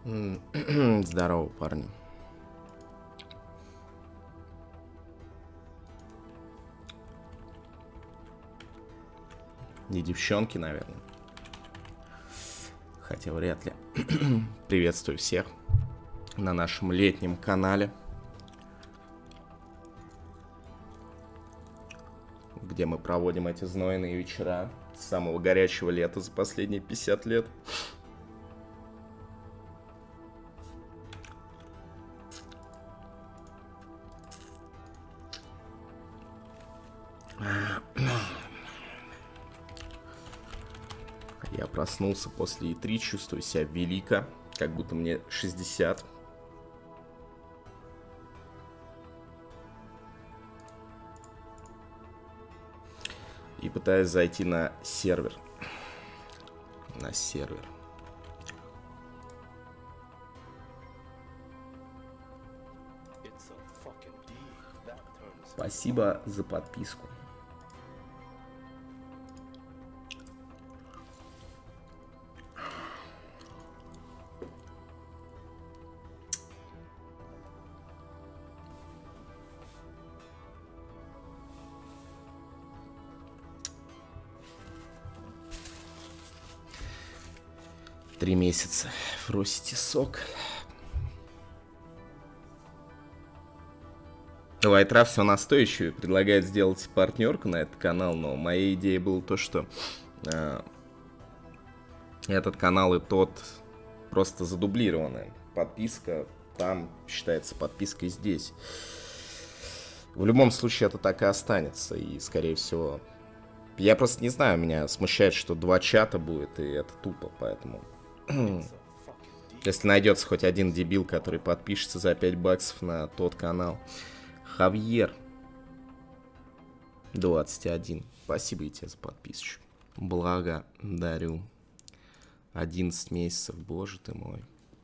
Здорово, парни. Не девчонки, наверное. Хотя вряд ли. Приветствую всех на нашем летнем канале, где мы проводим эти знойные вечера самого горячего лета за последние 50 лет. Я проснулся после E3, чувствую себя велико, как будто мне 60. И пытаюсь зайти на сервер. Спасибо за подписку. Три месяца. Фросите сок. Вайтра все настойчивее предлагает сделать партнерку на этот канал, но моя идея была то, что этот канал и тот просто задублированы. Подписка там считается подпиской здесь. В любом случае это так и останется, и скорее всего... Я просто не знаю, меня смущает, что 2 чата будет, и это тупо, поэтому... Если найдется хоть один дебил, который подпишется за 5 баксов на тот канал. Хавьер 21. Спасибо и тебе за подписочку. Благодарю. 11 месяцев, боже ты мой.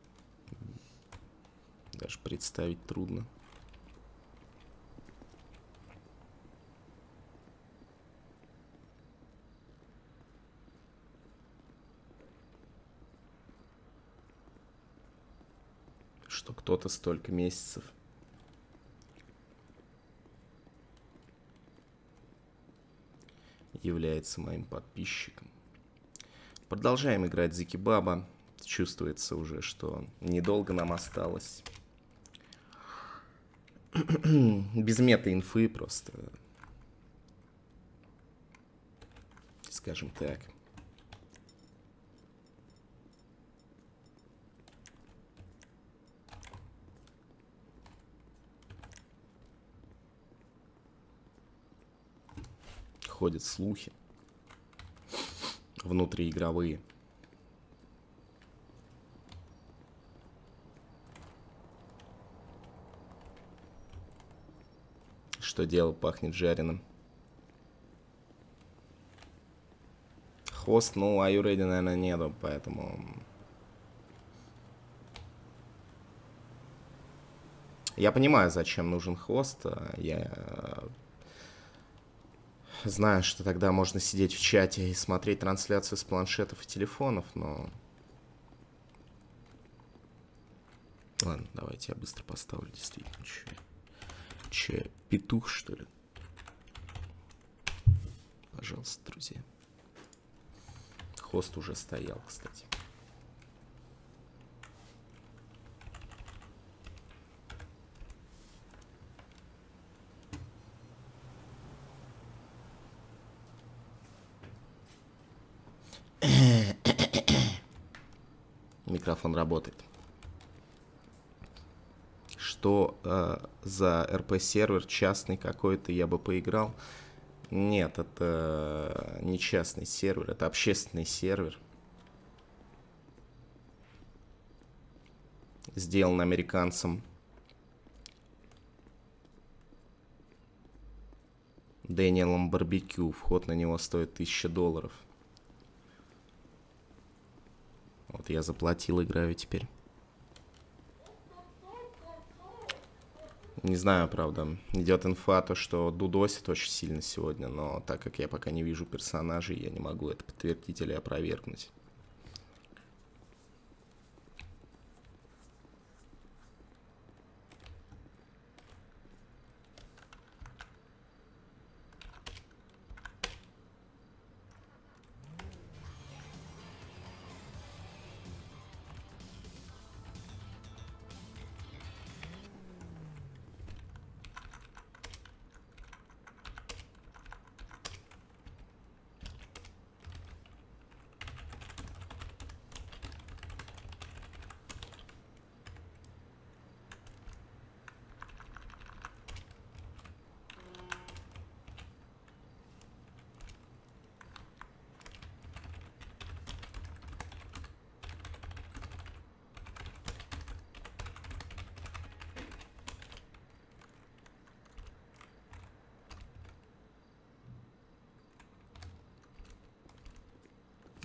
Даже представить трудно. Что кто-то столько месяцев является моим подписчиком. Продолжаем играть за кебаба. Чувствуется уже, что недолго нам осталось. Без мета-инфы просто. Скажем так. Ходят слухи внутриигровые, что дело пахнет жареным. Хост, ну, Are You Ready, наверное, нету, поэтому... Я понимаю, зачем нужен хост. Я... Знаю, что тогда можно сидеть в чате и смотреть трансляцию с планшетов и телефонов, но... Ладно, давайте я быстро поставлю, действительно. Че, петух, что ли? Пожалуйста, друзья. Хост уже стоял, кстати. Микрофон работает. Что за РП-сервер частный какой-то я бы поиграл? Нет, это не частный сервер, это общественный сервер. Сделан американцем Дэниелом Барбекю. Вход на него стоит $1000. Вот я заплатил, играю теперь. Не знаю, правда. Идет инфа, то, что дудосит очень сильно сегодня, но так как я пока не вижу персонажей, я не могу это подтвердить или опровергнуть.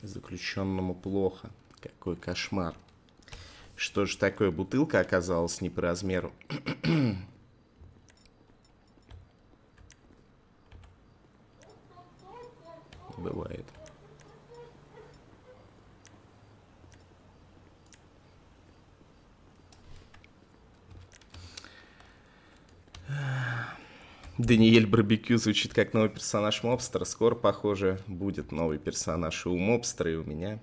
Заключенному плохо. Какой кошмар. Что же такое? Бутылка оказалась не по размеру. Бывает. Даниэль Барбекю звучит как новый персонаж Мобстера. Скоро, похоже, будет новый персонаж и у Мобстера, и у меня.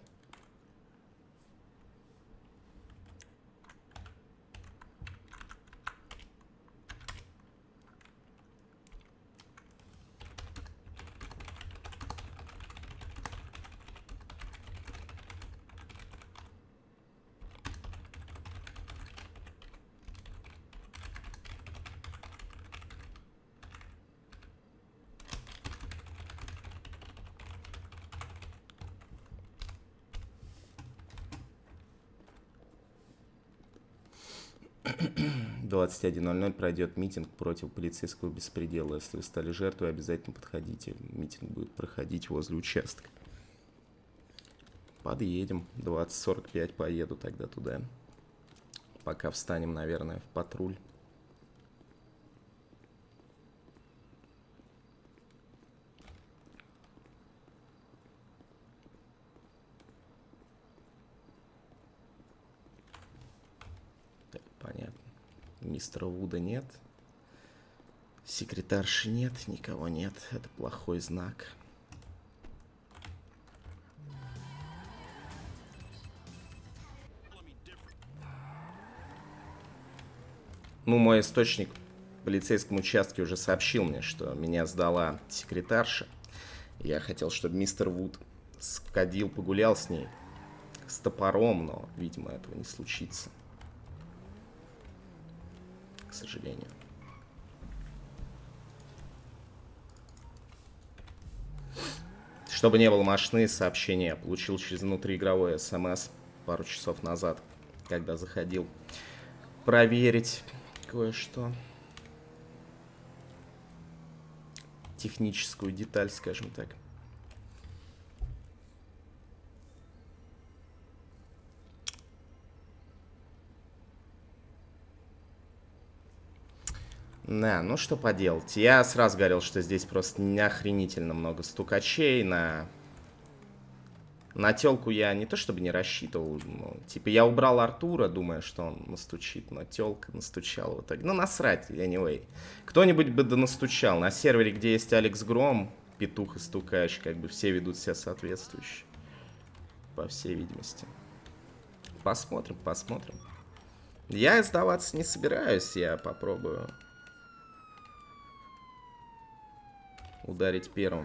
В 21:00 пройдет митинг против полицейского беспредела. Если вы стали жертвой, обязательно подходите. Митинг будет проходить возле участка. Подъедем. 20:45 поеду тогда туда. Пока встанем, наверное, в патруль. Так, понятно. Мистера Вуда нет. Секретарши нет, никого нет. Это плохой знак. Ну, мой источник в полицейском участке уже сообщил мне, что меня сдала секретарша. Я хотел, чтобы мистер Вуд сходил, погулял с ней с топором, но, видимо, этого не случится. К сожалению. Чтобы не было мошны, сообщение я получил через внутриигровой СМС пару часов назад, когда заходил проверить кое-что. Техническую деталь, скажем так. Да, ну что поделать. Я сразу говорил, что здесь просто неохренительно много стукачей. На тёлку я не то чтобы не рассчитывал. Ну, типа я убрал Артура, думая, что он настучит. Но тёлка настучала в итоге. Ну насрать, anyway. Кто-нибудь бы да настучал. На сервере, где есть Алекс Гром, Петух и Стукач, как бы все ведут себя соответствующе. По всей видимости. Посмотрим, посмотрим. Я сдаваться не собираюсь. Я попробую ударить первым.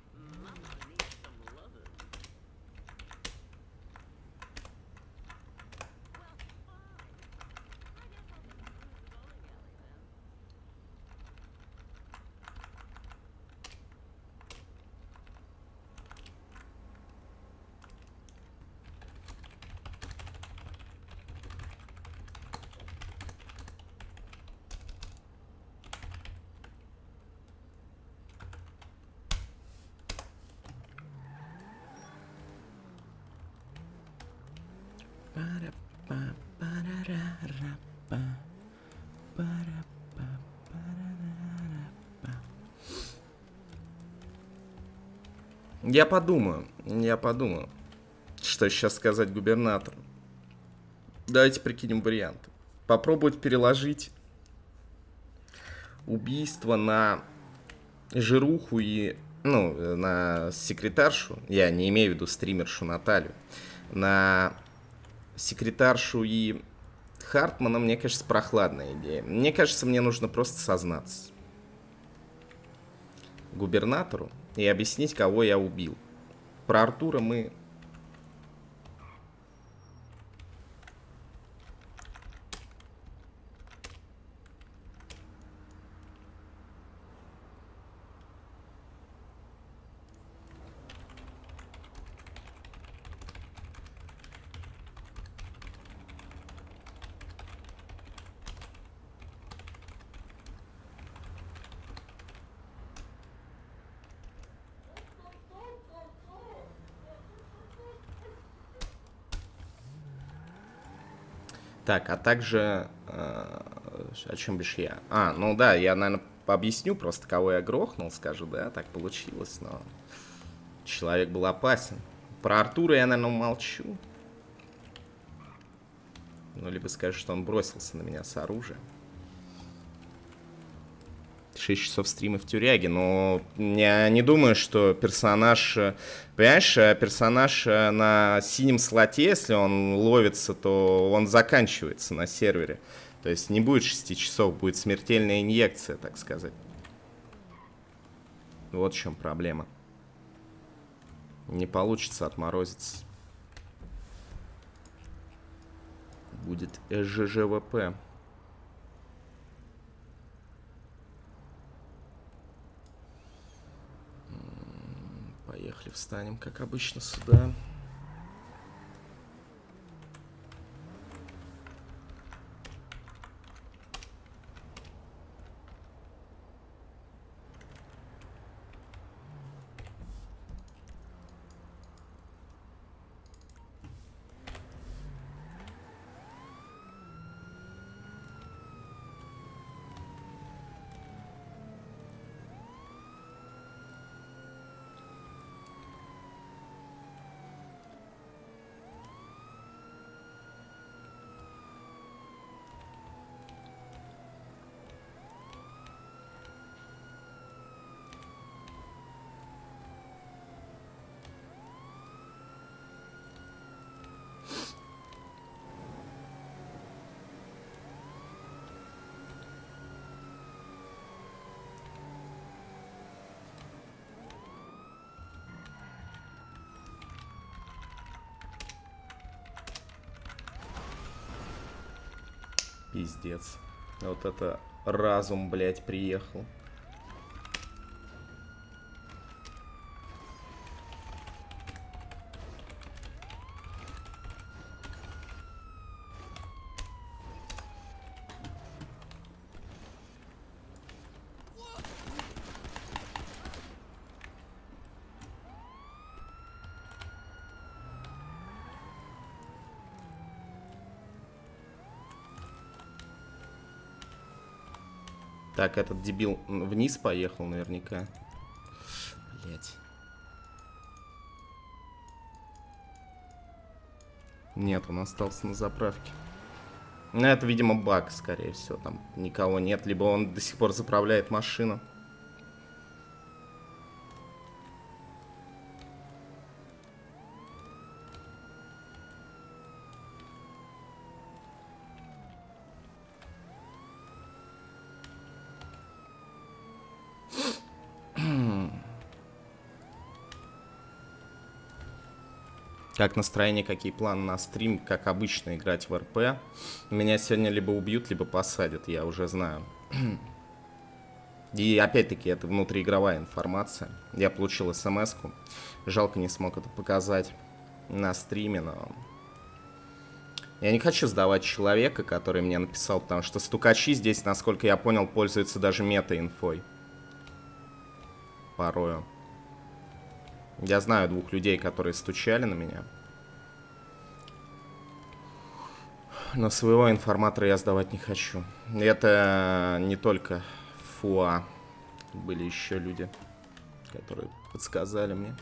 Я подумаю, что сейчас сказать губернатору. Давайте прикинем варианты. Попробовать переложить убийство на жируху и, ну, на секретаршу. Я не имею в виду стримершу Наталью. На секретаршу и Хартмана, мне кажется, прохладная идея. Мне кажется, мне нужно просто сознаться губернатору и объяснить, кого я убил. Про Артура мы... Так, а также... о чем бишь я? Ну да, я, наверное, объясню просто, кого я грохнул, скажу, да, так получилось, но... Человек был опасен. Про Артура я, наверное, умолчу. Ну, либо скажешь, что он бросился на меня с оружием. 6 часов стрима в тюряге, но я не думаю, что персонаж... Понимаешь, персонаж на синем слоте, если он ловится, то он заканчивается на сервере. То есть не будет 6 часов, будет смертельная инъекция, так сказать. Вот в чем проблема. Не получится отморозиться. Будет СЖЖВП. Поехали, встанем, как обычно, сюда. Пиздец. Вот это разум, блядь, приехал. Так, этот дебил вниз поехал наверняка. Блять. Нет, он остался на заправке. Ну, это, видимо, баг, скорее всего. Там никого нет. Либо он до сих пор заправляет машину. Как настроение, какие планы на стрим, как обычно играть в РП. Меня сегодня либо убьют, либо посадят, я уже знаю. И опять-таки это внутриигровая информация. Я получил смс-ку. Жалко, не смог это показать на стриме, но... Я не хочу сдавать человека, который мне написал, потому что стукачи здесь, насколько я понял, пользуются даже мета-инфой. Порою. Я знаю 2 людей, которые стучали на меня. Но своего информатора я сдавать не хочу. Это не только ФУА. Были еще люди, которые подсказали мне.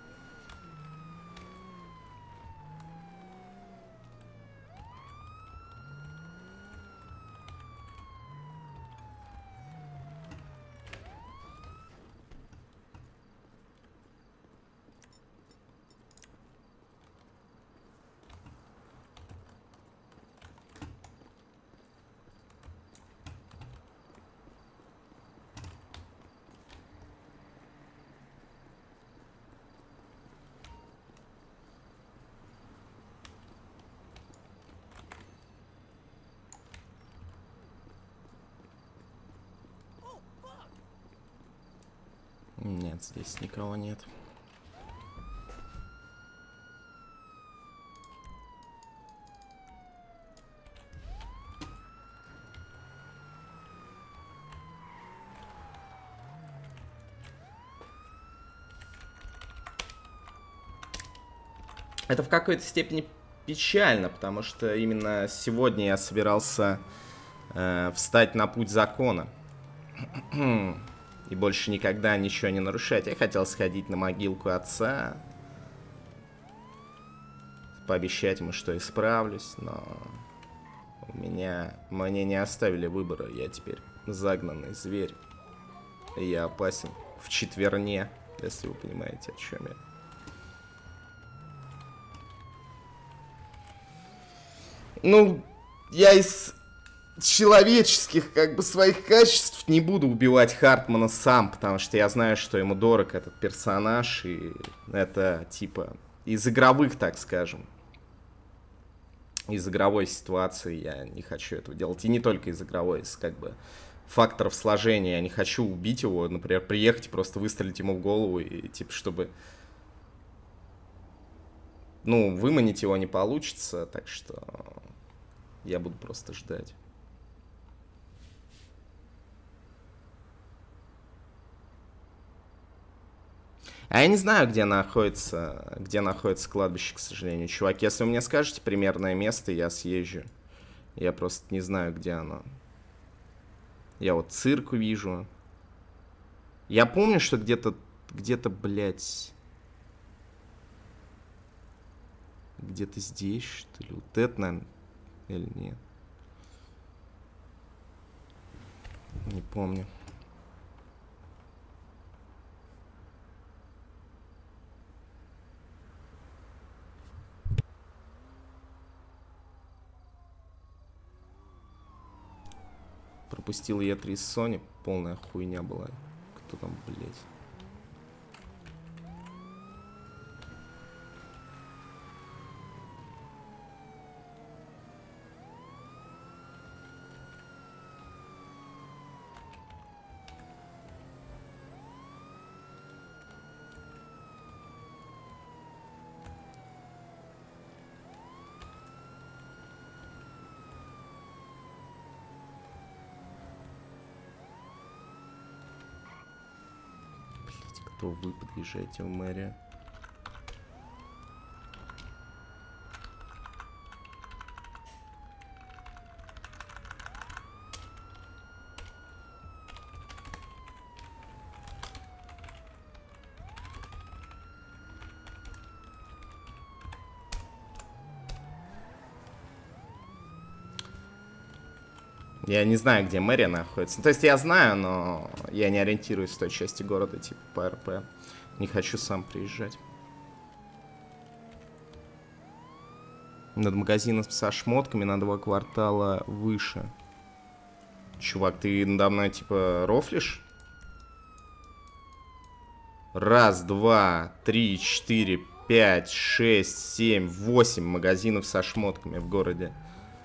Нет, здесь никого нет. Это в какой-то степени печально, потому что именно сегодня я собирался встать на путь закона. И больше никогда ничего не нарушать. Я хотел сходить на могилку отца, пообещать ему, что исправлюсь, но мне не оставили выбора. Я теперь загнанный зверь. И я опасен в четверне, если вы понимаете, о чем я. Ну, я из человеческих, как бы, своих качеств не буду убивать Хартмана сам, потому что я знаю, что ему дорог этот персонаж, и это, типа, из игровых, так скажем. Из игровой ситуации я не хочу этого делать. И не только из игровой, из, как бы, факторов сложения. Я не хочу убить его, например, приехать и просто выстрелить ему в голову, и, типа, чтобы... Ну, выманить его не получится, так что я буду просто ждать. А я не знаю, где находится кладбище, к сожалению. Чувак, если вы мне скажете примерное место, я съезжу. Я просто не знаю, где оно. Я вот цирк увижу. Я помню, что где-то, блядь... Где-то здесь, что ли? Вот это, наверное, или нет? Не помню. Пропустил E3 с Sony, полная хуйня была. Кто там, блядь? Кто вы подъезжаете в мэрию? Я не знаю, где мэрия находится. Ну, то есть я знаю, но я не ориентируюсь в той части города, типа по РП. Не хочу сам приезжать. Над магазином со шмотками на 2 квартала выше. Чувак, ты надо мной, типа, рофлишь? 1, 2, 3, 4, 5, 6, 7, 8 магазинов со шмотками в городе.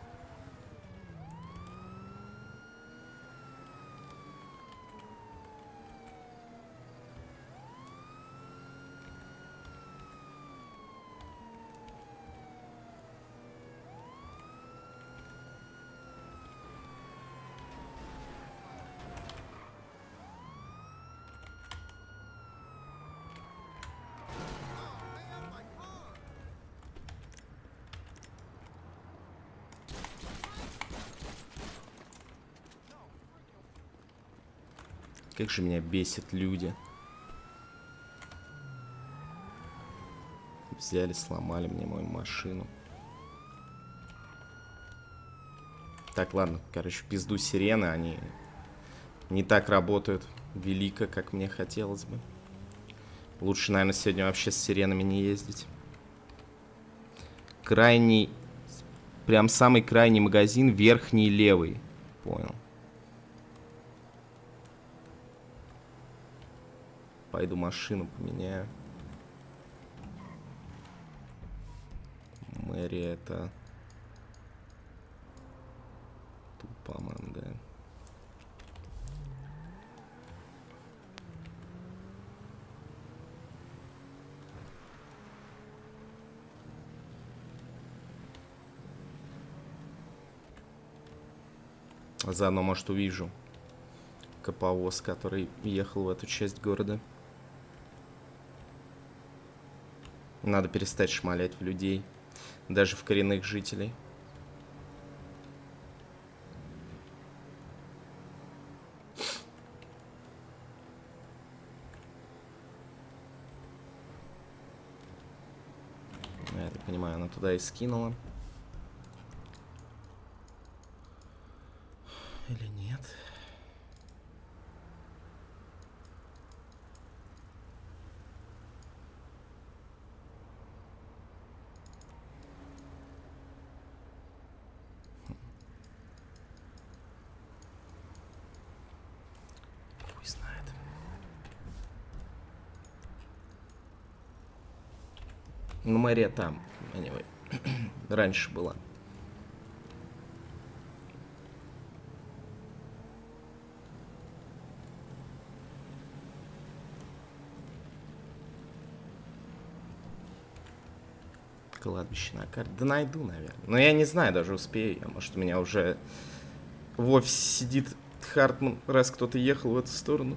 Как же меня бесят люди. Взяли, сломали мне мою машину. Так, ладно, короче, в пизду сирены, они не так работают велико, как мне хотелось бы. Лучше, наверное, сегодня вообще с сиренами не ездить. Крайний, прям самый крайний магазин, верхний левый. Понял. Пойду машину поменяю. Мэрия это... Тупоман, да. Заодно, может, увижу КПВОЗ, который ехал в эту часть города. Надо перестать шмалять в людей. даже в коренных жителей. Я так понимаю, она туда и скинула. Или нет? Хуй знает. Ну, мэрия там, anyway. Раньше была. Кладбище на карте. Да найду, наверное. Но я не знаю, даже успею я. Может, у меня уже в офисе сидит Хартман, раз кто-то ехал в эту сторону.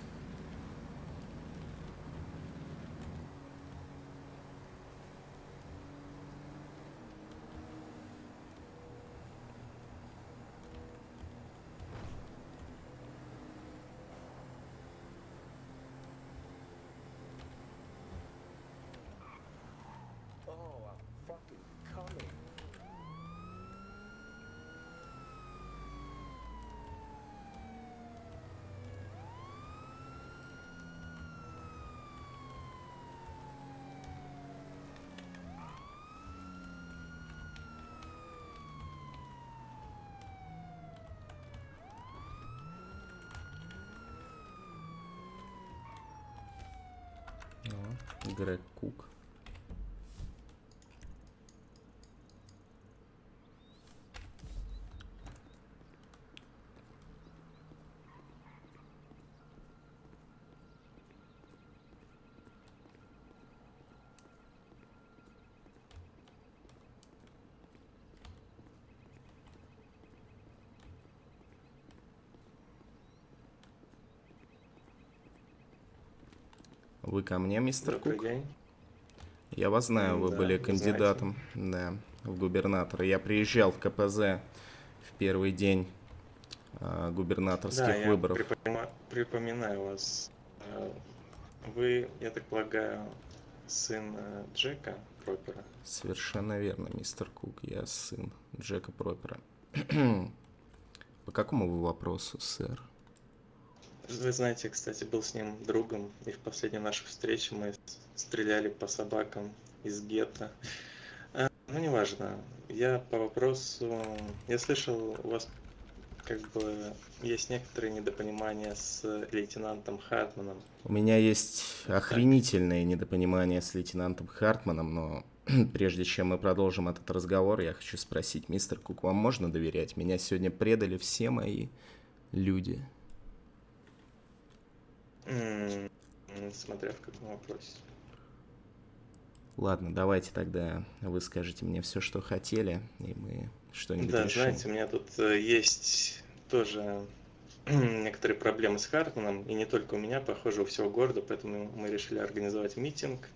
Грег Кук. Вы ко мне, мистер Кук? Добрый день. Я вас знаю, вы Да, были вы кандидатом, да, в губернаторы. Я приезжал в КПЗ в первый день губернаторских Да, я выборов. припоминаю вас. Вы, я так полагаю, сын Джека Пропера? Совершенно верно, мистер Кук. Я сын Джека Пропера. По какому вы вопросу, сэр? Вы знаете, кстати, был с ним другом, и в последней нашей встрече мы стреляли по собакам из гетто. Ну, неважно. Я по вопросу... Я слышал, у вас как бы есть некоторые недопонимания с лейтенантом Хартманом. У меня есть охренительное недопонимание с лейтенантом Хартманом, но прежде чем мы продолжим этот разговор, я хочу спросить, мистер Кук, вам можно доверять? Меня сегодня предали все мои люди. Смотря в каком вопросе. Ладно, давайте тогда вы скажите мне все, что хотели, и мы что-нибудь Да, решим. знаете, у меня тут есть тоже некоторые проблемы с Хартманом, и не только у меня, похоже, у всего города, поэтому мы решили организовать митинг,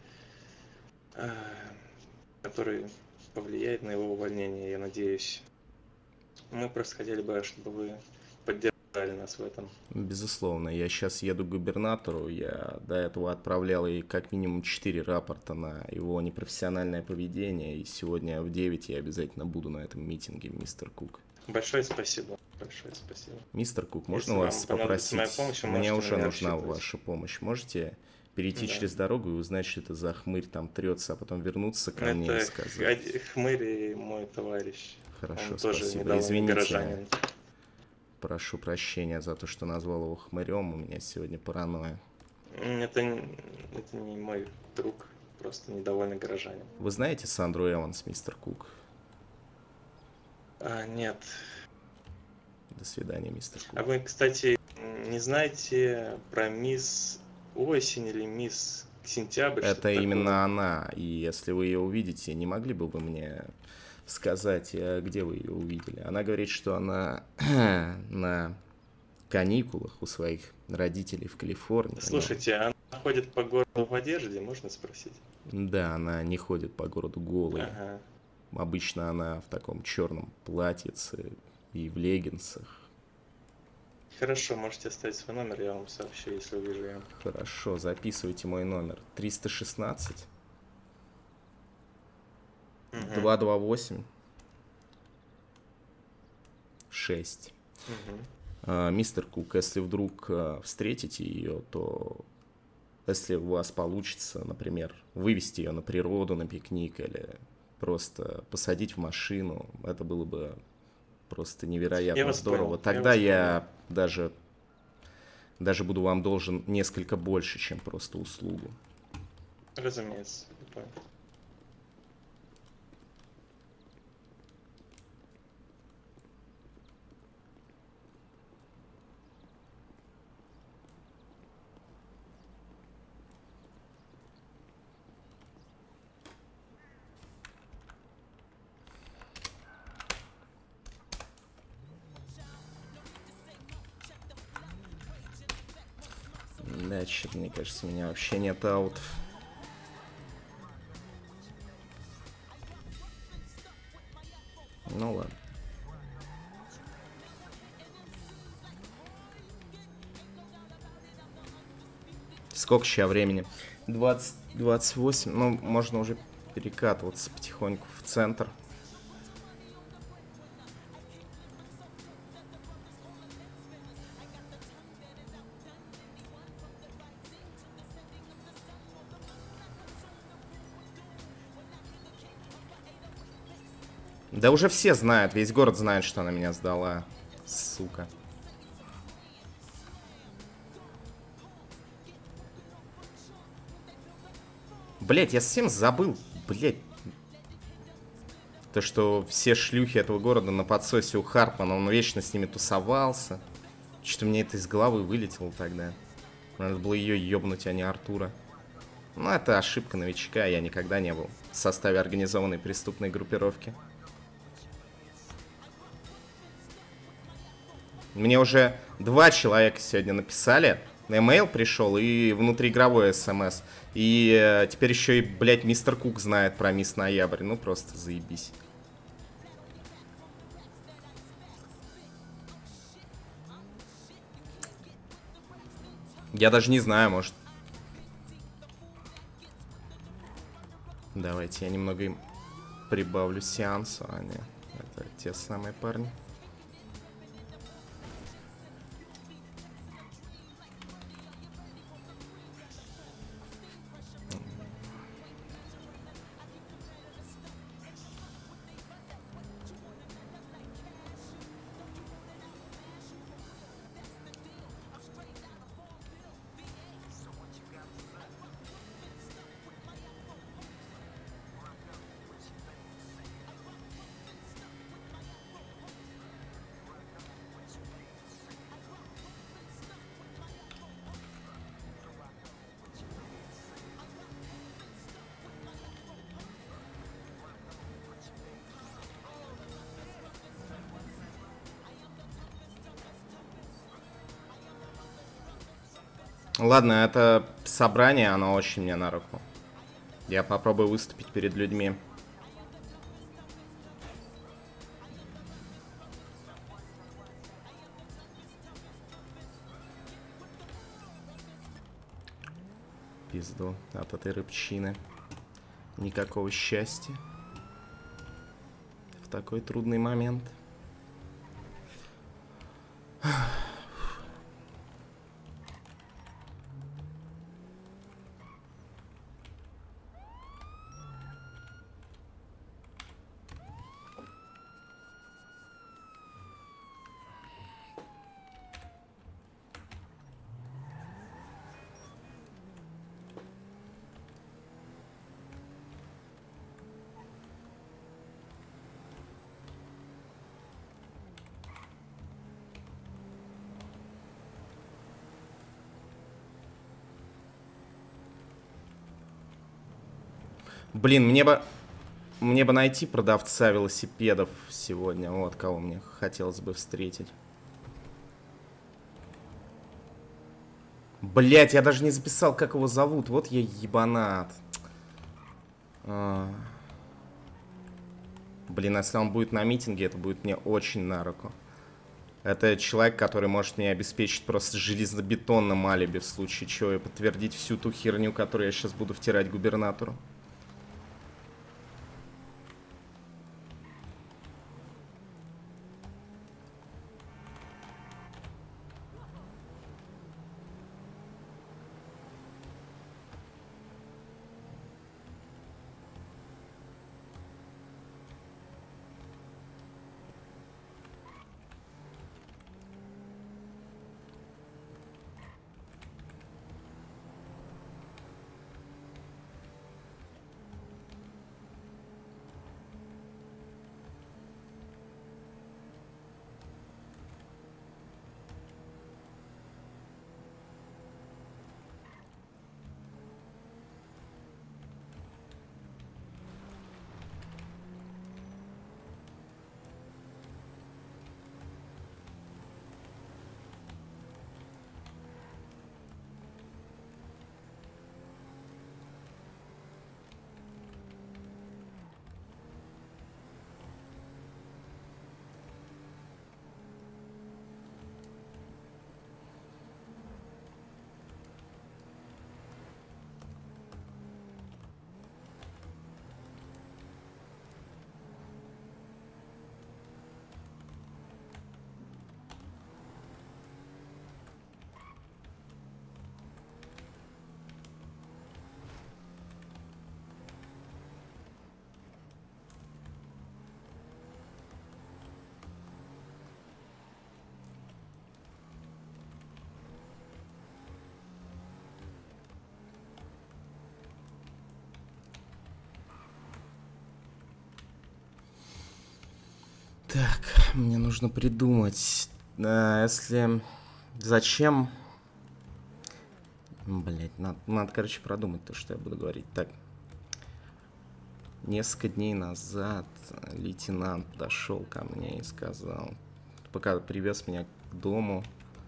который повлияет на его увольнение, я надеюсь. Мы просто хотели бы, чтобы вы поддержали нас в этом. Безусловно, я сейчас еду к губернатору, я до этого отправлял ей как минимум 4 рапорта на его непрофессиональное поведение, и сегодня в 9 я обязательно буду на этом митинге, мистер Кук. Большое спасибо. Большое спасибо. Мистер Кук, Если можно вас попросить? моя помощь, Мне уже нужна рассчитывать. ваша помощь. Можете перейти через дорогу и узнать, что это за хмырь там трется, а потом вернуться ко мне и сказать. Хмырь и мой товарищ. Хорошо, Он тоже спасибо. недавно Извините, горожанин. прошу прощения за то, что назвал его хмырем. У меня сегодня паранойя. Это не мой друг, просто недовольный горожанин. Вы знаете Сандру Эванс, мистер Кук? Нет. До свидания, мистер Кук. А вы, кстати, не знаете про мисс Осень или мисс Сентябрь? Это именно она, и если вы ее увидите, не могли бы вы мне сказать, где вы ее увидели? Она говорит, что она на каникулах у своих родителей в Калифорнии. Слушайте, она ходит по городу в одежде, можно спросить? Да, она не ходит по городу голой. Ага. Обычно она в таком черном платьице и в леггинсах. Хорошо, можете оставить свой номер, я вам сообщу, если увижу ее. Хорошо, записывайте мой номер. 316 228 6. Мистер Кук, если вдруг встретите ее, то если у вас получится, например, вывести ее на природу, на пикник или просто посадить в машину, это было бы просто невероятно здорово. Тогда я даже буду вам должен несколько больше, чем просто услугу. Разумеется. Да, что-то, мне кажется, у меня вообще нет аутов. Ну ладно. Сколько сейчас времени? 28. Ну, можно уже перекатываться потихоньку в центр. Да уже все знают, весь город знает, что она меня сдала. Сука. Блять, я совсем забыл, блять. То, что все шлюхи этого города на подсосе у Харпмана, он вечно с ними тусовался. Что-то мне это из головы вылетело тогда. Надо было ее ебнуть, а не Артура. Ну, это ошибка новичка, я никогда не был в составе организованной преступной группировки. Мне уже 2 человека сегодня написали. Имейл пришел и внутриигровой смс. И теперь еще и, блядь, мистер Кук знает про мисс Ноябрь. Ну, просто заебись. Я даже не знаю, может... Давайте я немного им прибавлю сеансу. А, нет, это те самые парни. Ладно, это собрание, оно очень мне на руку. Я попробую выступить перед людьми. Пизду от этой рыбчины. Никакого счастья. В такой трудный момент. Блин, мне бы найти продавца велосипедов сегодня. Вот кого мне хотелось бы встретить. Блять, я даже не записал, как его зовут. Вот я ебанат. Блин, если он будет на митинге, это будет мне очень на руку. Это человек, который может мне обеспечить просто железобетонным алиби в случае чего и подтвердить всю ту херню, которую я сейчас буду втирать губернатору. Так, мне нужно придумать, если... Зачем... Блять, надо, короче, продумать то, что я буду говорить. Так, несколько дней назад лейтенант подошел ко мне и сказал... Пока привез меня к дому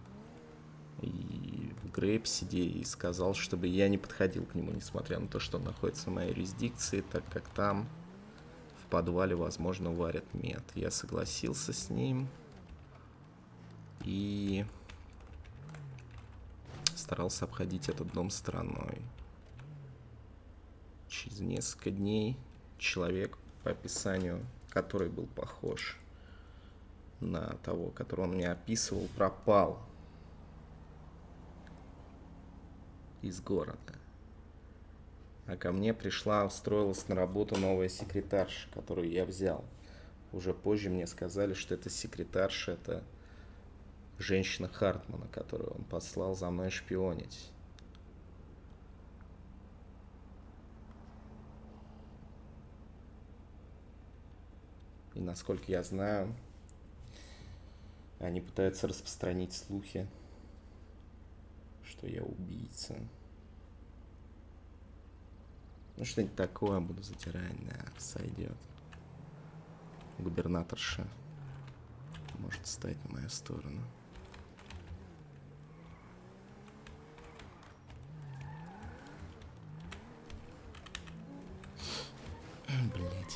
и в Грейпсиде и сказал, чтобы я не подходил к нему, несмотря на то, что он находится в моей юрисдикции, так как там... В подвале, возможно, варят мед. Я согласился с ним и старался обходить этот дом стороной. Через несколько дней человек, по описанию, который был похож на того, которого он мне описывал, пропал из города. А ко мне пришла, устроилась на работу новая секретарша, которую я взял. Уже позже мне сказали, что эта секретарша — это женщина Хартмана, которую он послал за мной шпионить. И насколько я знаю, они пытаются распространить слухи, что я убийца. Ну, что-нибудь такое буду затирать, да, сойдет. Губернаторша может встать на мою сторону. Блять.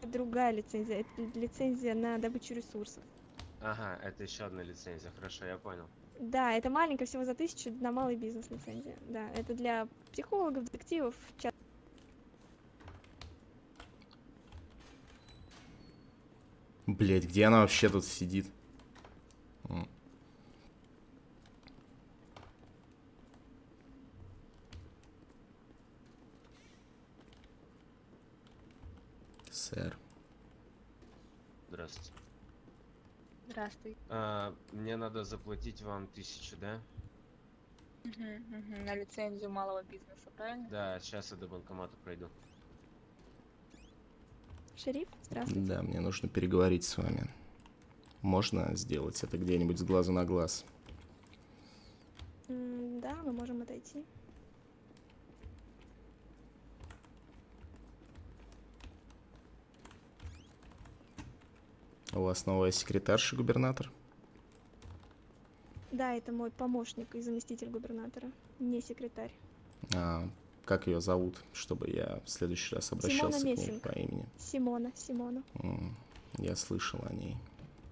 другая лицензия. Это лицензия на добычу ресурсов. Ага, это еще одна лицензия, хорошо, я понял. Да, это маленькая, всего за 1000 на малый бизнес лицензия. Да, это для психологов, детективов, Блять, где она вообще тут сидит? Сэр. Здравствуйте. Здравствуй. Мне надо заплатить вам 1000, да? На лицензию малого бизнеса, правильно? Да, сейчас я до банкомата пройду. Шериф, здравствуйте. Да, мне нужно переговорить с вами. Можно сделать это где-нибудь с глазу на глаз? Да, мы можем отойти. У вас новая секретарша, губернатор? Да, это мой помощник и заместитель губернатора, не секретарь. Как ее зовут, чтобы я в следующий раз обращался к ней по имени? Симона. Я слышал о ней.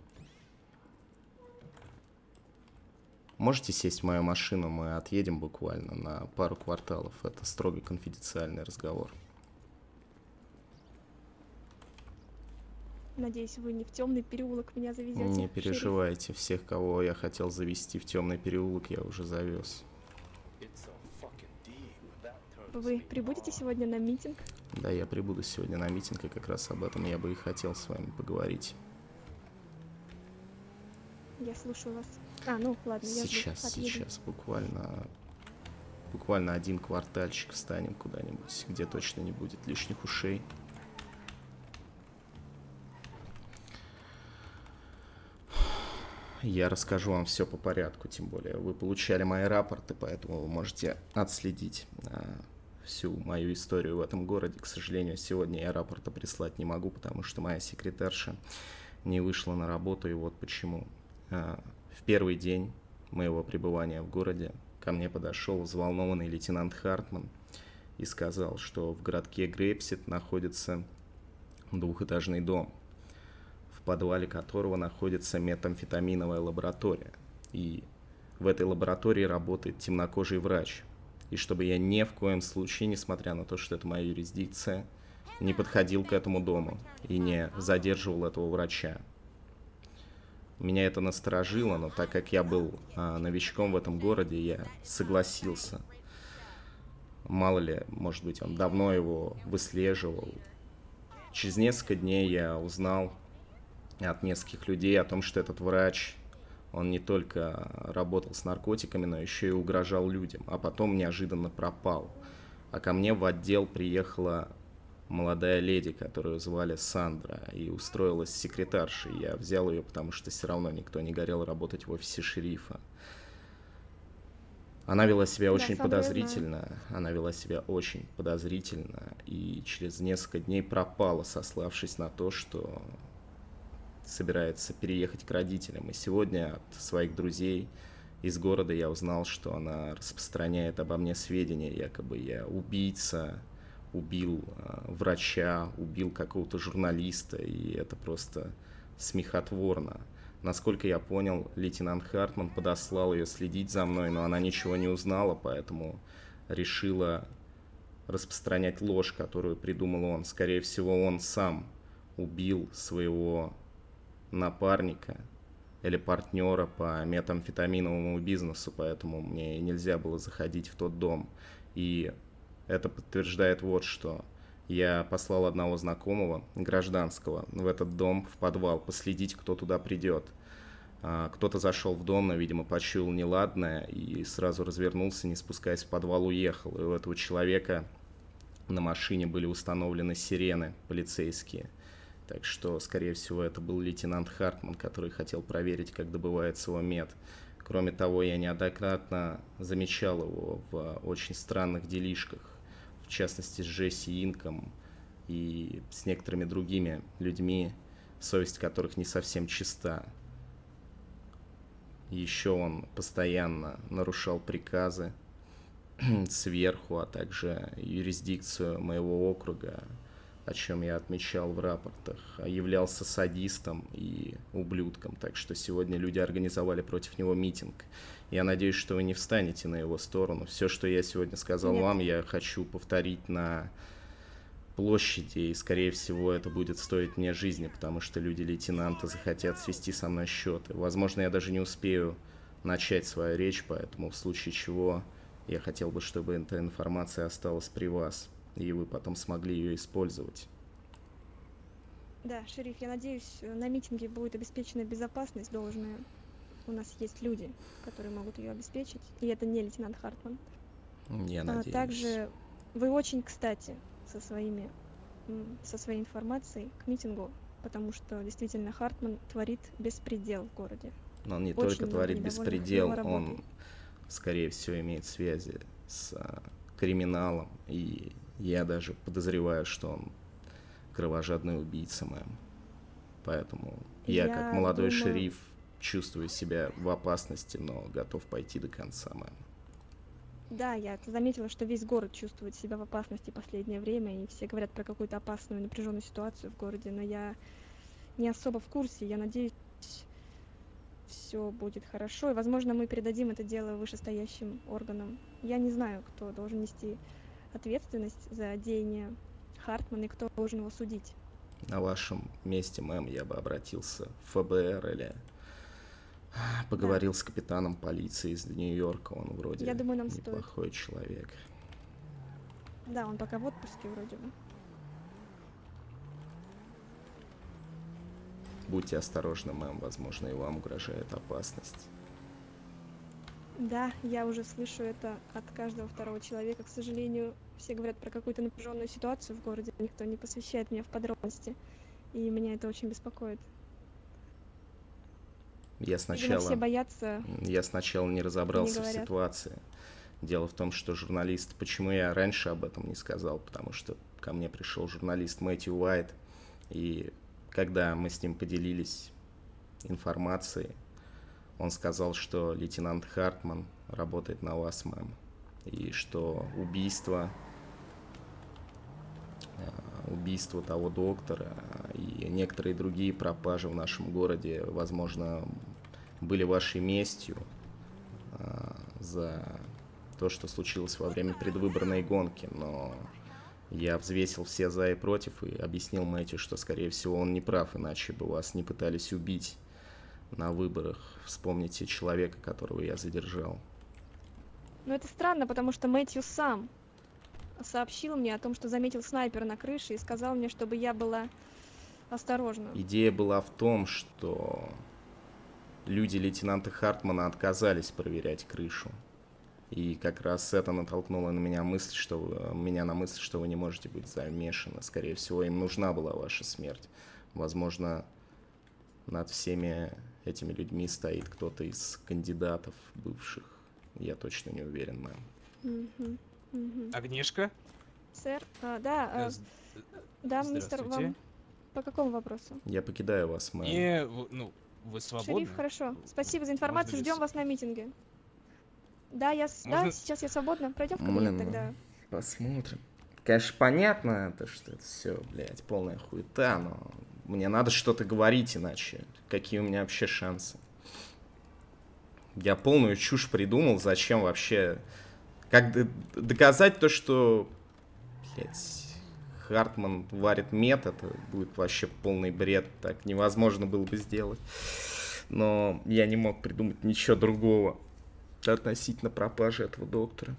Можете сесть в мою машину, мы отъедем буквально на пару кварталов. Это строго конфиденциальный разговор. Надеюсь, вы не в темный переулок меня завезете. Не переживайте, всех, кого я хотел завести в темный переулок, я уже завез. Вы прибудете сегодня на митинг? Да, я прибуду сегодня на митинг, и как раз об этом я бы и хотел с вами поговорить. Я слушаю вас. Ну ладно, я Сейчас, буквально один квартальчик встанем куда-нибудь, где точно не будет лишних ушей. Я расскажу вам все по порядку, тем более вы получали мои рапорты, поэтому вы можете отследить всю мою историю в этом городе. К сожалению, сегодня я рапорта прислать не могу, потому что моя секретарша не вышла на работу, и вот почему. В первый день моего пребывания в городе ко мне подошел взволнованный лейтенант Хартман и сказал, что в городке Грейпсит находится двухэтажный дом, в подвале которого находится метамфетаминовая лаборатория. И в этой лаборатории работает темнокожий врач. И чтобы я ни в коем случае, несмотря на то, что это моя юрисдикция, не подходил к этому дому и не задерживал этого врача. Меня это насторожило, но так как я был новичком в этом городе, я согласился. Мало ли, может быть, он давно его выслеживал. Через несколько дней я узнал от нескольких людей о том, что этот врач, он не только работал с наркотиками, но еще и угрожал людям, а потом неожиданно пропал. А ко мне в отдел приехала молодая леди, которую звали Сандра, и устроилась секретаршей. Я взял ее, потому что все равно никто не горел работать в офисе шерифа. Она вела себя очень подозрительно, и через несколько дней пропала, сославшись на то, что собирается переехать к родителям. И сегодня от своих друзей из города я узнал, что она распространяет обо мне сведения, якобы я убийца, убил врача, убил какого-то журналиста, и это просто смехотворно. Насколько я понял, лейтенант Хартман подослал ее следить за мной, но она ничего не узнала, поэтому решила распространять ложь, которую придумал он. Скорее всего, он сам убил своего напарника или партнера по метамфетаминовому бизнесу, поэтому мне нельзя было заходить в тот дом. И это подтверждает вот что. Я послал одного знакомого, гражданского, в этот дом, в подвал, последить, кто туда придет. Кто-то зашел в дом, но, видимо, почуял неладное и сразу развернулся, не спускаясь в подвал, уехал. И у этого человека на машине были установлены сирены полицейские. Так что, скорее всего, это был лейтенант Хартман, который хотел проверить, как добывается его мет. Кроме того, я неоднократно замечал его в очень странных делишках, в частности, с Джесси Инком и с некоторыми другими людьми, совесть которых не совсем чиста. Еще он постоянно нарушал приказы сверху, а также юрисдикцию моего округа, о чем я отмечал в рапортах, являлся садистом и ублюдком. Так что сегодня люди организовали против него митинг. Я надеюсь, что вы не встанете на его сторону. Все, что я сегодня сказал Нет. вам, я хочу повторить на площади, и, скорее всего, это будет стоить мне жизни, потому что люди-лейтенанта захотят свести со мной счеты. Возможно, я даже не успею начать свою речь, поэтому в случае чего я хотел бы, чтобы эта информация осталась при вас, и вы потом смогли ее использовать. Да, шериф, я надеюсь, на митинге будет обеспечена безопасность должная. У нас есть люди, которые могут ее обеспечить, и это не лейтенант Хартман. Я надеюсь. Также вы очень кстати со своей информацией к митингу, потому что действительно Хартман творит беспредел в городе. Но он не Очень только много творит недовольных беспредел, его работой. он, скорее всего, имеет связи с криминалом, и я даже подозреваю, что он кровожадный убийца, мэм. Поэтому я, как молодой шериф, чувствую себя в опасности, но готов пойти до конца, мэм. Да, я заметила, что весь город чувствует себя в опасности в последнее время, и все говорят про какую-то опасную напряженную ситуацию в городе, но я не особо в курсе. Я надеюсь, все будет хорошо, и, возможно, мы передадим это дело вышестоящим органам. Я не знаю, кто должен нести ответственность за деяния Хартмана и кто должен его судить. На вашем месте, мэм, я бы обратился в ФБР или поговорил с капитаном полиции из Нью-Йорка. Он вроде Я думаю, нам неплохой человек. Да, он пока в отпуске вроде бы. Будьте осторожны, мэм, возможно, и вам угрожает опасность. Да, я уже слышу это от каждого второго человека. К сожалению, все говорят про какую-то напряженную ситуацию в городе, никто не посвящает меня в подробности, и меня это очень беспокоит. Я Видимо, все боятся. Я сначала не разобрался в ситуации. Дело в том, что журналист... Почему я раньше об этом не сказал? Потому что ко мне пришел журналист Мэтью Уайт, и когда мы с ним поделились информацией, он сказал, что лейтенант Хартман работает на вас, мэм, и что убийство того доктора и некоторые другие пропажи в нашем городе, возможно, были вашей местью за то, что случилось во время предвыборной гонки, но я взвесил все за и против и объяснил Мэтью, что, скорее всего, он не прав, иначе бы вас не пытались убить на выборах. Вспомните человека, которого я задержал. Но это странно, потому что Мэтью сам сообщил мне о том, что заметил снайпера на крыше и сказал мне, чтобы я была осторожна. Идея была в том, что люди лейтенанта Хартмана отказались проверять крышу. И как раз это натолкнуло на меня мысль, что вы не можете быть замешаны. Скорее всего, им нужна была ваша смерть. Возможно, над всеми этими людьми стоит кто-то из кандидатов бывших. Я точно не уверен, мэм. Огнишка? Сэр, да, мистер, вам по какому вопросу? Я покидаю вас, мэм. Вы свободны? Шериф, хорошо. Спасибо за информацию, ждем вас на митинге. Да, сейчас я свободна. Пройдем в кабинет тогда. Посмотрим. Конечно, понятно, что это все, блядь, полная хуета, но мне надо что-то говорить, иначе какие у меня вообще шансы? Я полную чушь придумал, зачем вообще... Как доказать то, что, блядь, Хартман варит мет, это будет вообще полный бред, так невозможно было бы сделать. Но я не мог придумать ничего другого относительно пропажи этого доктора.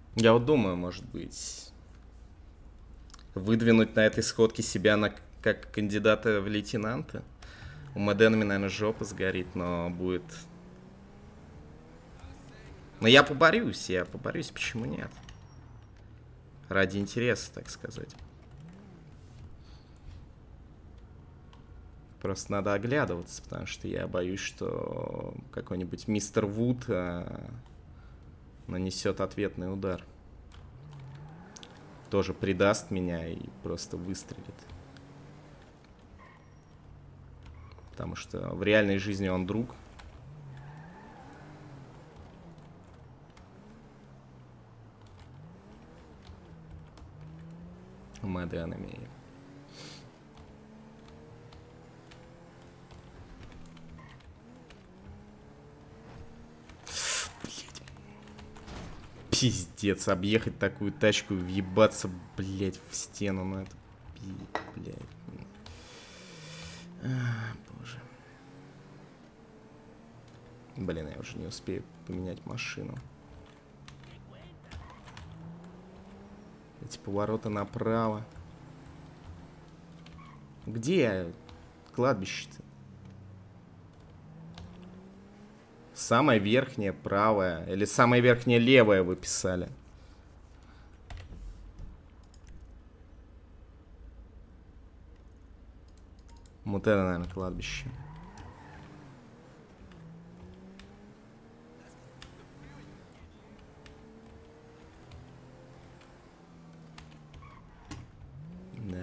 Я вот думаю, может быть, выдвинуть на этой сходке себя как кандидата в лейтенанты. У Мэденами, наверное, жопа сгорит, но будет... Но я поборюсь, почему нет? Ради интереса, так сказать. Просто надо оглядываться, потому что я боюсь, что какой-нибудь мистер Вуд нанесет ответный удар. Тоже предаст меня и просто выстрелит. Потому что в реальной жизни он друг. Мэденами. Пиздец, объехать такую тачку и въебаться, блять, в стену, ну это, блять. Боже. Блин, я уже не успею поменять машину. Эти повороты направо. Где кладбище-то? Самое верхнее правое. Или самое верхнее левое вы писали? Вот это, наверное, кладбище. Да.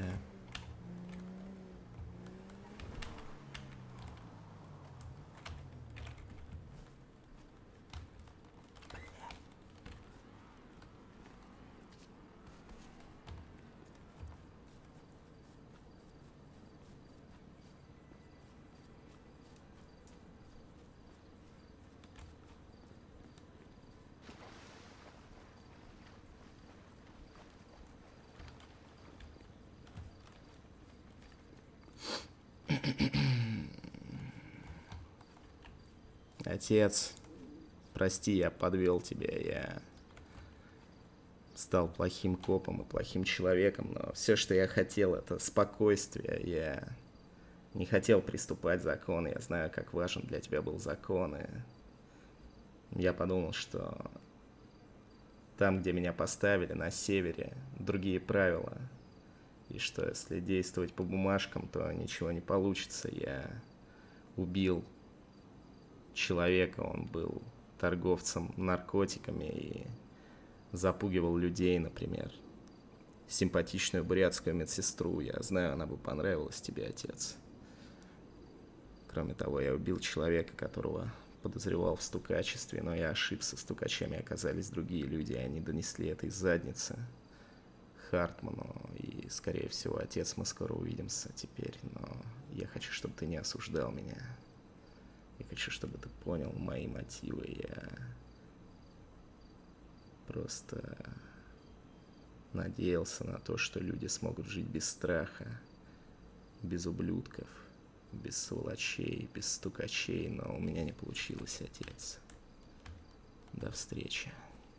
Отец, прости, я подвел тебя, я стал плохим копом и плохим человеком, но все, что я хотел, это спокойствие. Я не хотел приступать к закону, я знаю, как важен для тебя был закон, и я подумал, что там, где меня поставили, на севере, другие правила, и что если действовать по бумажкам, то ничего не получится. Я убил человека, он был торговцем наркотиками и запугивал людей, например. Симпатичную бурятскую медсестру, я знаю, она бы понравилась тебе, отец. Кроме того, я убил человека, которого подозревал в стукачестве, но я ошибся, стукачами оказались другие люди, и они донесли это из задницы Хартману, и, скорее всего, отец, мы скоро увидимся теперь, но я хочу, чтобы ты не осуждал меня. Я хочу, чтобы ты понял мои мотивы. Я просто надеялся на то, что люди смогут жить без страха, без ублюдков, без сволочей, без стукачей, но у меня не получилось, отец. До встречи.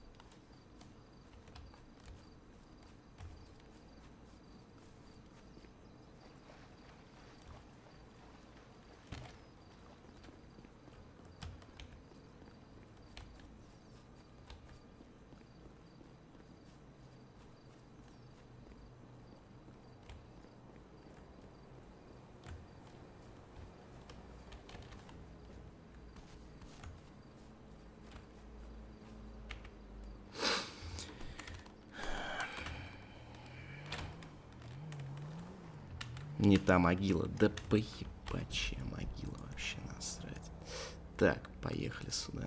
Не та могила, да поебачья могила вообще, насрать. Так, поехали сюда.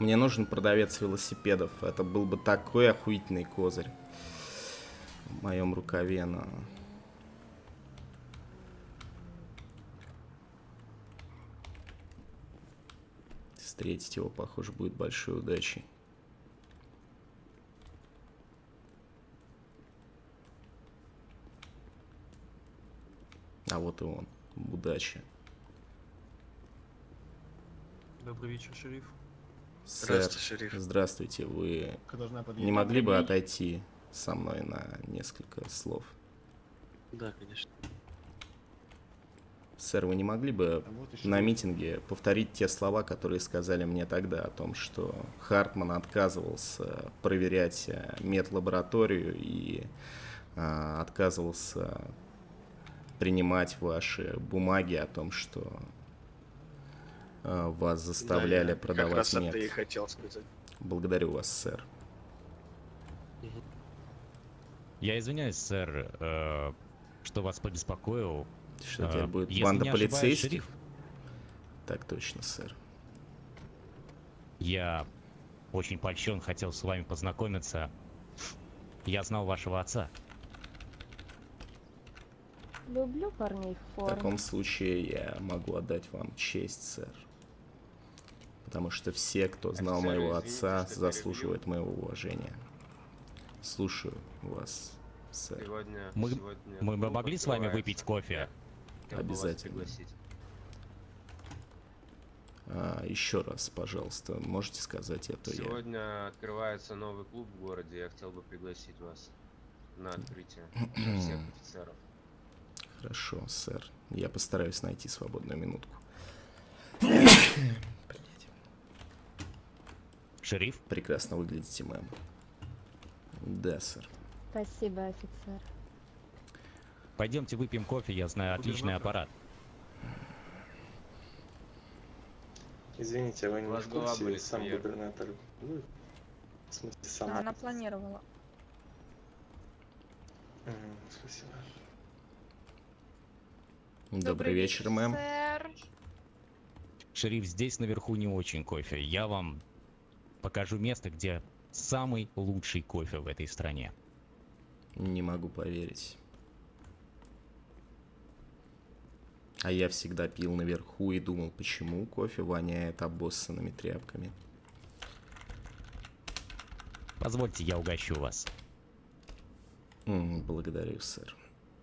Мне нужен продавец велосипедов. Это был бы такой охуительный козырь в моем рукаве, но... Встретить его, похоже, будет большой удачей. А вот и он. Удачи. Добрый вечер, шериф. Сэр, Здравствуйте, шериф. здравствуйте. Вы Должна не подъехать могли бы ремень. отойти со мной на несколько слов? Да, конечно. Сэр, вы не могли бы А вот и на шериф. митинге повторить те слова, которые сказали мне тогда о том, что Хартман отказывался проверять медлабораторию и отказывался принимать ваши бумаги о том, что вас заставляли Как продавать раз мед. это и хотел сказать. Благодарю вас, сэр. Я извиняюсь, сэр, что вас побеспокоил. Что теперь будет Если банда не ошибаюсь, полицейских? шериф, Так точно, сэр. я очень польщен, хотел с вами познакомиться. Я знал вашего отца. Люблю парней в В форме. таком случае я могу отдать вам честь, сэр. Потому что все, кто знал Офицеры, моего извините, отца, что заслуживают перебью. моего уважения. Слушаю вас, сэр. Сегодня, Мы бы клуб могли с вами открывается. выпить кофе? Хотел бы вас Обязательно. пригласить. Еще раз, пожалуйста, можете сказать это? Сегодня открывается новый клуб в городе. Я хотел бы пригласить вас на открытие для всех офицеров. Хорошо, сэр. Я постараюсь найти свободную минутку. Шериф? Прекрасно выглядите, мэм. Да, сэр. Спасибо, офицер. Пойдемте выпьем кофе, я знаю отличный аппарат. Извините, а вы не У вас в голова курсе, болит, сам Пьер. губернатор? Ну, в смысле, сам. Но она планировала. Спасибо. Добрый вечер, мэм. сэр. Шериф, здесь наверху не очень кофе. Я вам покажу место, где самый лучший кофе в этой стране. Не могу поверить. А я всегда пил наверху и думал, почему кофе воняет обоссанными тряпками. Позвольте, я угощу вас. Благодарю, сэр.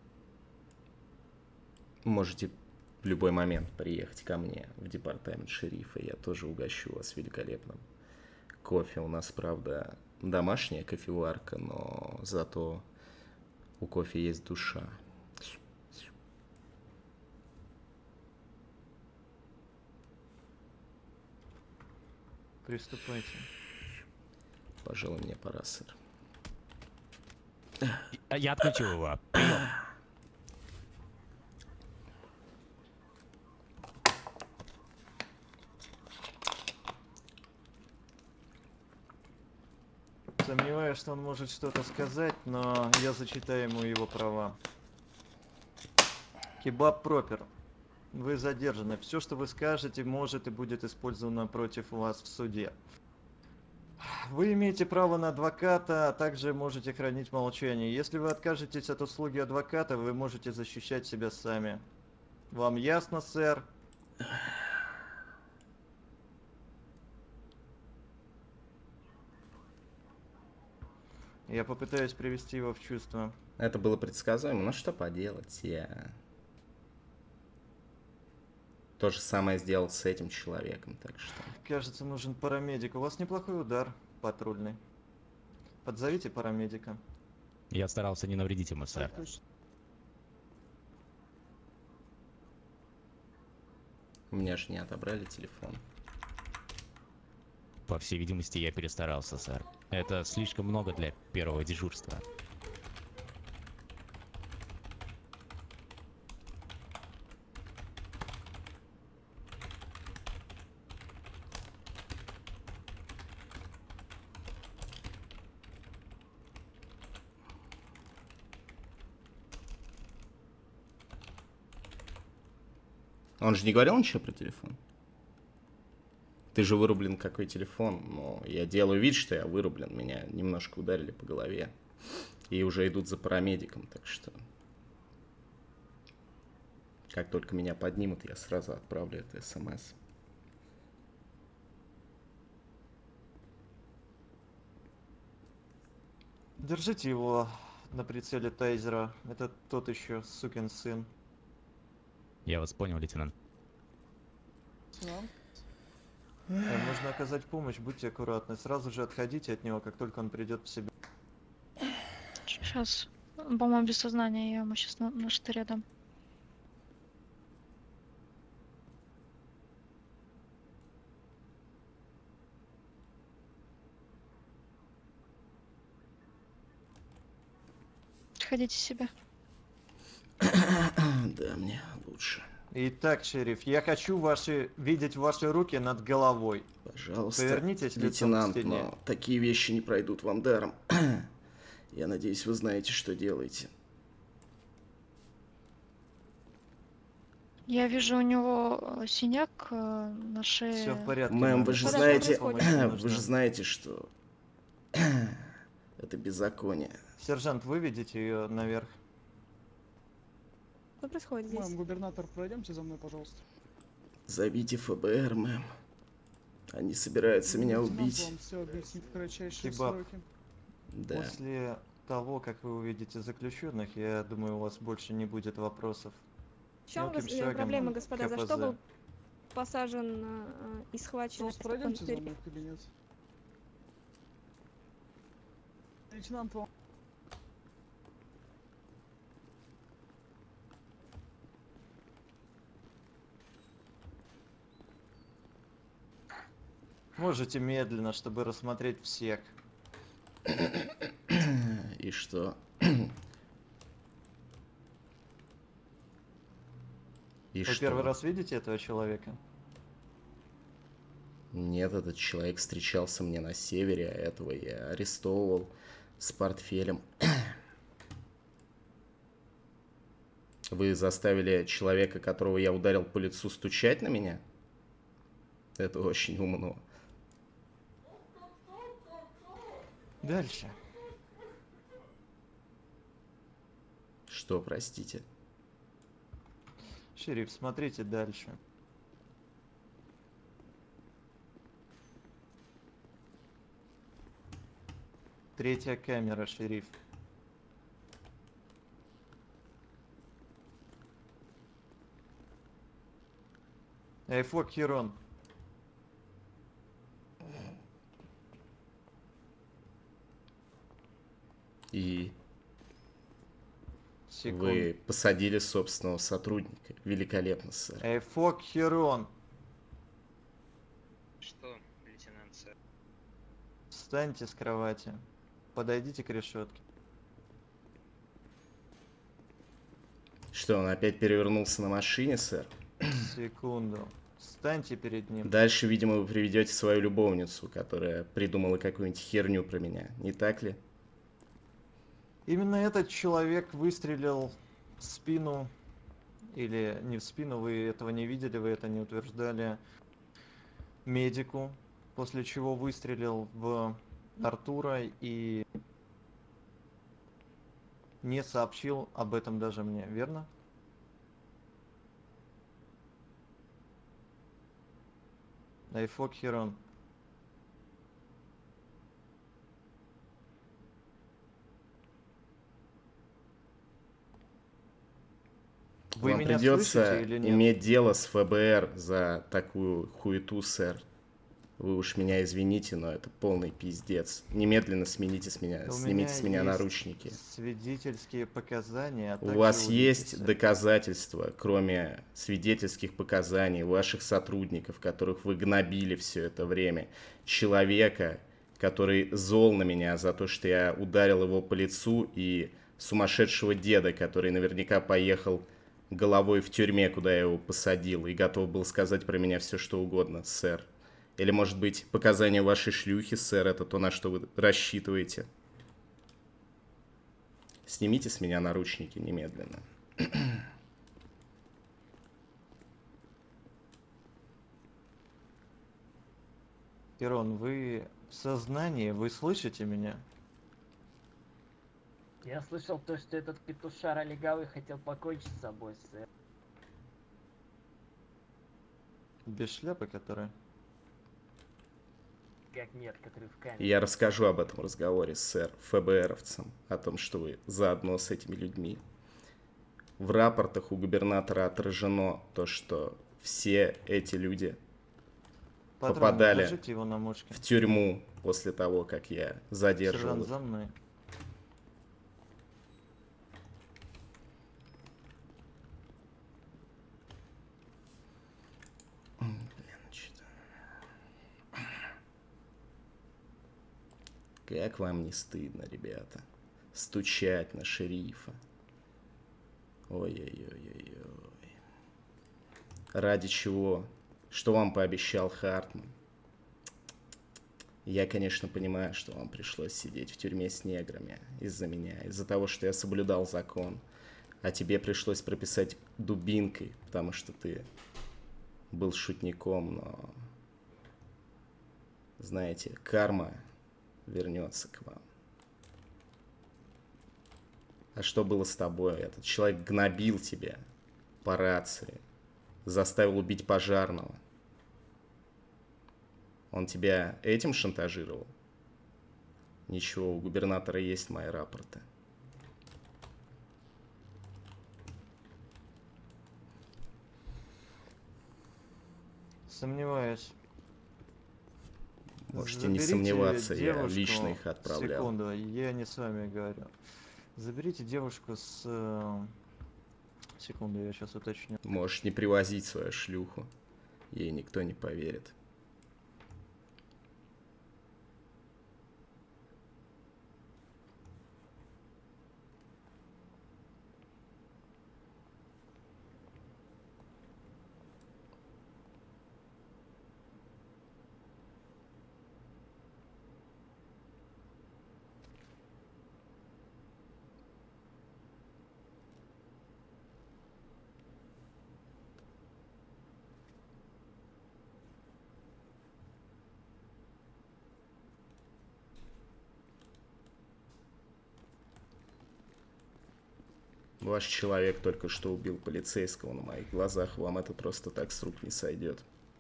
Можете в любой момент приехать ко мне в департамент шерифа. Я тоже угощу вас великолепным кофе. У нас, правда, домашняя кофеварка, но зато у кофе есть душа. Приступайте. Пожалуй, мне пора, сэр. Я отключил его. Прием. Сомневаюсь, что он может что-то сказать, но я зачитаю ему его права. Кебаб Пропер. Вы задержаны. Все, что вы скажете, может и будет использовано против вас в суде. Вы имеете право на адвоката, а также можете хранить молчание. Если вы откажетесь от услуги адвоката, вы можете защищать себя сами. Вам ясно, сэр? Я попытаюсь привести его в чувство. Это было предсказуемо, но что поделать, я... То же самое сделал с этим человеком, так что... Кажется, нужен парамедик. У вас неплохой удар, патрульный. Подзовите парамедика. Я старался не навредить ему, сэр. У меня же не отобрали телефон. По всей видимости, я перестарался, сэр. Это слишком много для первого дежурства. Он же не говорил ничего про телефон? Ты же вырублен, какой телефон. Но я делаю вид, что я вырублен. Меня немножко ударили по голове. И уже идут за парамедиком, так что... Как только меня поднимут, я сразу отправлю это СМС. Держите его на прицеле тайзера. Это тот еще сукин сын. Я вас понял, лейтенант. Нужно оказать помощь, будьте аккуратны. Сразу же отходите от него, как только он придет в себя. Сейчас, по-моему, без сознания, я ему сейчас на штыре дам. Отходите в себя. Да, мне лучше. Итак, шериф, я хочу видеть ваши руки над головой. Пожалуйста, Повернитесь лицом к лейтенант, стене. но такие вещи не пройдут вам даром. Я надеюсь, вы знаете, что делаете. Я вижу у него синяк на шее. Все в порядке. Мэм, вы же Что знаете, происходит? вы же знаете, что это беззаконие. Сержант, выведите ее наверх. Что происходит здесь? Мэм, губернатор, пройдемте за мной, пожалуйста. Зовите ФБР, мэм. Они собираются меня Лейтенант убить. вам все объяснит в кратчайшие Кебаб. сроки. Да. После того, как вы увидите заключенных, я думаю, у вас больше не будет вопросов. В чем Мелким шагом проблема, господа? За КПЗ. что был посажен и схвачен Просто Степан пройдемте за Тырьев? мной в кабинет. Лейтенант, вам... Можете медленно, чтобы рассмотреть всех. И что? И Вы что? первый раз видите этого человека? Нет, этот человек встречался мне на севере, а этого я арестовывал с портфелем. Вы заставили человека, которого я ударил по лицу, стучать на меня? Это очень умно. Дальше. Что, простите? Шериф, смотрите дальше. Третья камера, шериф. Айфок Херон. И Секунду. вы посадили собственного сотрудника. Великолепно, сэр. Айфок Херон. Что, лейтенант, сэр? Встаньте с кровати. Подойдите к решетке. Что, он опять перевернулся на машине, сэр? Секунду. Встаньте перед ним. Дальше, видимо, вы приведете свою любовницу, которая придумала какую-нибудь херню про меня. Не так ли? Именно этот человек выстрелил в спину, или не в спину, вы этого не видели, вы это не утверждали, медику, после чего выстрелил в Артура и не сообщил об этом даже мне, верно? Айфок Херон. Вы Вам меня придется слышите или нет? иметь дело с ФБР за такую хуету, сэр. Вы уж меня извините, но это полный пиздец. Немедленно снимите с меня есть наручники. Свидетельские показания. У вас есть доказательства, кроме свидетельских показаний ваших сотрудников, которых вы гнобили все это время? Человека, который зол на меня за то, что я ударил его по лицу, и сумасшедшего деда, который наверняка поехал головой в тюрьме, куда я его посадил, и готов был сказать про меня все, что угодно, сэр. Или, может быть, показания вашей шлюхи, сэр, это то, на что вы рассчитываете? Снимите с меня наручники немедленно. Перон, вы в сознании, вы слышите меня? Я слышал то, что этот петушара легавый хотел покончить с собой, сэр. Без шляпы, которая? Как нет, который в камере. Я расскажу об этом разговоре, сэр, ФБРовцам, о том, что вы заодно с этими людьми. В рапортах у губернатора отражено то, что все эти люди Патрон, попадали держите его на мушке. в тюрьму после того, как я задерживал Сержант, их. за мной. Как вам не стыдно, ребята, стучать на шерифа? Ой-ой-ой-ой-ой. Ради чего? Что вам пообещал Хартман? Я, конечно, понимаю, что вам пришлось сидеть в тюрьме с неграми из-за меня, из-за того, что я соблюдал закон. А тебе пришлось прописать дубинкой, потому что ты был шутником, но... Знаете, карма вернется к вам. А что было с тобой? Этот человек гнобил тебя по рации, заставил убить пожарного. Он тебя этим шантажировал? Ничего, у губернатора есть мои рапорты. Сомневаюсь. Можете не Заберите сомневаться, я девушку. лично их отправлял. Секунду, я не с вами говорю. Заберите девушку с... Секунду, я сейчас уточню. Можешь не привозить свою шлюху. Ей никто не поверит. Ваш человек только что убил полицейского на моих глазах. Вам это просто так с рук не сойдет.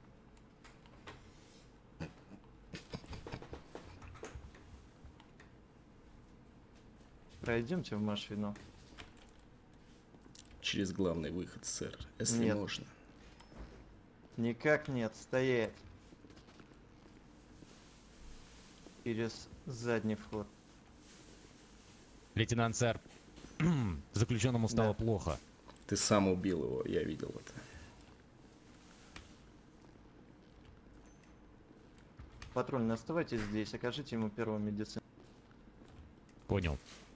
Пройдемте в машину. Через главный выход, сэр, если Нет. можно. Никак нет, стоять. Через задний вход. Лейтенант, сэр, заключенному стало плохо. Ты сам убил его, я видел это. Патрульный, оставайтесь здесь, окажите ему первую медицину. Понял.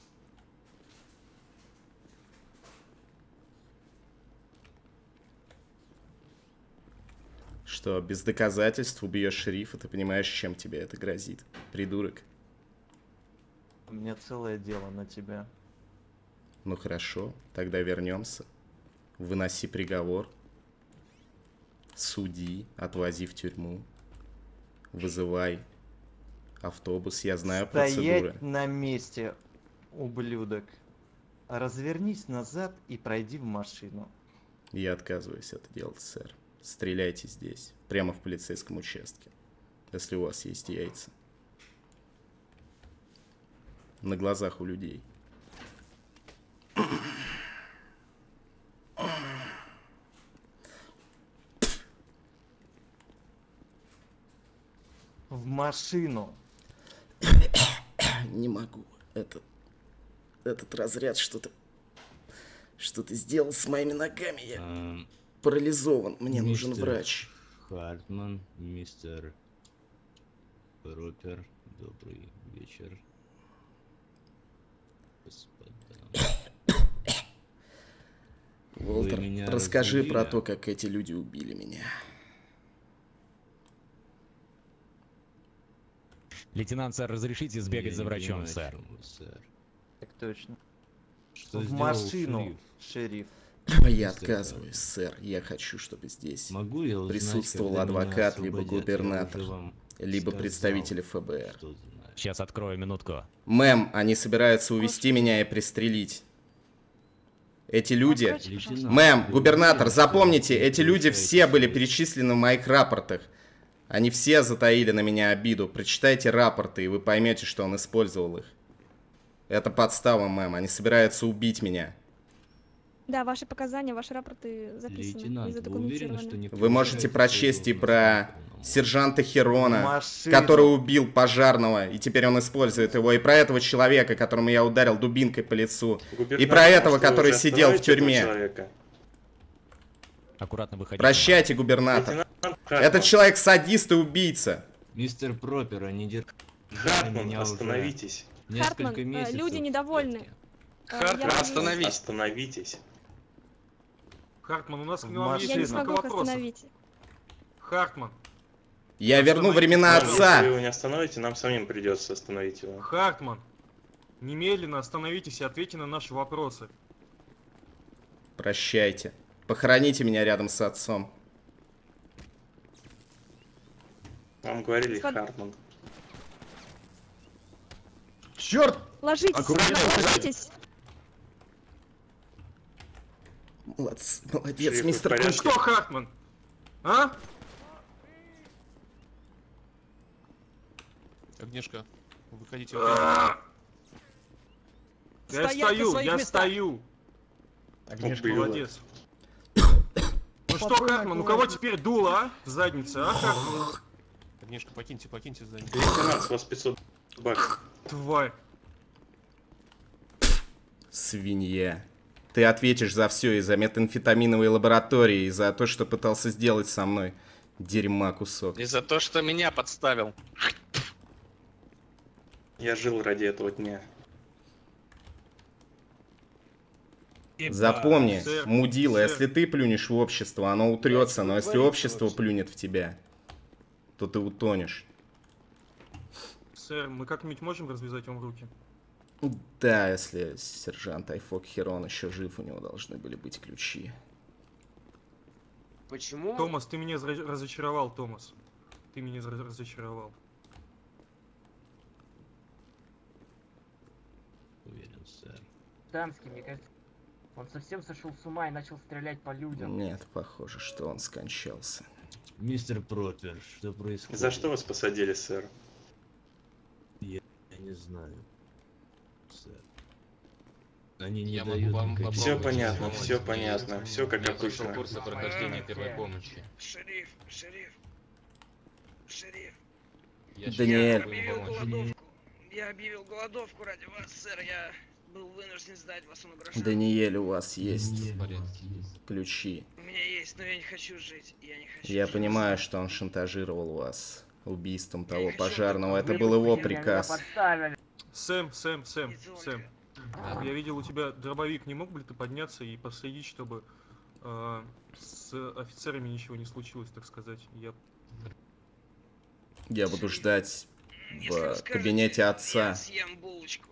Что, без доказательств убьешь шерифа, ты понимаешь, чем тебе это грозит? Придурок. У меня целое дело на тебя. Ну хорошо, тогда вернемся. Выноси приговор. Суди, отвози в тюрьму. Вызывай автобус, я знаю процедуры. Стоять на месте, ублюдок. Развернись назад и пройди в машину. Я отказываюсь это делать, сэр. Стреляйте здесь, прямо в полицейском участке, если у вас есть яйца. На глазах у людей. В машину. Не могу. Этот разряд что-то сделал с моими ногами. Я парализован. Мне нужен врач. Хартман, мистер Ропер, добрый вечер. Господа. Уолтер, расскажи про то, как эти люди убили меня. Лейтенант, сэр, разрешите сбегать за врачом, сэр? Так точно. Что в сделал машину, шериф. Я отказываюсь, сэр. Я хочу, чтобы здесь Могу я узнать, присутствовал когда меня адвокат, либо освободят? губернатор. Я уже вам либо Сказал, представители ФБР. что знает. Сейчас открою минутку. Мэм, они собираются увести меня и пристрелить. Эти люди... Лейтенант, Мэм, вы губернатор, уверены, что запомните, вы эти люди нарушаете все были свой- перечислены в моих рапортах. Они все затаили на меня обиду. Прочитайте рапорты, и вы поймете, что он использовал их. Это подстава, мэм. Они собираются убить меня. Да, ваши показания, ваши рапорты записаны и Лейтенант, вы уверены, задокументированы. что не Вы можете превышаете прочесть и свои про полномочия? сержанта Херона, Машину. который убил пожарного, и теперь он использует его, и про этого человека, которому я ударил дубинкой по лицу, и Губернатор, про этого, может, вы который уже сидел в остановите этого тюрьме. человека? Аккуратно выходите. Прощайте, губернатор. Лейтенант Этот Хартман, человек садист и убийца. Мистер Пропер, они держали Хартман, меня уже остановитесь. несколько Хартман, месяцев. люди недовольны. Хартман, я могу- остановитесь. Хартман, у нас к В вам есть Я не машину. несколько смогу их вопросов. остановить. Хартман, Я верну времена Если отца. вы его не остановите, нам самим придется остановить его. Хартман, немедленно остановитесь и ответьте на наши вопросы. Прощайте. Похороните меня рядом с отцом. Вам говорили, Господ- Хартман. Черт! Ложитесь, Аккуратнее, ложитесь. Молодец, Шериф, вы мистер в Ты порядке? Кук. что, Хартман? А? Огнешка, выходите. Я Стоять на стою, своих я местах. стою. Огнешка, Убила. Молодец. Ну что, Спокойно, Хартман, у кого теперь дуло, а? В заднице, а, Хартман? Огнешка, покиньте здание. Лейтенант, с вас 500 баксов. Тварь. Свинья. Ты ответишь за все, и за метамфетаминовые лаборатории, и за то, что пытался сделать со мной. Дерьма кусок. И за то, что меня подставил. Я жил ради этого дня. Запомни, Сэр, мудила, сэр. если ты плюнешь в общество, оно утрется, но если общество плюнет в тебя, то ты утонешь. Сэр, мы как-нибудь можем развязать вам руки? Да, если сержант Айфок Херон еще жив, у него должны были быть ключи. Почему? Томас, ты меня разочаровал, Томас. Ты меня разочаровал. Уверен, сэр. Дамский, мне кажется, он совсем сошел с ума и начал стрелять по людям. Нет, похоже, что он скончался. Мистер Пропер, что происходит? За что вас посадили, сэр? Я не знаю, сэр. Они не Я могу дают вам никаких Все попробовать понятно, помочь. все понятно, все как Я прошел обычно. курсы прохождения первой помощи. Шериф. Я Даниэль. считаю, что могу им помочь. Я объявил голодовку ради вас, сэр. Я был вынужден сдать вас на гроша. Даниэль, у вас есть В порядке. ключи. У меня есть, но я не хочу жить. Я не хочу. Я жить. понимаю, что он шантажировал вас убийством того не хочу пожарного. Это Вы был его меня приказ. подставили. Сэм. Не Сэм. только. Я видел у тебя дробовик. Не мог бы ли ты подняться и последить, чтобы с офицерами ничего не случилось, так сказать? Я буду ждать Если в вы скажете, кабинете отца. Я съем булочку.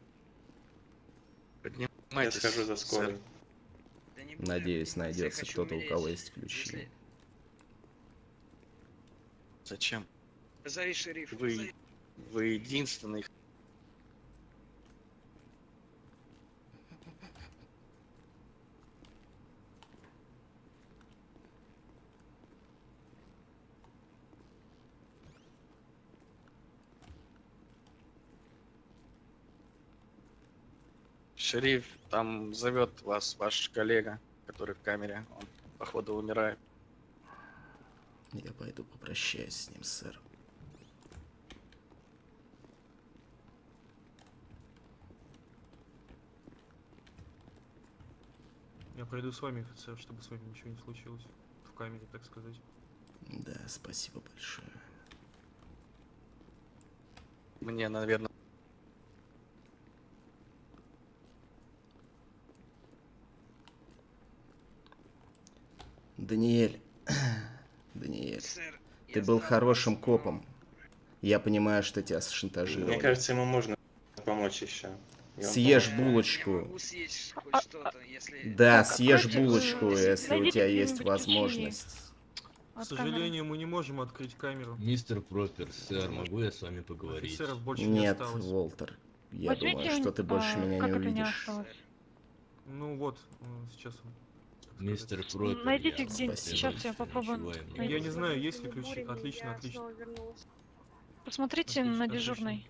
Я Поднимайтесь, схожу за сэр. скорой. Да не буду я Надеюсь, подниматься, я найдется хочу кто-то, у умереть. кого есть ключи. Если- Зачем? Позови шерифа. Вы единственный. Шериф, там зовет вас ваш коллега, который в камере. Он, походу, умирает. Я пойду попрощаюсь с ним, сэр. Я пройду с вами, офицер, чтобы с вами ничего не случилось. В камере, так сказать. Да, спасибо большое. Мне, наверное, Даниэль, Даниэль, Сэр, ты я был знал хорошим вас, но- копом. Я понимаю, что тебя Мне шантажировали. кажется, ему можно помочь еще. И он Съешь поможет. Я булочку. могу съесть хоть что-то, если... Да, Так, съешь откройте, булочку, если у найдите тебя есть где-нибудь ключи. возможность. К сожалению, мы не можем открыть камеру. Мистер Пропер, сэр, могу я с вами поговорить? Офицеров больше не Нет, осталось. Волтер, я Возьмите, думаю, что ты больше меня как не это не увидишь. осталось? Ну вот, сейчас он. Мистер Пропер, Найдите я где. Спасибо. Сейчас я попробую. Ничего Я найти. не знаю, есть ли ключи. Отлично, отлично. Посмотрите Отлично, на отлично. дежурной.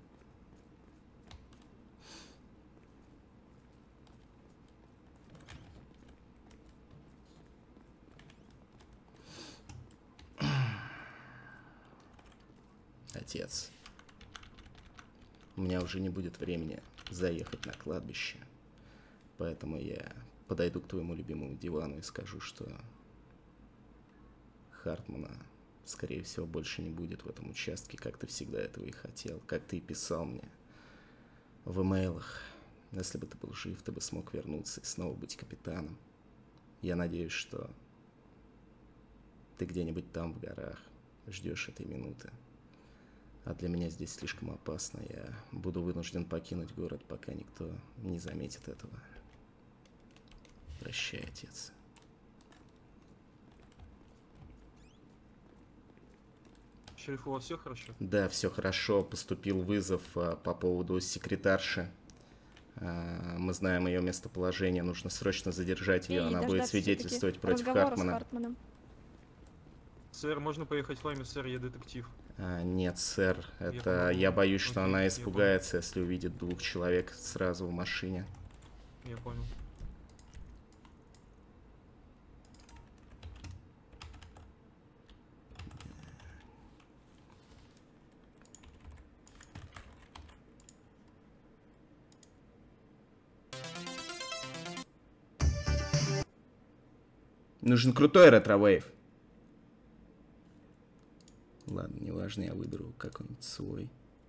Отец, у меня уже не будет времени заехать на кладбище, поэтому я подойду к твоему любимому дивану и скажу, что Хартмана, скорее всего, больше не будет в этом участке, как ты всегда этого и хотел, как ты и писал мне в имейлах. Если бы ты был жив, ты бы смог вернуться и снова быть капитаном. Я надеюсь, что ты где-нибудь там в горах ждешь этой минуты. А для меня здесь слишком опасно. Я буду вынужден покинуть город, пока никто не заметит этого. Прощай, отец. Шериф, у вас все хорошо? Да, все хорошо. Поступил вызов по поводу секретарши. Мы знаем ее местоположение. Нужно срочно задержать ее. Она будет свидетельствовать против Хартмана. Сэр, можно поехать с вами, сэр, я детектив. Нет, сэр, это я боюсь, что она испугается, если увидит двух человек сразу в машине. Я понял. Нужен крутой ретро-вейв. Ладно, неважно, я выберу какой-нибудь свой.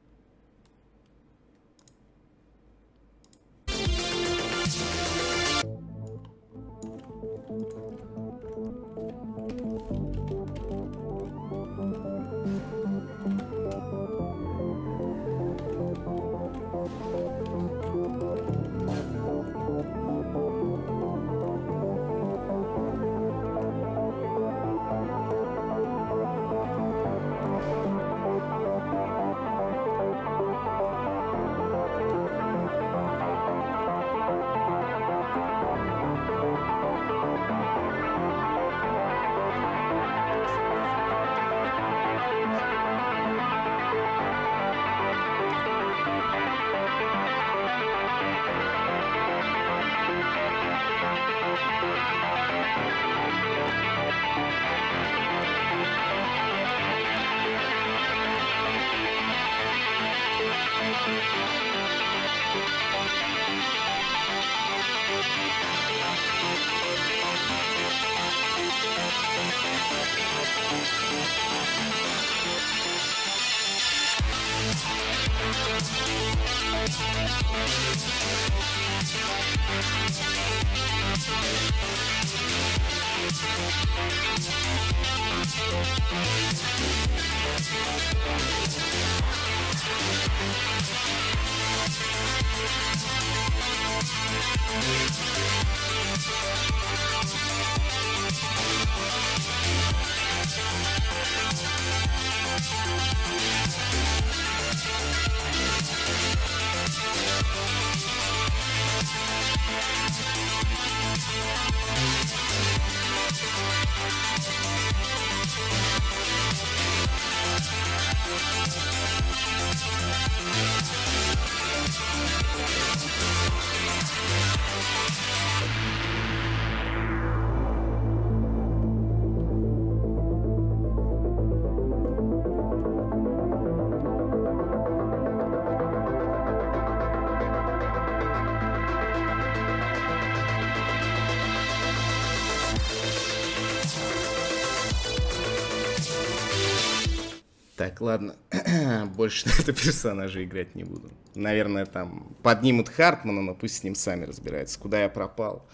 Так, ладно, больше на этого персонажа играть не буду. Наверное, там поднимут Хартмана, но пусть с ним сами разбираются. Куда я пропал,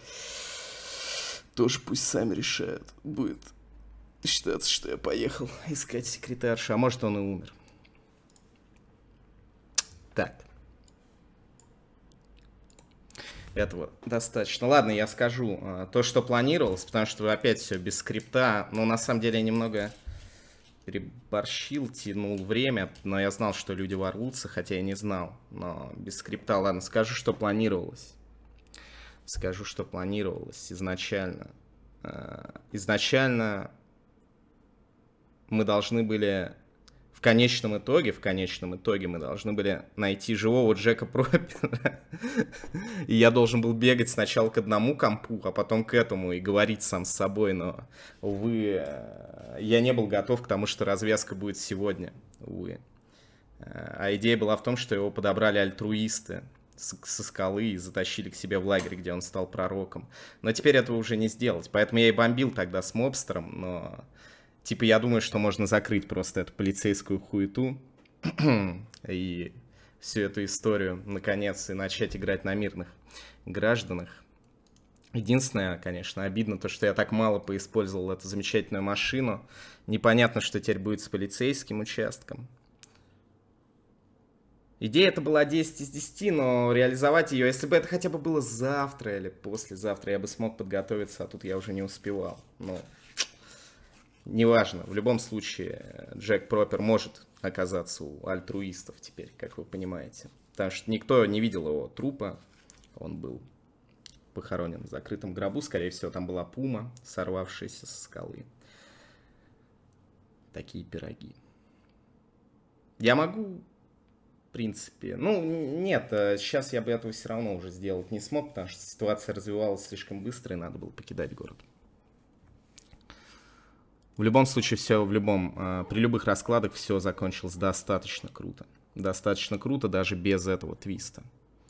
тоже пусть сами решают. Будет считаться, что я поехал искать секретаршу, а может он и умер. Так. Этого достаточно. Ладно, я скажу то, что планировалось, потому что опять все без скрипта. Но на самом деле я немного переборщил, тянул время, но я знал, что люди ворвутся, хотя я не знал. Но без скрипта, ладно, скажу, что планировалось. Скажу, что планировалось изначально. Изначально мы должны были... В конечном итоге мы должны были найти живого Джека Пропера. И я должен был бегать сначала к одному компу, а потом к этому и говорить сам с собой. Но, увы, я не был готов к тому, что развязка будет сегодня. Увы. А идея была в том, что его подобрали альтруисты со скалы и затащили к себе в лагерь, где он стал пророком. Но теперь этого уже не сделать. Поэтому я и бомбил тогда с мобстером, но... Типа, я думаю, что можно закрыть просто эту полицейскую хуету и всю эту историю, наконец, и начать играть на мирных гражданах. Единственное, конечно, обидно то, что я так мало поиспользовал эту замечательную машину. Непонятно, что теперь будет с полицейским участком. Идея это была 10 из 10, но реализовать ее, если бы это хотя бы было завтра или послезавтра, я бы смог подготовиться, а тут я уже не успевал. Ну... Неважно, в любом случае Джек Пропер может оказаться у альтруистов теперь, как вы понимаете. Потому что никто не видел его трупа, он был похоронен в закрытом гробу, скорее всего там была пума, сорвавшаяся со скалы. Такие пироги. Я могу, в принципе, ну нет, сейчас я бы этого все равно уже сделать не смог, потому что ситуация развивалась слишком быстро и надо было покидать город. В любом случае, все при любых раскладах все закончилось достаточно круто. Достаточно круто, даже без этого твиста.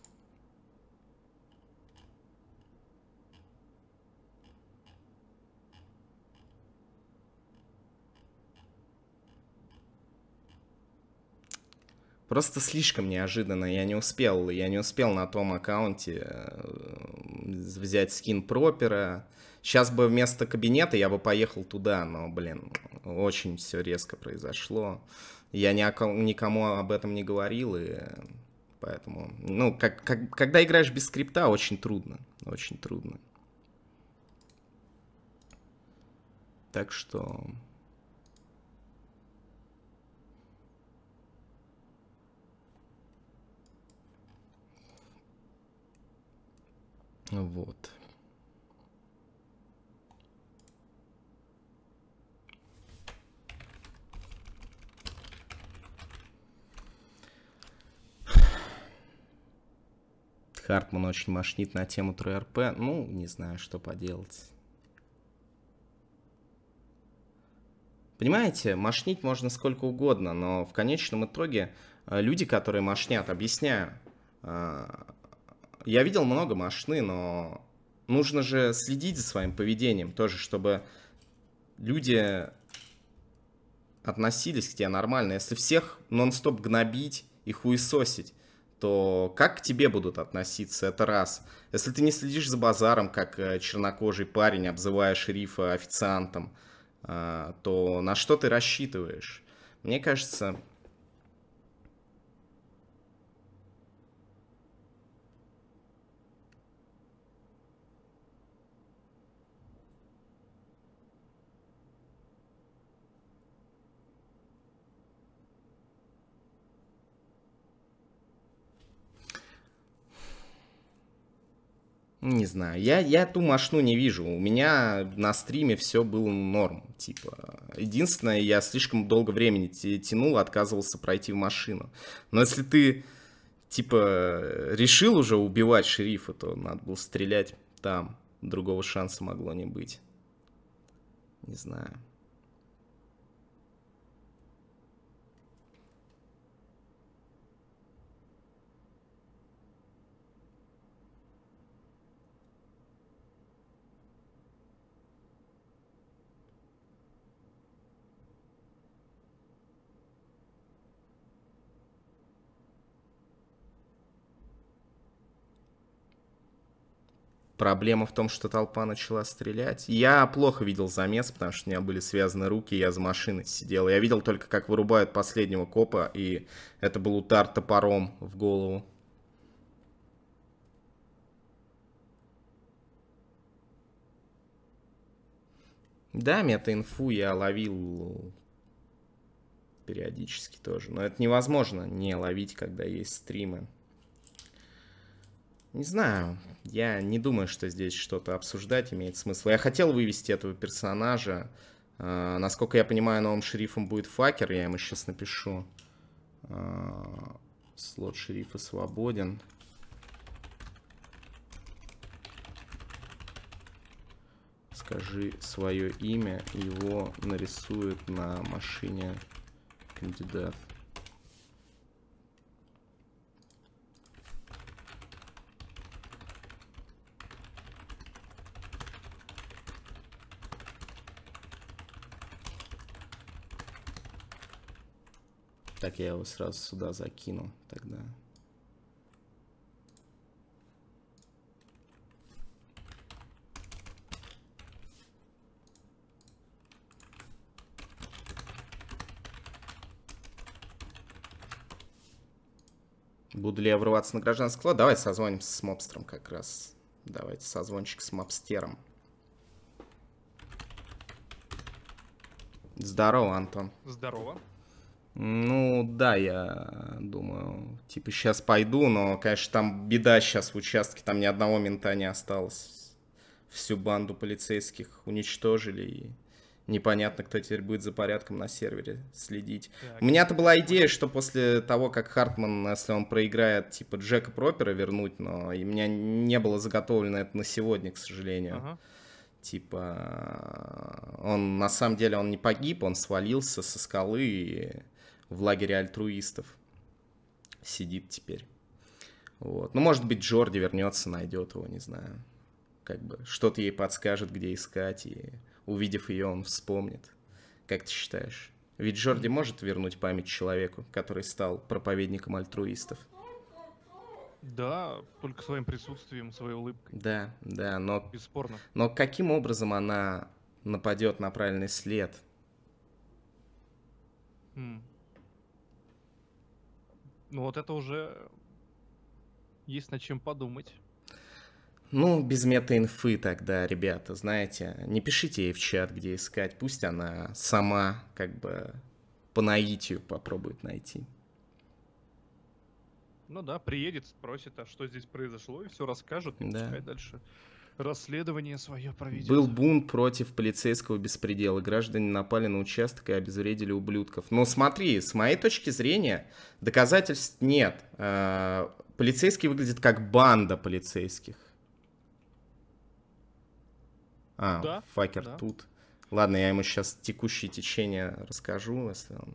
Просто слишком неожиданно. Я не успел на том аккаунте взять скин Пропера. Сейчас бы вместо кабинета я бы поехал туда, но, блин, очень все резко произошло. Я никому об этом не говорил, и поэтому, ну, когда играешь без скрипта, очень трудно, очень трудно. Так что... Вот. Хартман очень мошнит на тему ТРП. Ну, не знаю, что поделать. Понимаете, мошнить можно сколько угодно, но в конечном итоге люди, которые мошнят, объясняю. Я видел много мошны, но нужно же следить за своим поведением тоже, чтобы люди относились к тебе нормально. Если всех нон-стоп гнобить и хуесосить, то как к тебе будут относиться? Это раз. Если ты не следишь за базаром, как чернокожий парень, обзывая шерифа официантом, то на что ты рассчитываешь? Мне кажется... Не знаю, я ту мошну не вижу. У меня на стриме все было норм. Типа, единственное, я слишком долго времени тянул, отказывался пройти в машину. Но если ты, типа, решил уже убивать шерифа, то надо было стрелять там. Другого шанса могло не быть. Не знаю. Проблема в том, что толпа начала стрелять. Я плохо видел замес, потому что у меня были связаны руки, я за машиной сидел. Я видел только, как вырубают последнего копа, и это был удар топором в голову. Да, мета-инфу я ловил периодически тоже. Но это невозможно не ловить, когда есть стримы. Не знаю, я не думаю, что здесь что-то обсуждать имеет смысл. Я хотел вывести этого персонажа. Насколько я понимаю, новым шерифом будет Факер. Я ему сейчас напишу. Слот шерифа свободен. Скажи свое имя, его нарисует на машине кандидат. Так, я его сразу сюда закину тогда. Буду ли я врываться на гражданский склад? Давайте созвонимся с мобстером как раз. Давайте созвончик с мобстером. Здорово, Антон. Здорово. Ну, да, я думаю, типа, сейчас пойду, но, конечно, там беда сейчас в участке, там ни одного мента не осталось. Всю банду полицейских уничтожили, и непонятно, кто теперь будет за порядком на сервере следить. Так. У меня-то была идея, что после того, как Хартман, если он проиграет, типа, Джека Пропера вернуть, но и у меня не было заготовлено это на сегодня, к сожалению. Ага. Типа, он, на самом деле, он не погиб, он свалился со скалы и в лагере альтруистов сидит теперь. Вот. Ну, может быть, Джорди вернется, найдет его, не знаю. Как бы что-то ей подскажет, где искать, и увидев ее, он вспомнит. Как ты считаешь? Ведь Джорди может вернуть память человеку, который стал проповедником альтруистов? Да, только своим присутствием, своей улыбкой. Да, да, но... Бесспорно. Но каким образом она нападет на правильный след? Ну вот это уже есть над чем подумать. Ну, без мета-инфы тогда, ребята, знаете, не пишите ей в чат, где искать, пусть она сама как бы по наитию попробует найти. Ну да, приедет, спросит, а что здесь произошло, и все расскажет, и Да. пускай дальше расследование свое проведет. Был бунт против полицейского беспредела. Граждане напали на участок и обезвредили ублюдков. Но смотри, с моей точки зрения, доказательств нет. Полицейский выглядит как банда полицейских. Да, Факер да. тут. Ладно, я ему сейчас текущее течение расскажу, если он...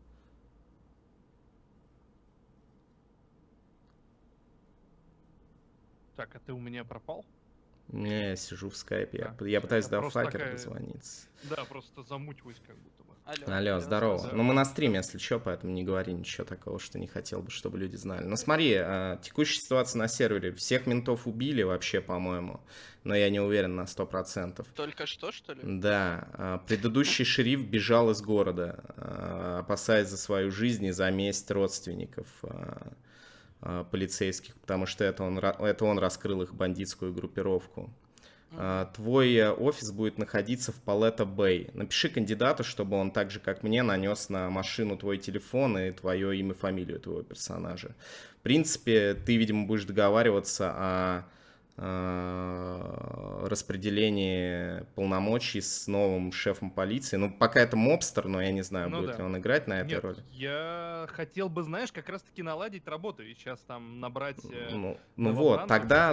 Так, а ты у меня пропал? Не, я сижу в скайпе, я всё, пытаюсь это до просто Факера такая- дозвониться. Да, просто замучиваюсь как будто бы. Алло, здорово. Ну, мы на стриме, если что, поэтому не говори ничего такого, что не хотел бы, чтобы люди знали. Ну, смотри, текущая ситуация на сервере. Всех ментов убили вообще, по-моему, но я не уверен на 100%. Только что ли? Да, предыдущий шериф бежал из города, опасаясь за свою жизнь и за месть родственников полицейских, потому что это он раскрыл их бандитскую группировку. Твой офис будет находиться в Палетто Бэй. Напиши кандидату, чтобы он так же, как мне, нанес на машину твой телефон и твое имя, фамилию твоего персонажа. В принципе, ты, видимо, будешь договариваться о распределении полномочий с новым шефом полиции. Ну, пока это мобстер, но я не знаю, Ну будет да. ли он играть на этой Нет, роли. я хотел бы, знаешь, как раз-таки наладить работу и сейчас там набрать... Ну вот, новобранцев, тогда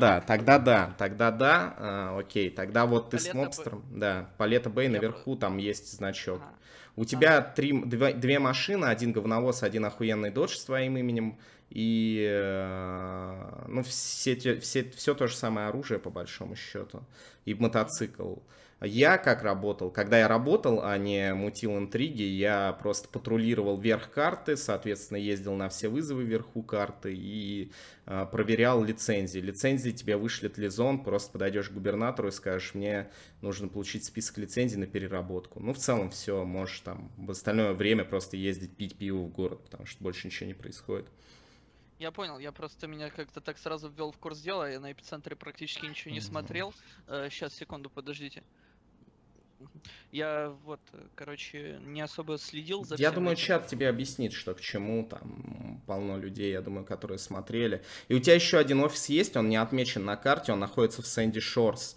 да, окей, тогда вот ты с Палетто мобстером, да, Палетто Бэй наверху, там есть значок. У тебя две машины, один говновоз, один охуенный додж с твоим именем, и ну, все то же самое оружие, по большому счету, и мотоцикл. Я как работал? Когда я работал, а не мутил интриги, я просто патрулировал верх карты, соответственно, ездил на все вызовы вверху карты и проверял лицензии. Лицензии тебе вышлет Лизон, просто подойдешь к губернатору и скажешь, мне нужно получить список лицензий на переработку. Ну, в целом, все, можешь там в остальное время просто ездить пить пиво в город, потому что больше ничего не происходит. Я понял, я просто меня как-то так сразу ввел в курс дела, я на эпицентре практически ничего не смотрел. Сейчас, секунду, подождите. Я вот, короче, не особо следил за Я всем думаю, этим. чат тебе объяснит, что к чему, там полно людей, я думаю, которые смотрели. И у тебя еще один офис есть, он не отмечен на карте, он находится в Сэнди Шорс.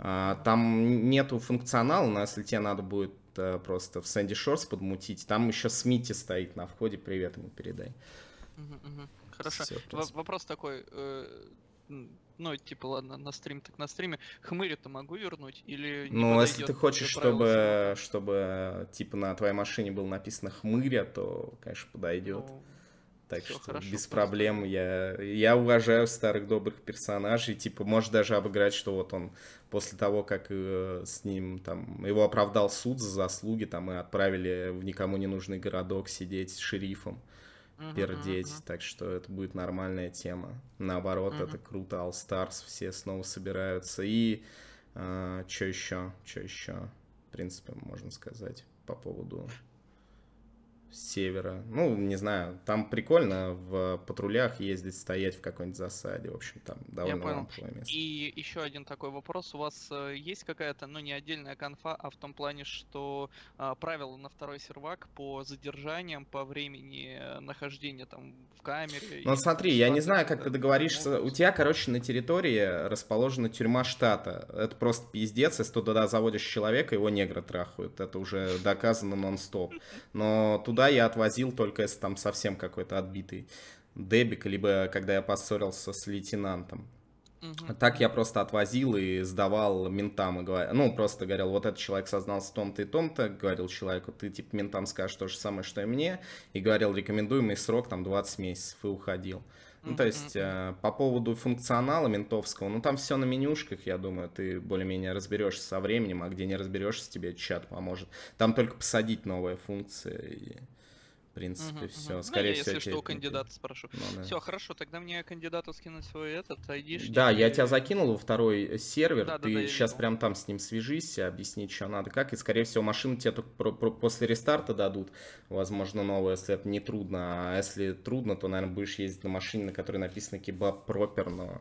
Там нету функционала, но если тебе надо будет просто в Сэнди Шорс подмутить, там еще Смити стоит на входе, привет ему передай. Хорошо. Всё, в принципе. Вопрос такой, ну, типа, ладно, на стрим так на стриме. Хмырю-то могу вернуть или не Ну, если подойдет ты хочешь, для правил чтобы типа на твоей машине было написано Хмыря, то, конечно, подойдет. Так всё что хорошо, без просто- проблем. Я уважаю старых добрых персонажей. Типа, можешь даже обыграть, что вот он после того, как с ним там его оправдал суд за заслуги, там и отправили в никому не нужный городок сидеть с шерифом, пердеть. Так что это будет нормальная тема. Наоборот, это круто. All Stars все снова собираются. И что еще? Что еще? В принципе, можно сказать по поводу севера. Ну, не знаю, там прикольно в патрулях ездить, стоять в какой-нибудь засаде. В общем, там Я довольно понял. ламповое место. И еще один такой вопрос. У вас есть какая-то, ну, не отдельная конфа, а в том плане, что правила на второй сервак по задержаниям, по времени нахождения там в камере? Ну, и смотри, я не ситуации, знаю, как когда ты договоришься. У тебя, короче, на территории расположена тюрьма штата. Это просто пиздец. Если ты туда заводишь человека, его негры трахают. Это уже доказано нон-стоп. Но туда я отвозил только если там совсем какой-то отбитый дебик, либо когда я поссорился с лейтенантом. Так я просто отвозил и сдавал ментам. И ну, просто говорил, вот этот человек сознался в том-то и том-то. Говорил человеку, ты типа ментам скажешь то же самое, что и мне. И говорил, рекомендуемый срок там 20 месяцев. И уходил. Ну, то есть, по поводу функционала ментовского, ну, там все на менюшках, я думаю, ты более-менее разберешься со временем, а где не разберешься, тебе чат поможет. Там только посадить новые функции, и, в принципе, все. Скорее я, всего, если тебе что, у это не кандидата спрошу. Ну, да. Все, хорошо, тогда мне кандидату скинуть свой этот айдишник. Да, я и- тебя закинул во второй сервер, Да, ты я сейчас видел. прям там с ним свяжись, объясни, что надо, как, и, скорее всего, машину тебе только после рестарта дадут, возможно, новую, если это не трудно, а если трудно, то, наверное, будешь ездить на машине, на которой написано Kebab Proper, но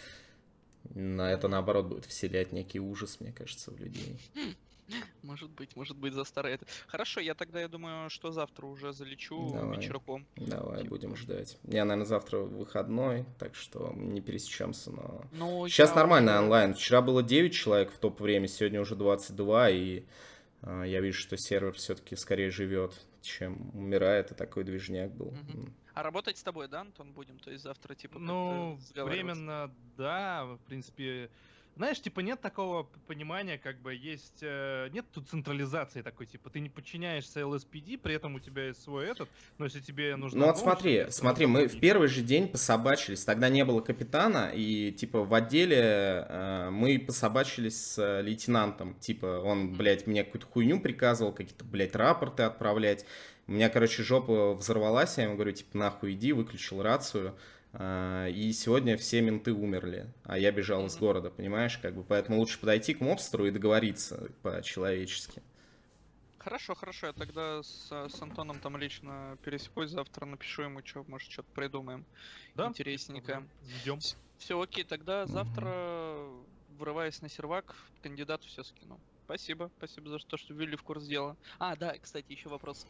на это, наоборот, будет вселять некий ужас, мне кажется, в людей. Может быть, за старое это. Хорошо, я тогда, я думаю, что завтра уже залечу Давай. вечерком. Давай, будем ждать. Я, наверное, завтра выходной, так что не пересечемся, но... Ну, Сейчас я нормально уже- онлайн. Вчера было 9 человек в топ-время, сегодня уже 22, и я вижу, что сервер все-таки скорее живет, чем умирает, и такой движняк был. А работать с тобой, да, Антон, будем? То есть завтра, типа, Ну, как-то сговариваться? временно, да, в принципе. Знаешь, типа, нет такого понимания, как бы есть, нет тут централизации такой, типа, ты не подчиняешься LSPD, при этом у тебя есть свой этот, но если тебе нужно... Ну вот смотри, мы в первый же день пособачились, тогда не было капитана, и типа в отделе мы пособачились с лейтенантом, типа он, блядь, мне какую-то хуйню приказывал, какие-то, блядь, рапорты отправлять, у меня, короче, жопа взорвалась, я ему говорю, типа, нахуй иди, выключил рацию, и сегодня все менты умерли, а я бежал из города, понимаешь, как бы, поэтому лучше подойти к мобстеру и договориться по-человечески. Хорошо, я тогда с Антоном там лично пересекусь, завтра напишу ему, что, может, что-то придумаем Да, интересненькое. Ждем. Все, окей, тогда завтра, врываясь на сервак, кандидату все скину. Спасибо за то, что ввели в курс дела. А, да, кстати, еще вопрос.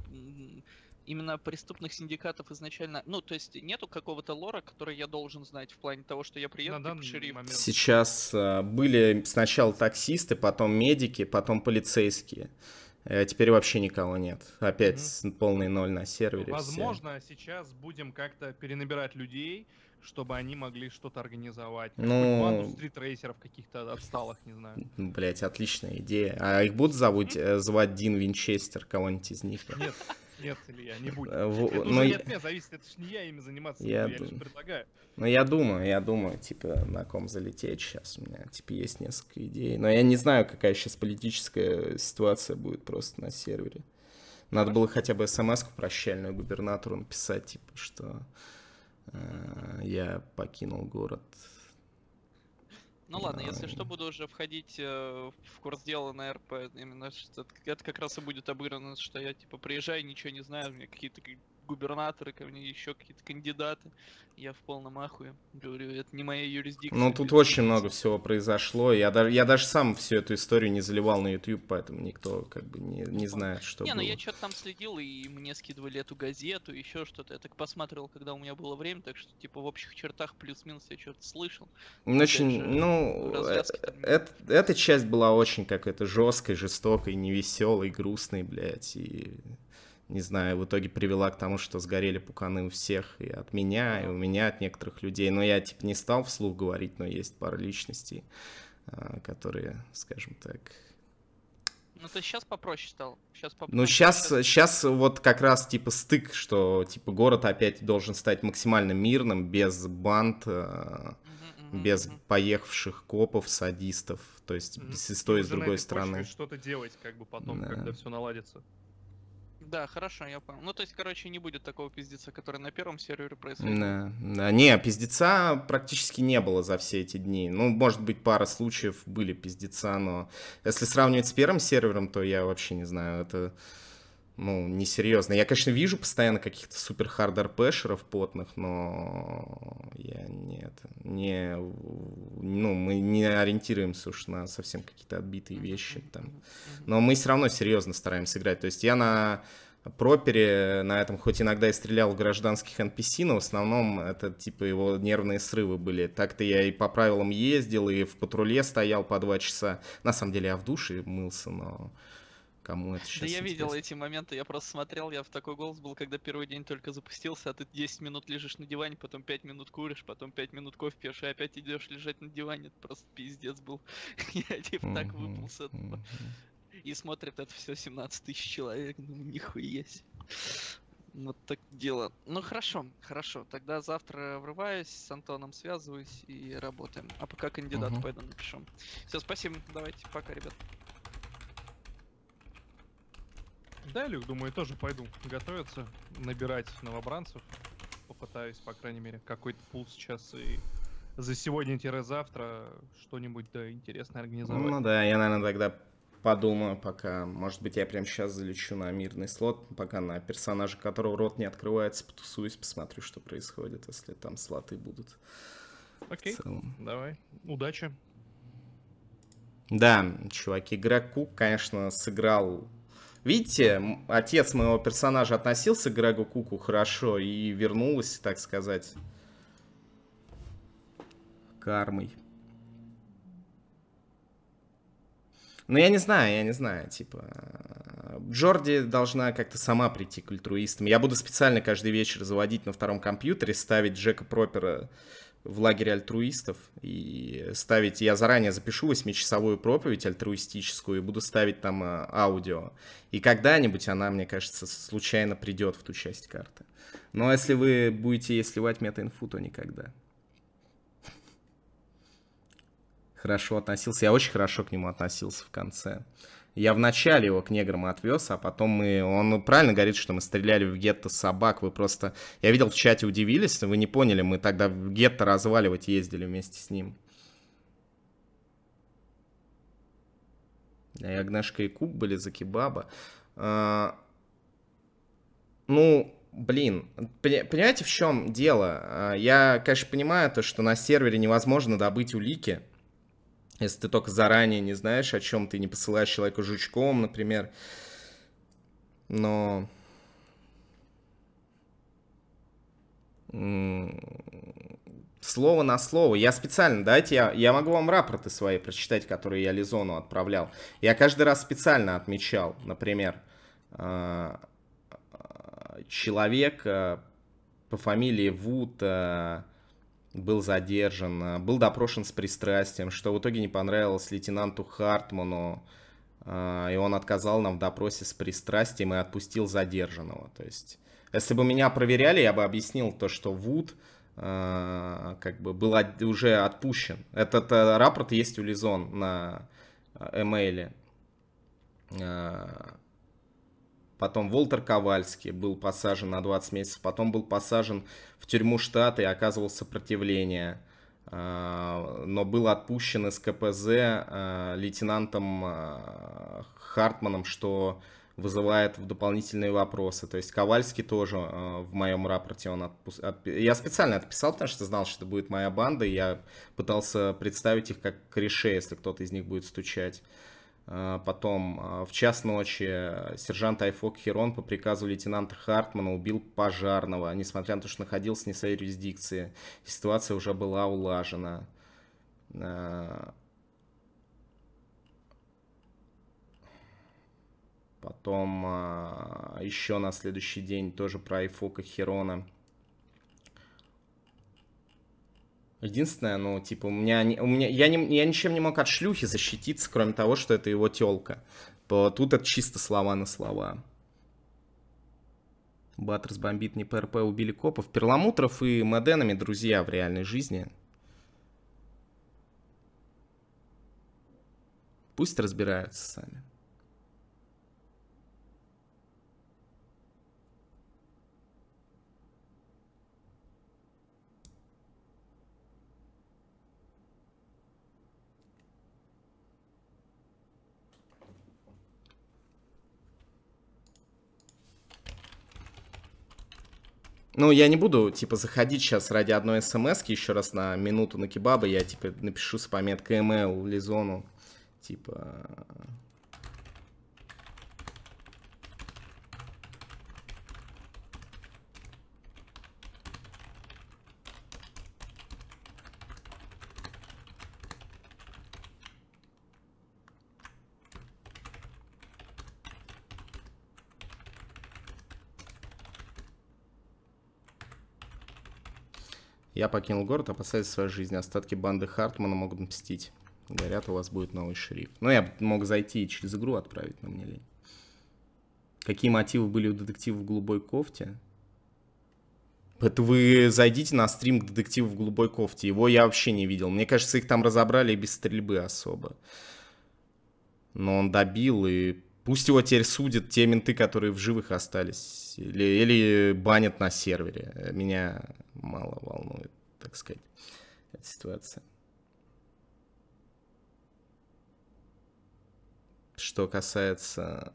Именно преступных синдикатов изначально, ну, то есть нету какого-то лора, который я должен знать в плане того, что я приеду, типа шериф. Сейчас были сначала таксисты, потом медики, потом полицейские. Теперь вообще никого нет. Опять полный ноль на сервере. Возможно, сейчас будем как-то перенабирать людей, чтобы они могли что-то организовать. Ну, банду стритрейсеров каких-то отсталых, не знаю. Блять, отличная идея. А их будут звать Дин Винчестер, кого-нибудь из них? Нет, Илья, не будет. Ну, Нет, от меня зависит, это ж не я ими заниматься, я лишь предлагаю. Ну, я думаю, типа, на ком залететь сейчас. У меня, типа, есть несколько идей. Но я не знаю, какая сейчас политическая ситуация будет просто на сервере. Надо было хотя бы смс-ку прощальную губернатору написать, типа, что я покинул город. Ну ладно, если что, буду уже входить в курс дела на РП. Именно что это как раз и будет обыграно, что я типа приезжаю, ничего не знаю, у меня какие-то губернаторы, ко мне еще какие-то кандидаты. Я в полном ахуе. Говорю, это не моя юрисдикция. Ну, тут очень много всего произошло. Я даже сам всю эту историю не заливал на YouTube, поэтому никто как бы не знает, что Не, было. ну я что-то там следил, и мне скидывали эту газету, еще что-то. Я так посмотрел, когда у меня было время, так что, типа, в общих чертах плюс-минус я что-то слышал. Очень, ну, эта часть была очень какой-то жесткой, жестокой, невеселой, грустной, блядь, и... Не знаю, в итоге привела к тому, что сгорели пуканы у всех, и от меня, и у меня, от некоторых людей. Но я, типа, не стал вслух говорить, но есть пара личностей, которые, скажем так... Ну, то сейчас попроще стало. Ну, сейчас вот как раз, типа, стык, что, типа, город опять должен стать максимально мирным, без банд, без поехавших копов, садистов, то есть с той и с другой стороны. Что-то делать, как бы, потом, когда все наладится. Да, хорошо, я понял. Ну, то есть, короче, не будет такого пиздеца, который на первом сервере происходил. Да. Не, пиздеца практически не было за все эти дни. Ну, может быть, пара случаев были пиздеца, но если сравнивать с первым сервером, то я вообще не знаю, это, ну, несерьезно. Я, конечно, вижу постоянно каких-то супер хард РПшеров потных, но я мы не ориентируемся уж на совсем какие-то отбитые вещи там. Но мы все равно серьезно стараемся играть. То есть я на пропере на этом хоть иногда и стрелял в гражданских NPC, но в основном это типа его нервные срывы были. Так-то я и по правилам ездил, и в патруле стоял по 2 часа. На самом деле я в душе мылся, но кому это сейчас Да я интересно? видел эти моменты, я просто смотрел, я в такой голос был, когда первый день только запустился, а ты 10 минут лежишь на диване, потом 5 минут куришь, потом 5 минут кофе пьешь, и опять идешь лежать на диване. Это просто пиздец был. Я типа так выпал с этого. И смотрит это все 17 тысяч человек, ну нихуя себе. Вот так дело. Ну хорошо, тогда завтра врываюсь, с Антоном связываюсь и работаем. А пока кандидату пойду напишу. Все, спасибо, давайте, пока, ребят. Да, Люк, думаю, тоже пойду готовиться, набирать новобранцев. Попытаюсь, по крайней мере, какой-то пул сейчас и за сегодня-завтра что-нибудь интересное организовать. Ну да, я, наверное, тогда подумаю, пока, может быть, я прямо сейчас залечу на мирный слот, пока на персонажа, которого рот не открывается, потусуюсь, посмотрю, что происходит, если там слоты будут. Окей, давай, удачи. Да, чуваки, Грег, конечно, сыграл... Видите, отец моего персонажа относился к Грегу Куку хорошо и вернулась, так сказать, кармой. Ну, я не знаю, типа... Джорди должна как-то сама прийти к альтруистам. Я буду специально каждый вечер заводить на втором компьютере, ставить Джека Пропера в лагере альтруистов и ставить... Я заранее запишу 8-часовую проповедь альтруистическую и буду ставить там аудио. И когда-нибудь она, мне кажется, случайно придет в ту часть карты. Но если вы будете ей сливать мета-инфу, то никогда. Хорошо относился. Я очень хорошо к нему относился в конце. Я вначале его к неграм отвез, а потом он правильно говорит, что мы стреляли в гетто собак. Вы просто... Я видел в чате, удивились, вы не поняли, мы тогда в гетто разваливать ездили вместе с ним. И Агнешка и Куб были за кебаба. Ну, блин, понимаете, в чем дело? Я, конечно, понимаю то, что на сервере невозможно добыть улики. Если ты только заранее не знаешь, о чем ты не посылаешь человеку жучком, например. Но... Слово на слово. Я специально, я могу вам рапорты свои прочитать, которые я Лизону отправлял. Я каждый раз специально отмечал, например, человек по фамилии Вуд был задержан, был допрошен с пристрастием, что в итоге не понравилось лейтенанту Хартману, и он отказал нам в допросе с пристрастием и отпустил задержанного. То есть, если бы меня проверяли, я бы объяснил то, что Вуд как бы был уже отпущен. Этот рапорт есть у Лизон на эмейле. Потом Волтер Ковальский был посажен на 20 месяцев. Потом был посажен в тюрьму штата и оказывал сопротивление. Но был отпущен из КПЗ лейтенантом Хартманом, что вызывает дополнительные вопросы. То есть Ковальский тоже в моем рапорте, я специально отписал, потому что знал, что это будет моя банда, и я пытался представить их как корешей, если кто-то из них будет стучать. Потом в час ночи сержант Айфок Херон по приказу лейтенанта Хартмана убил пожарного, несмотря на то, что находился не в своей юрисдикции. Ситуация уже была улажена. Потом еще на следующий день тоже про Айфока Херона. Единственное, ну, типа, я ничем не мог от шлюхи защититься, кроме того, что это его тёлка. Тут это чисто слова на слова. Баттерс бомбит, не ПРП, убили копов. Перламутров и Моденами друзья в реальной жизни. Пусть разбираются сами. Ну, я не буду, типа, заходить сейчас ради одной смс-ки еще раз на минуту на кебабы. Я, типа, напишу с пометкой email Лизону. Типа... Я покинул город, опасаясь своей жизни. Остатки банды Хартмана могут мстить. Говорят, у вас будет новый шериф. Ну, я мог зайти и через игру отправить, но мне лень. Какие мотивы были у детектива в голубой кофте? Это вы зайдите на стрим к детективу в голубой кофте. Его я вообще не видел. Мне кажется, их там разобрали и без стрельбы особо. Но он добил, и пусть его теперь судят те менты, которые в живых остались. Или банят на сервере. Меня мало волнует, так сказать, эта ситуация. Что касается...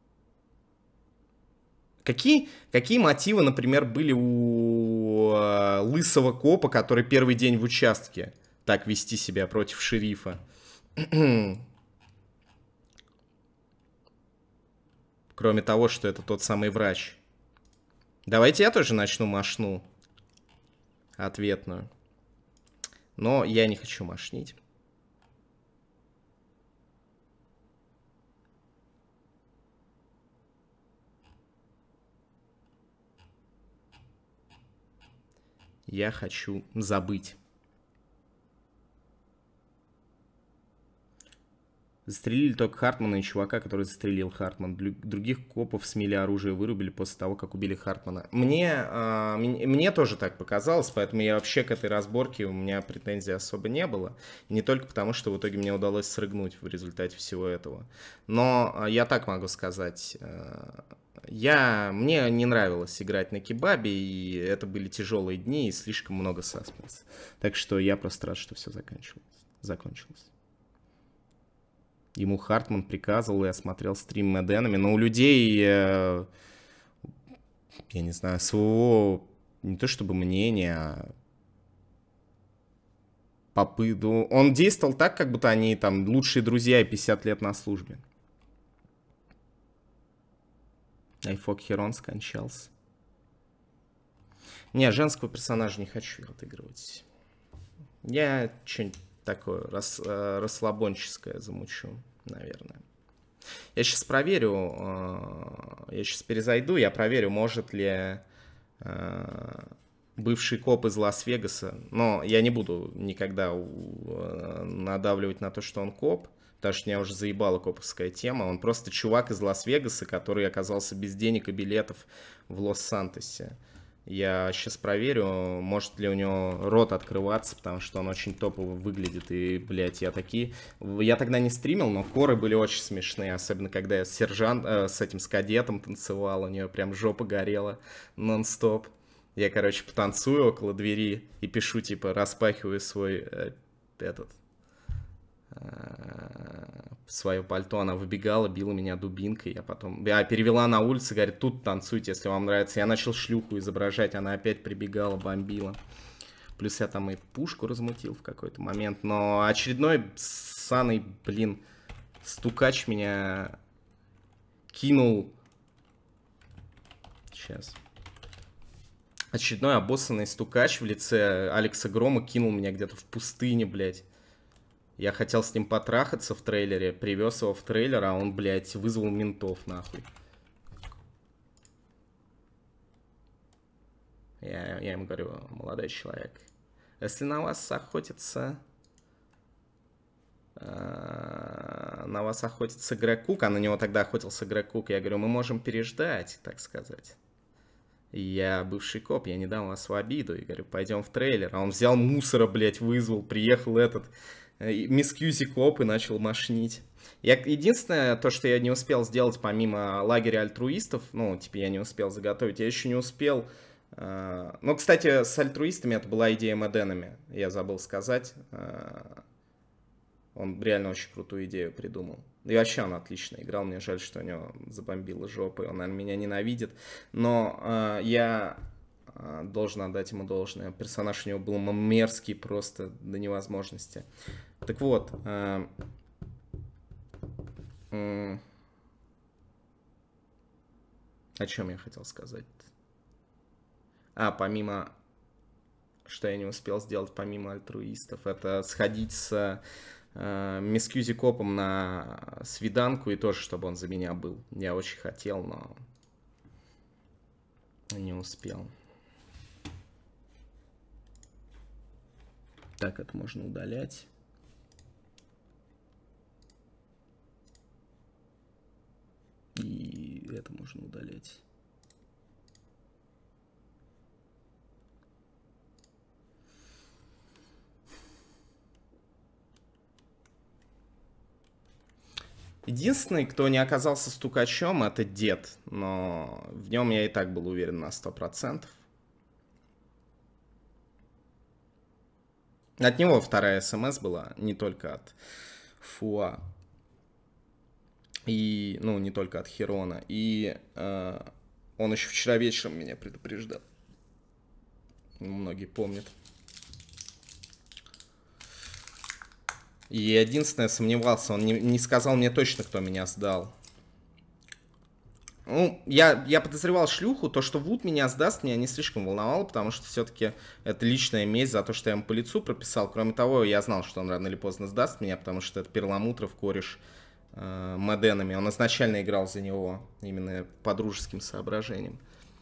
Какие мотивы, например, были у лысого копа, который первый день в участке так вести себя против шерифа? Кроме того, что это тот самый врач. Давайте я тоже начну мошну ответную. Но я не хочу мошнить. Я хочу забыть. Застрелили только Хартмана и чувака, который застрелил Хартман. Других копов смели оружие вырубили после того, как убили Хартмана. Мне тоже так показалось, поэтому я вообще к этой разборке, у меня претензий особо не было. И не только потому, что в итоге мне удалось срыгнуть в результате всего этого. Но я так могу сказать. Мне не нравилось играть на кебабе, и это были тяжелые дни и слишком много саспенса. Так что я просто рад, что все закончилось. Ему Хартман приказывал, я смотрел стрим Моденами, но у людей, я не знаю, своего, не то чтобы мнения, он действовал так, как будто они там лучшие друзья и 50 лет на службе. Айфок Херон скончался. Не, женского персонажа не хочу отыгрывать. Я что-нибудь такое расслабонческое замучу, наверное. Я сейчас проверю, я сейчас перезайду, я проверю, может ли бывший коп из Лас-Вегаса, но я не буду никогда надавливать на то, что он коп, потому что меня уже заебала коповская тема. Он просто чувак из Лас-Вегаса, который оказался без денег и билетов в Лос-Сантосе. Я сейчас проверю, может ли у него рот открываться, потому что он очень топово выглядит. И, блядь, я тогда не стримил, но коры были очень смешные. Особенно, когда я с кадетом танцевал. У нее прям жопа горела нон-стоп. Я, короче, потанцую около двери и пишу, типа, распахиваю свой свое пальто, она выбегала, била меня дубинкой, я потом... перевела на улицу, говорит, тут танцуйте, если вам нравится. Я начал шлюху изображать, она опять прибегала, бомбила. Плюс я там и пушку размутил в какой-то момент, но очередной ссаный, блин, стукач меня кинул... Сейчас. Очередной обоссанный стукач в лице Алекса Грома кинул меня где-то в пустыне, блядь. Я хотел с ним потрахаться в трейлере, привез его в трейлер, а он, блядь, вызвал ментов, нахуй. Я ему говорю, молодой человек, если на вас охотится... на вас охотится Грег Кук, а на него тогда охотился Грег Кук, я говорю, мы можем переждать, так сказать. Я бывший коп, я не дам вас в обиду. И говорю, пойдем в трейлер. А он взял мусора, блядь, вызвал, приехал этот... Мискьюзи коп и начал мошнить. Единственное, то, что я не успел сделать помимо лагеря альтруистов, ну, типа, я не успел заготовить, я еще не успел... Ну, кстати, с альтруистами это была идея Мэденами, я забыл сказать. Он реально очень крутую идею придумал. И вообще он отлично играл, мне жаль, что у него забомбила жопа, и он, наверное, меня ненавидит. Но я... должен отдать ему должное. Персонаж у него был мерзкий просто до невозможности. Так вот. О чем я хотел сказать? Помимо... Что я не успел сделать помимо альтруистов, это сходить с Мискьюзи копом на свиданку и тоже, чтобы он за меня был. Я очень хотел, но не успел. Так, это можно удалять. И это можно удалять. Единственный, кто не оказался стукачом, это дед. Но в нем я и так был уверен на 100%. От него вторая СМС была, не только от Фуа. И, ну, не только от Херона. И он еще вчера вечером меня предупреждал. Многие помнят. И единственное, сомневался, он не сказал мне точно, кто меня сдал. Ну, я подозревал шлюху, то, что Вуд меня сдаст, меня не слишком волновало, потому что все-таки это личная месть за то, что я ему по лицу прописал. Кроме того, я знал, что он рано или поздно сдаст меня, потому что это Перламутров кореш Мэденами. Он изначально играл за него именно по дружеским соображениям.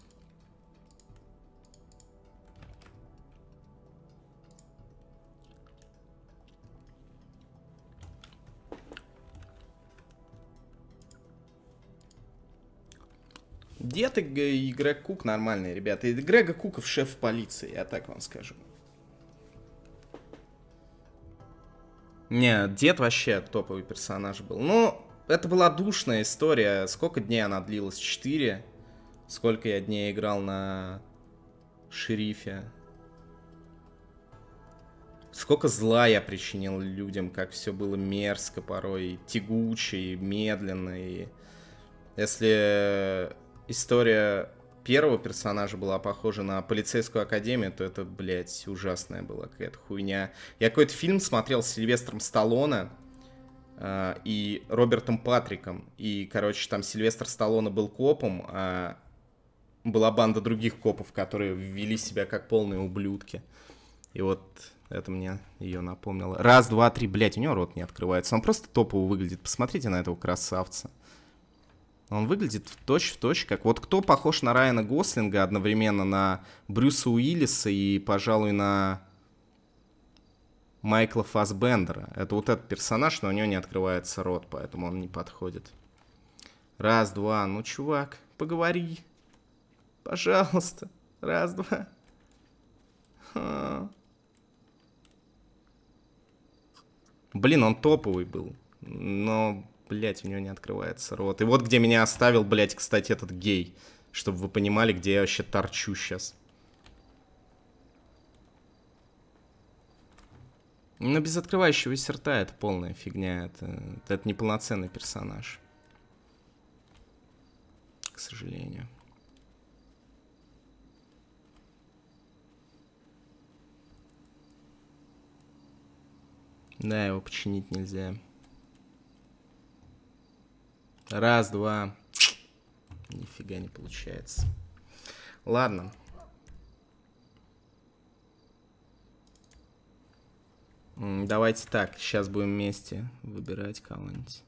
Дед и Грег Кук нормальные ребята. И Грега Куков шеф полиции, я так вам скажу. Не, дед вообще топовый персонаж был. Ну, это была душная история. Сколько дней она длилась? 4. Сколько я дней играл на шерифе. Сколько зла я причинил людям, как все было мерзко порой, тягуче и медленно. И если история первого персонажа была похожа на полицейскую академию, то это, блядь, ужасная была какая-то хуйня. Я какой-то фильм смотрел с Сильвестром Сталлоне и Робертом Патриком. И, короче, там Сильвестр Сталлоне был копом, а была банда других копов, которые вели себя как полные ублюдки. И вот это мне ее напомнило. Раз, два, три, блядь, у него рот не открывается. Он просто топово выглядит. Посмотрите на этого красавца. Он выглядит точь-в-точь, как... Вот кто похож на Райана Гослинга одновременно на Брюса Уиллиса и, пожалуй, на Майкла Фассбендера. Это вот этот персонаж, но у него не открывается рот, поэтому он не подходит. Раз, два. Ну, чувак, поговори. Пожалуйста. Раз, два. Блин, он топовый был. Но... Блять, у него не открывается рот. И вот где меня оставил, блять, кстати, этот гей. Чтобы вы понимали, где я вообще торчу сейчас. Но без открывающегося рта это полная фигня. Это неполноценный персонаж. К сожалению. Да, его починить нельзя. Раз, два. Нифига не получается. Ладно. Давайте так, сейчас будем вместе выбирать кого-нибудь.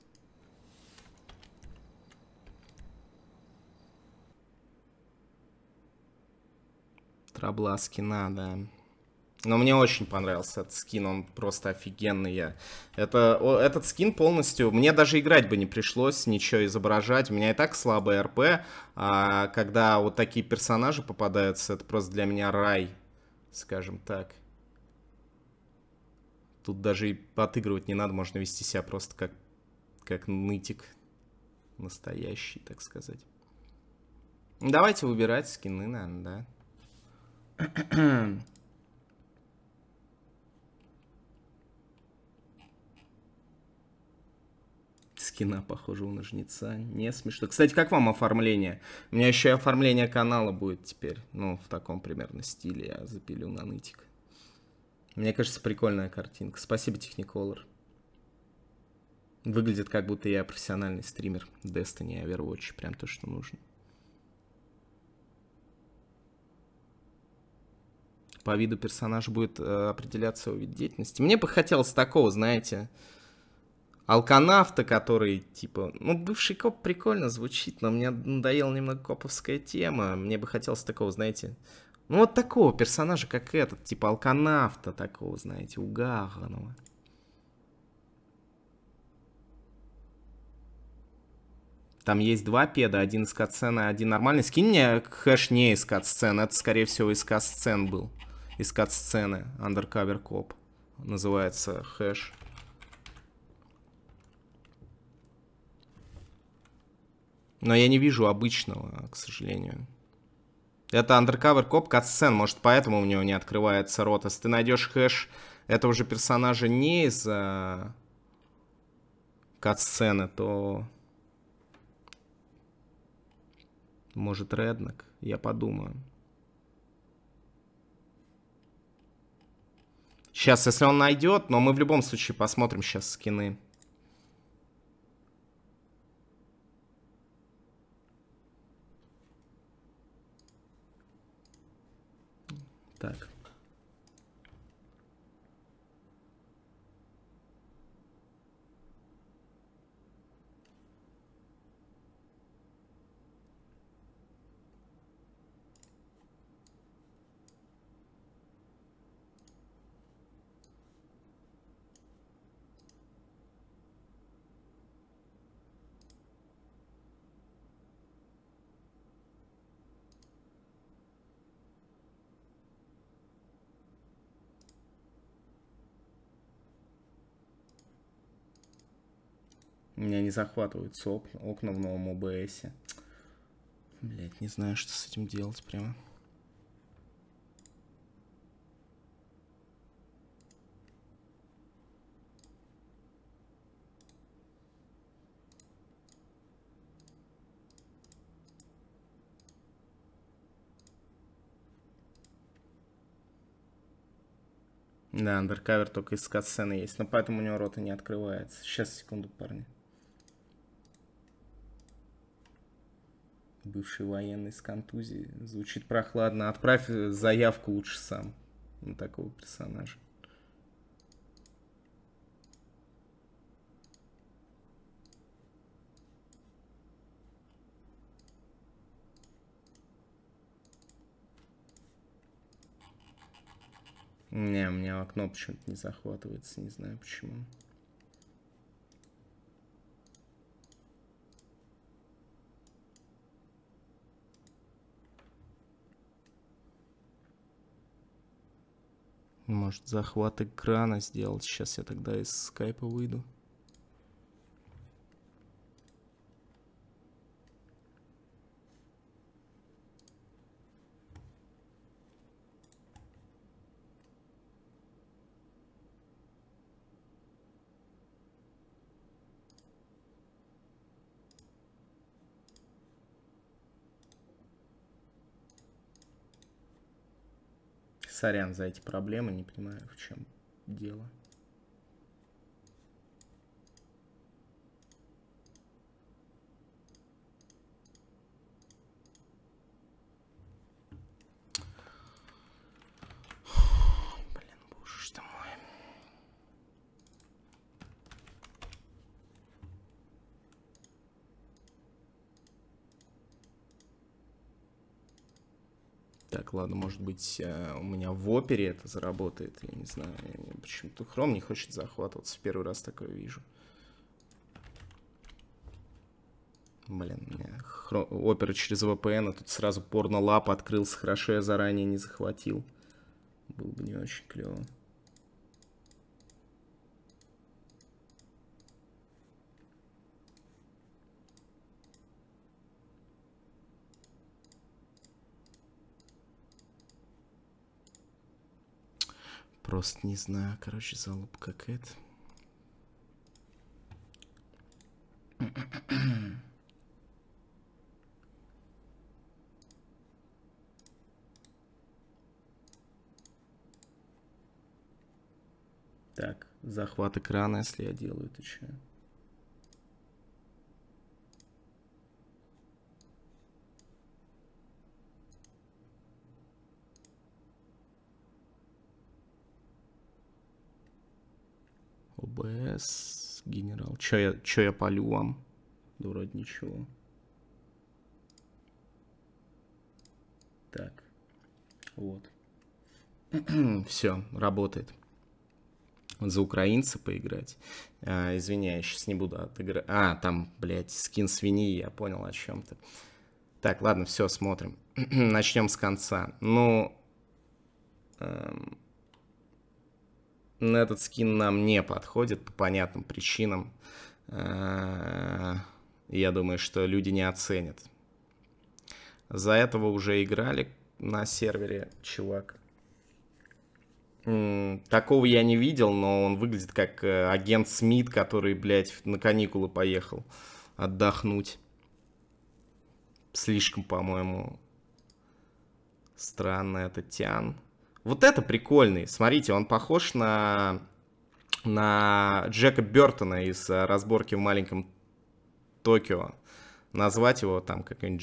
Трабла скина, да. Но мне очень понравился этот скин, он просто офигенный. Этот скин полностью... Мне даже играть бы не пришлось, ничего изображать. У меня и так слабый РП, а когда вот такие персонажи попадаются, это просто для меня рай, скажем так. Тут даже и отыгрывать не надо, можно вести себя просто как нытик. Настоящий, так сказать. Давайте выбирать скины, наверное, да. Скина, похоже, у ножница. Не смешно. Кстати, как вам оформление? У меня еще и оформление канала будет теперь. Ну, в таком примерно стиле я запилю на нытик. Мне кажется, прикольная картинка. Спасибо, Technicolor. Выглядит, как будто я профессиональный стример Destiny, Overwatch. Прям то, что нужно. По виду персонажа будет определяться его вид деятельности. Мне бы хотелось такого, знаете... Алканавта, который, типа... Ну, бывший коп прикольно звучит, но мне надоела немного коповская тема. Мне бы хотелось такого, знаете... Ну, вот такого персонажа, как этот. Типа алканавта такого, знаете, угарного. Там есть два педа, один из катсцены, один нормальный. Скинь мне хэш не из катсцены. Это, скорее всего, из катсцен был. Из катсцены. Undercover Cop. Называется хэш. Но я не вижу обычного, к сожалению. Это Undercover Cop катсцен, может, поэтому у него не открывается рот. Если ты найдешь хэш этого же персонажа не из катсцены, то... Может, Реднек? Я подумаю. Сейчас, если он найдет, но мы в любом случае посмотрим сейчас скины. Так. Меня не захватываются окна в новом ОБСе. Блять, не знаю, что с этим делать прямо. Да, Undercover только из катсцены есть, но поэтому у него рот и не открывается. Сейчас, секунду, парни. Бывший военный с контузией. Звучит прохладно. Отправь заявку лучше сам на такого персонажа. Не, у меня окно почему-то не захватывается. Не знаю почему. Может, захват экрана сделать. Сейчас я тогда из скайпа выйду. Сорян за эти проблемы, не понимаю, в чем дело. Блин, боже ж ты мой. Так, ладно, может быть, у меня в опере это заработает, я не знаю. Почему-то Chrome не хочет захватываться, в первый раз такое вижу. Блин, у меня опера через VPN, а тут сразу порно-лап открылся, хорошо я заранее не захватил. Было бы не очень клево. Просто не знаю, короче, залупа какая-то. Так, захват экрана, если я делаю, ты че? ОБС, генерал. Чё я палю вам? Да вроде ничего. Так. Вот. Все, работает. За украинца поиграть. Извини, я сейчас не буду отыграть. Там, блядь, скин свиньи, я понял о чем-то. Так, ладно, все, смотрим. Начнем с конца. Ну, этот скин нам не подходит по понятным причинам. Я думаю, что люди не оценят. За этого уже играли на сервере, чувак. Такого я не видел, но он выглядит как агент Смит, который, блядь, на каникулы поехал отдохнуть. Слишком, по-моему, странно это Тян. Вот это прикольный. Смотрите, он похож на Джека Бёртона из разборки в маленьком Токио. Назвать его там как-нибудь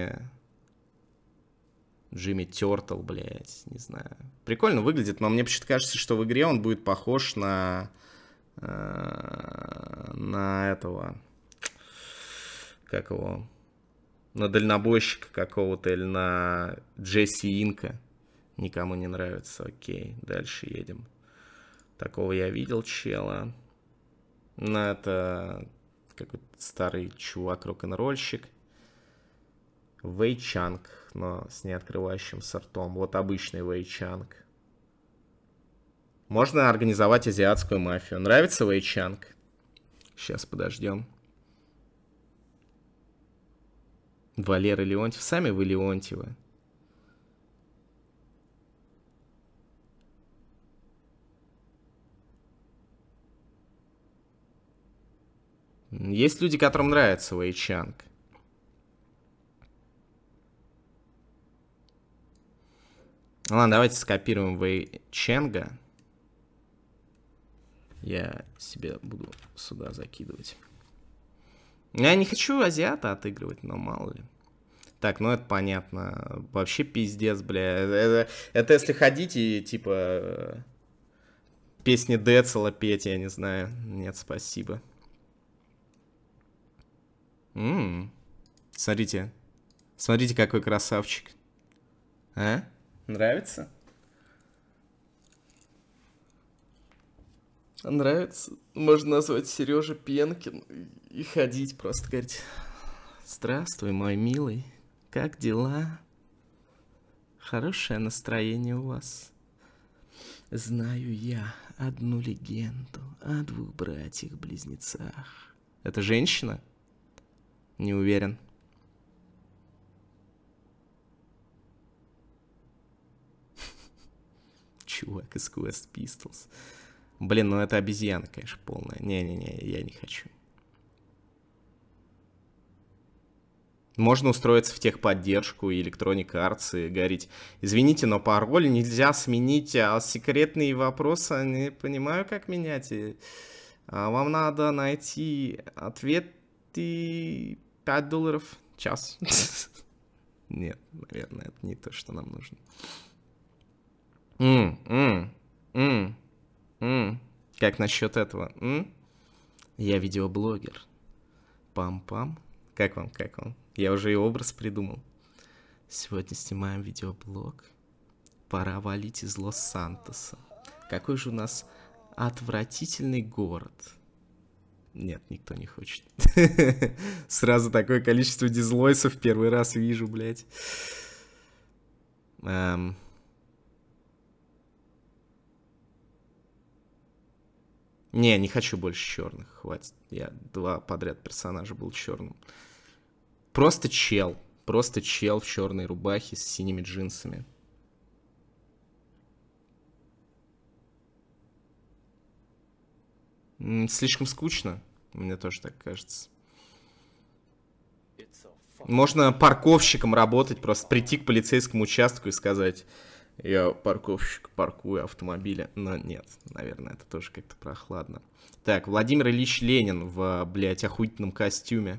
Джимми Тёртл, блядь, не знаю. Прикольно выглядит, но мне почему-то кажется, что в игре он будет похож на этого, как его, на дальнобойщика какого-то или на Джесси Инка. Никому не нравится, окей, дальше едем. Такого я видел чела. Но это какой-то старый чувак, рок-н-ролльщик. Вэй Чанг, но с неоткрывающимся ртом. Вот обычный Вэй Чанг. Можно организовать азиатскую мафию. Нравится Вэй Чанг? Сейчас подождем. Валера Леонтьев. Сами вы Леонтьевы. Есть люди, которым нравится Вэй Чанг. Ладно, давайте скопируем Вэй Ченга. Я себе буду сюда закидывать. Я не хочу азиата отыгрывать, но мало ли. Так, ну это понятно. Вообще пиздец, бля. Это если ходить и типа песни Децела петь, я не знаю. Нет, спасибо. Смотрите. Смотрите, какой красавчик. А? Нравится? Нравится? Можно назвать Сережа Пенкин и ходить просто говорить: здравствуй, мой милый, как дела? Хорошее настроение у вас. Знаю я одну легенду о двух братьях-близнецах. Это женщина? Не уверен. Чувак из Quest Pistols. Блин, ну это обезьяна, конечно, полная. Не-не-не, я не хочу. Можно устроиться в техподдержку и Electronic Arts и говорить: извините, но пароль нельзя сменить, а секретные вопросы не понимаю, как менять. Вам надо найти ответы $5 в час. Нет, наверное, это не то, что нам нужно. Как насчет этого? Я видеоблогер. Пам-пам. Как вам, как вам? Я уже и образ придумал. Сегодня снимаем видеоблог. Пора валить из Лос-Сантоса. Какой же у нас отвратительный город. Нет, никто не хочет. Сразу такое количество дизлойсов первый раз вижу, блядь. Не хочу больше черных, хватит. Я 2 подряд персонажа был черным. Просто чел в черной рубахе с синими джинсами. Слишком скучно, мне тоже так кажется. Можно парковщиком работать, просто прийти к полицейскому участку и сказать: я парковщик, паркую автомобили. Но нет, наверное, это тоже как-то прохладно. Так, Владимир Ильич Ленин в, блядь, охуительном костюме.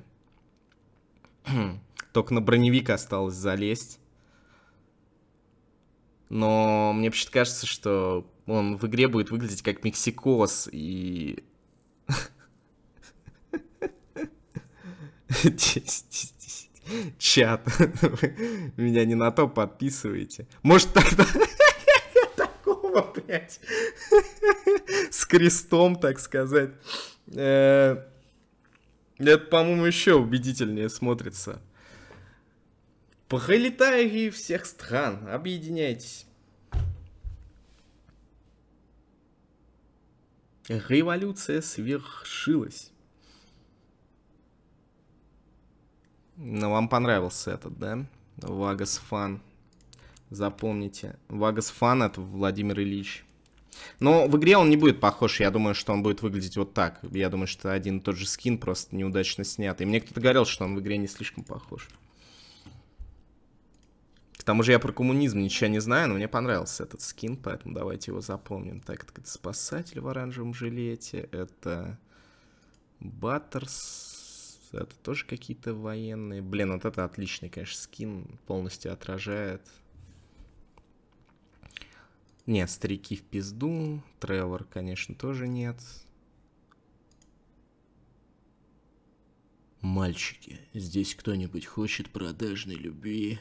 Только на броневик осталось залезть. Но мне почему-то кажется, что он в игре будет выглядеть как Мексикос и... Чат, вы меня не на то подписываете. Может, тогда... Такого, блядь. С крестом, так сказать. Это, по-моему, еще убедительнее смотрится. Пролетарии всех стран, объединяйтесь. Революция свершилась. Ну, вам понравился этот, да? Вагас Фан. Запомните. Вагас Фан — это Владимир Ильич. Но в игре он не будет похож. Я думаю, что он будет выглядеть вот так. Я думаю, что один и тот же скин, просто неудачно снятый. Мне кто-то говорил, что он в игре не слишком похож. К тому же я про коммунизм ничего не знаю, но мне понравился этот скин, поэтому давайте его запомним. Так, это спасатель в оранжевом жилете. Это Баттерс. Это тоже какие-то военные. Блин, вот это отличный, конечно, скин. Полностью отражает. Нет, старики в пизду. Тревор, конечно, тоже нет. Мальчики, здесь кто-нибудь хочет продажной любви?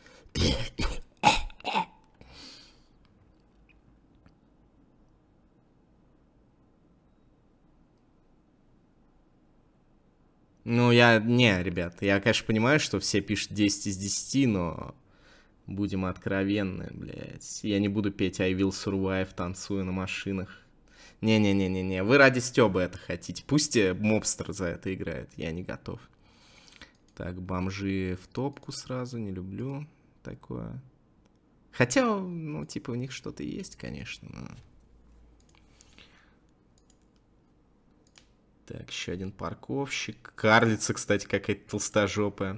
Ну, ребят, я, конечно, понимаю, что все пишут 10 из 10, но будем откровенны, блядь. Я не буду петь I Will Survive, танцуя на машинах. Не-не-не-не-не, вы ради стёба это хотите. Пусть мобстер за это играет, я не готов. Так, бомжи в топку сразу, не люблю такое. Хотя, ну, типа, у них что-то есть, конечно, но... Так, еще один парковщик. Карлица, кстати, какая-то толстожопая.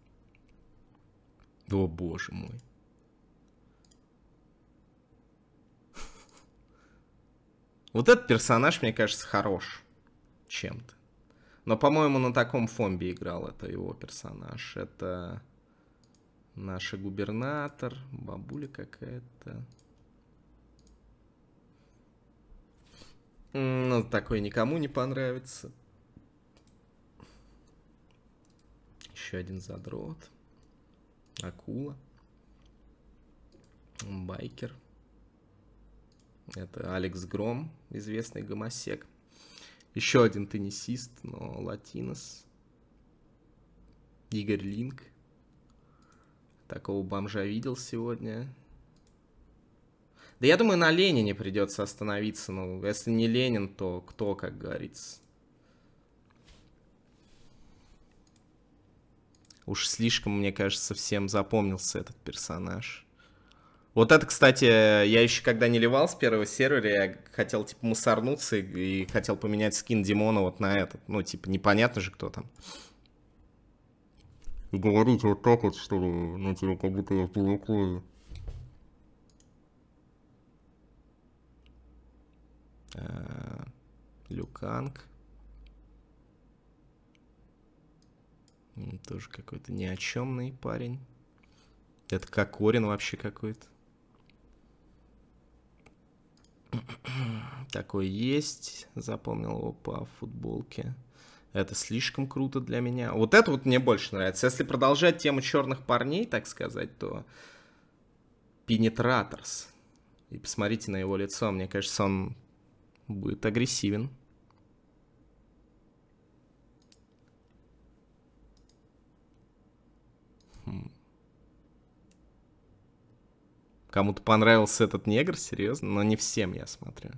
О, боже мой. Вот этот персонаж, мне кажется, хорош чем-то. Но, по-моему, на таком фомбе играл, это его персонаж. Это наш губернатор, бабуля какая-то. Ну, такой никому не понравится. Еще один задрот. Акула. Байкер. Это Алекс Гром, известный гомосек. Еще один теннисист, но латинос. Игорь Линк. Такого бомжа видел сегодня. Да я думаю, на Ленине придется остановиться. Ну, если не Ленин, то кто, как говорится. Уж слишком, мне кажется, всем запомнился этот персонаж. Вот это, кстати, я еще когда не ливал с первого сервера, я хотел, типа, мусорнуться и хотел поменять скин Димона вот на этот. Ну, типа, непонятно же, кто там. говорить вот так вот, что ли, ну, типа, как будто я в полукрове. Люканг. Тоже какой-то ни о чемный парень. Это Кокорин вообще какой-то. Такой есть. Запомнил его по футболке. Это слишком круто для меня. Вот это вот мне больше нравится. Если продолжать тему черных парней, так сказать, то Пенетраторс. И посмотрите на его лицо. Мне кажется, он будет агрессивен. Кому-то понравился этот негр, серьезно? Но не всем, я смотрю.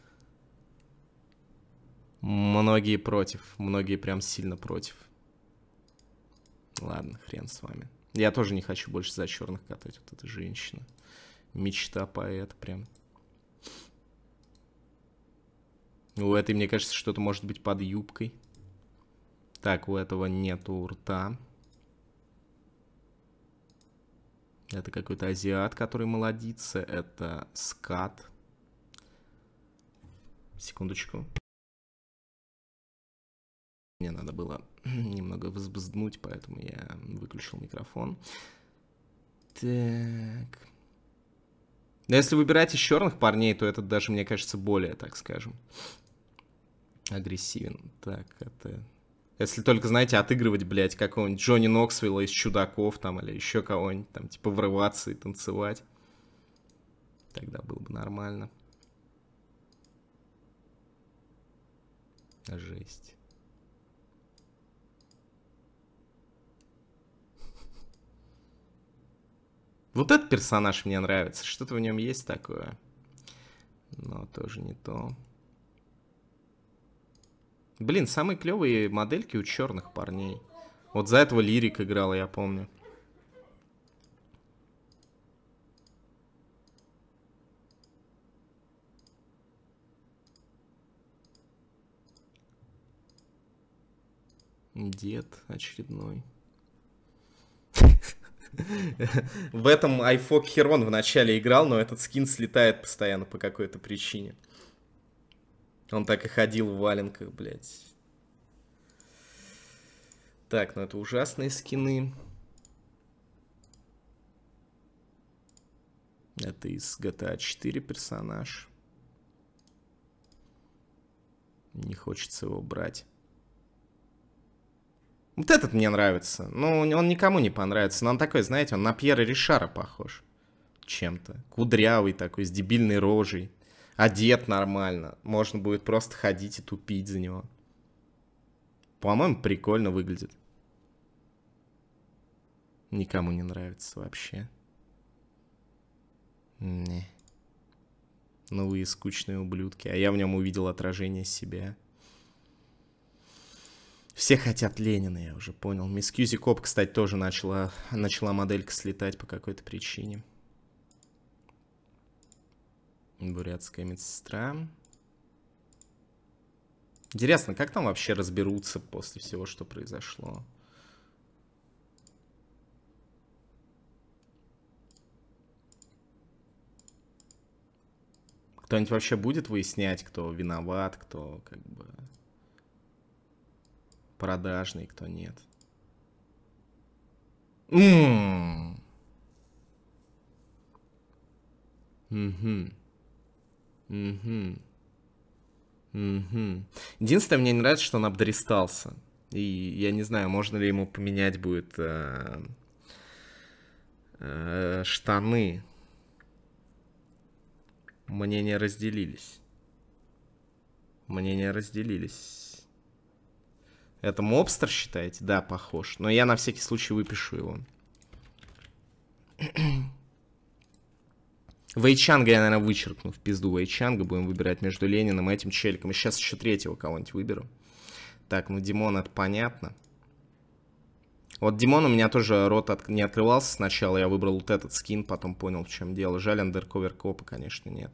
Многие против. Многие прям сильно против. Ладно, хрен с вами. Я тоже не хочу больше за черных катать. Вот эта женщина. Мечта поэта прям. У этой, мне кажется, что-то может быть под юбкой. Так, у этого нету рта. Это какой-то азиат, который молодится. Это скат. Секундочку. Мне надо было немного взбзднуть, поэтому я выключил микрофон. Так. Но если выбирать из черных парней, то этот даже, мне кажется, более, так скажем, агрессивен. Так, это... Если только, знаете, отыгрывать, блядь, какого-нибудь Джонни Ноксвилла из «Чудаков» там, или еще кого-нибудь, там, типа, врываться и танцевать. Тогда было бы нормально. Жесть. Вот этот персонаж мне нравится. Что-то в нем есть такое. Но тоже не то. Блин, самые клевые модельки у черных парней. Вот за этого Лирик играл, я помню. Дед очередной. В этом iFog Херон в начале играл, но этот скин слетает постоянно по какой-то причине. Он так и ходил в валенках, блядь. Так, ну это ужасные скины. Это из GTA 4 персонаж. Не хочется его брать. Вот этот мне нравится. Ну, он никому не понравится. Но он такой, знаете, он на Пьера Ришара похож. Чем-то. Кудрявый такой, с дебильной рожей. Одет нормально. Можно будет просто ходить и тупить за него. По-моему, прикольно выглядит. Никому не нравится вообще. Не. Ну вы скучные ублюдки. А я в нем увидел отражение себя. Все хотят Ленина, я уже понял. Мисс Кьюзи Коп, кстати, тоже начала моделька слетать по какой-то причине. Бурятская медсестра. Интересно, как там вообще разберутся после всего, что произошло? Кто-нибудь вообще будет выяснять, кто виноват, кто как бы продажный, кто нет? Единственное, мне не нравится, что он обдристался. И я не знаю, можно ли ему поменять будет штаны. Мнения разделились. Мнения разделились. Это мобстер, считаете? Да, похож. Но я на всякий случай выпишу его. Вэйчанга я, наверное, вычеркну в пизду Вэйчанга. Будем выбирать между Лениным и этим челиком. И сейчас еще третьего кого-нибудь выберу. Так, ну Димон, это понятно. Вот Димон у меня тоже рот не открывался сначала. Я выбрал вот этот скин, потом понял, в чем дело. Жаль, андерковер копа, конечно, нет.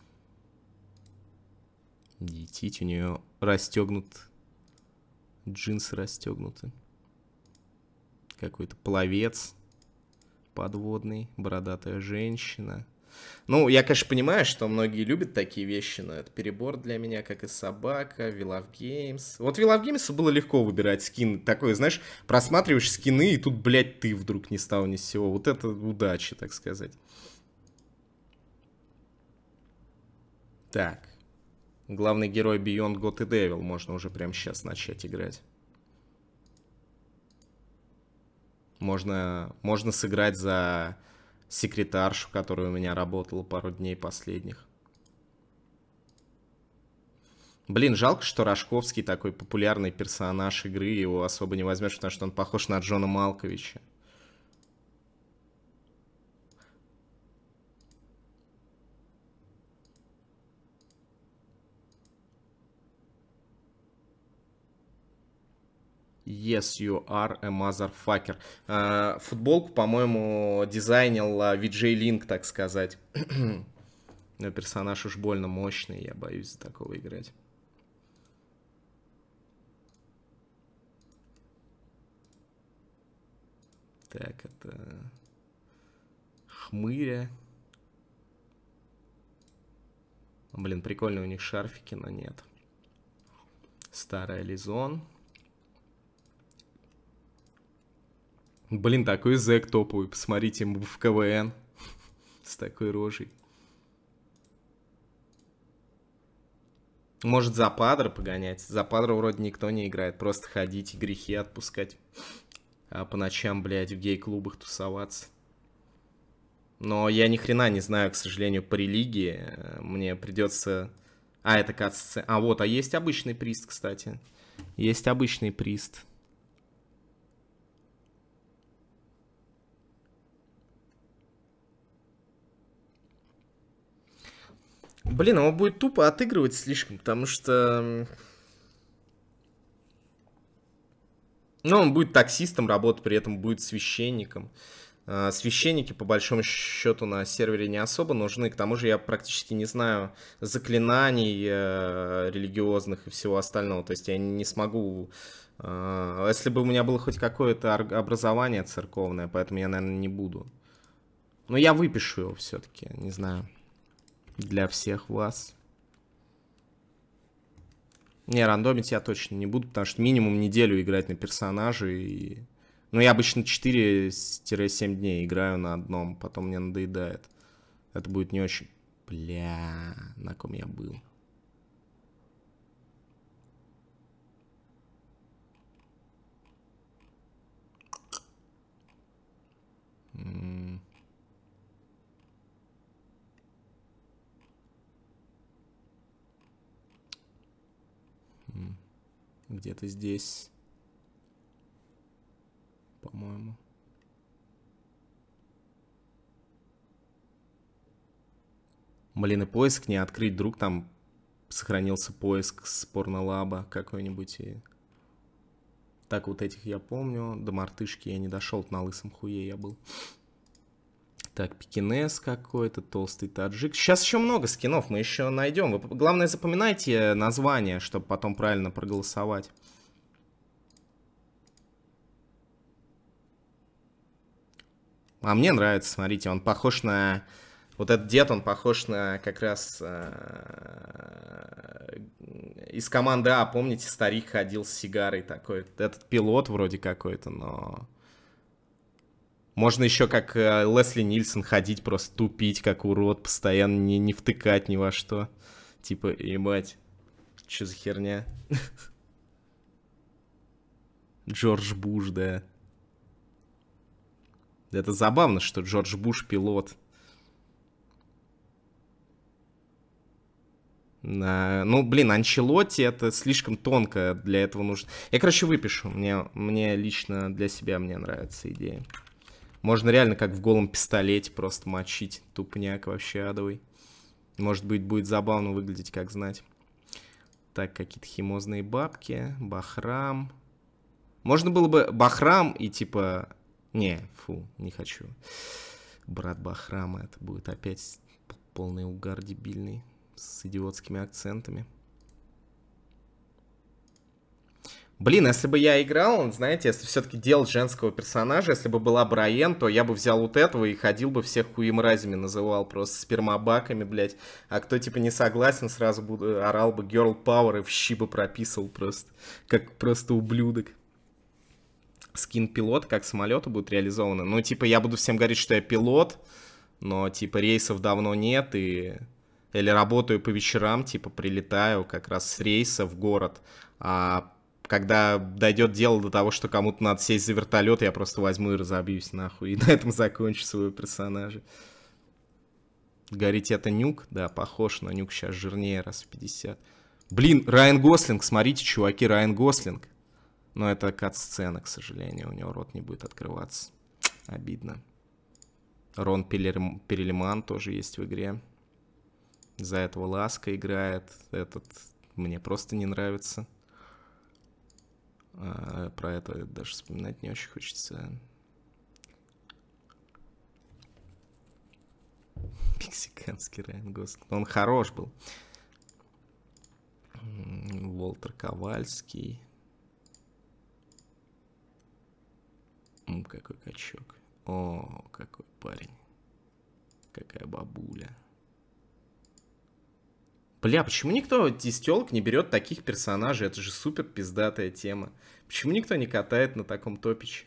Детить у нее расстегнут. Джинсы расстегнуты. Какой-то пловец подводный, бородатая женщина. Ну, я, конечно, понимаю, что многие любят такие вещи, но это перебор для меня, как и собака, We Love Games. Вот в We Love Games было легко выбирать скин. Такой, знаешь, просматриваешь скины, и тут, блядь, ты вдруг ни с того ни с сего. Вот это удача, так сказать. Так. Главный герой Beyond God и Devil. Можно уже прямо сейчас начать играть. Можно сыграть за секретаршу, которая у меня работала пару дней последних. Блин, жалко, что Рожковский такой популярный персонаж игры. Его особо не возьмешь, потому что он похож на Джона Малковича. Yes, you are a motherfucker. Футболку, по-моему, дизайнил VJ Link, так сказать. Но персонаж уж больно мощный, я боюсь за такого играть. Так, это... Хмыря. Блин, прикольные у них шарфики, но нет. Старая Лизон. Блин, такой зэк топовый. Посмотрите, ему в КВН. С такой рожей. Может, за Падро погонять? За Падро вроде никто не играет. Просто ходить и грехи отпускать. А по ночам, блядь, в гей-клубах тусоваться. Но я ни хрена не знаю, к сожалению, по религии. Мне придется... А, это кат-сцена. А, вот, а есть обычный прист, кстати. Есть обычный прист. Блин, его будет тупо отыгрывать слишком, потому что... Ну, он будет таксистом работать, при этом будет священником. Священники, по большому счету, на сервере не особо нужны. К тому же я практически не знаю заклинаний религиозных и всего остального. То есть я не смогу... Если бы у меня было хоть какое-то образование церковное, поэтому я, наверное, не буду. Но я выпишу его все-таки, не знаю. Для всех вас. Не, рандомить я точно не буду, потому что минимум неделю играть на персонаже. И... Ну, я обычно 4-7 дней играю на одном, потом мне надоедает. Это будет не очень... Бля, на ком я был? Где-то здесь, по-моему. Блин, и поиск не открыть. Вдруг там сохранился поиск с порнолаба какой-нибудь. И... Так, вот этих я помню. До мартышки я не дошел, на лысом хуе я был. Так, пекинес какой-то, толстый таджик. Сейчас еще много скинов, мы еще найдем. Вы, главное, запоминайте название, чтобы потом правильно проголосовать. А мне нравится, смотрите, он похож на... Вот этот дед, он похож на как раз из команды А, помните, старик ходил с сигарой такой. Этот пилот вроде какой-то, но... Можно еще как Лесли Нильсон ходить, просто тупить, как урод, постоянно не втыкать ни во что. Типа, ебать, что за херня? Джордж Буш, да. Это забавно, что Джордж Буш пилот. Ну, блин, Анчелотти это слишком тонко, для этого нужно... Я, короче, выпишу. Мне лично для себя мне нравится идея. Можно реально как в голом пистолете просто мочить. Тупняк вообще адовый. Может быть, будет забавно выглядеть, как знать. Так, какие-то химозные бабки. Бахрам. Можно было бы Бахрам и типа... Не, фу, не хочу. Брат Бахрама, это будет опять полный угар дебильный. С идиотскими акцентами. Блин, если бы я играл, знаете, если все-таки делать женского персонажа, если бы была Брайен, то я бы взял вот этого и ходил бы всех хуемразями называл, просто спермобаками, блядь. А кто типа не согласен, сразу орал бы Girl Power и в щи бы прописывал просто, как просто ублюдок. Скин пилота, как самолеты будут реализованы. Ну, типа, я буду всем говорить, что я пилот, но, типа, рейсов давно нет, и... Или работаю по вечерам, типа, прилетаю как раз с рейса в город, а... Когда дойдет дело до того, что кому-то надо сесть за вертолет, я просто возьму и разобьюсь нахуй. И на этом закончу своего персонажа. Говорите, это Нюк? Да, похож, но Нюк сейчас жирнее раз в 50. Блин, Райан Гослинг, смотрите, чуваки, Райан Гослинг. Но это кат-сцена, к сожалению, у него рот не будет открываться. Обидно. Рон Перельман тоже есть в игре. За этого Ласка играет. Этот мне просто не нравится. Про это даже вспоминать не очень хочется. Мексиканский Райан Гослинг. Он хорош был. Волтер Ковальский. Какой качок. О, какой парень. Какая бабуля. Бля, почему никто из тёлок не берет таких персонажей? Это же супер пиздатая тема. Почему никто не катает на таком топиче?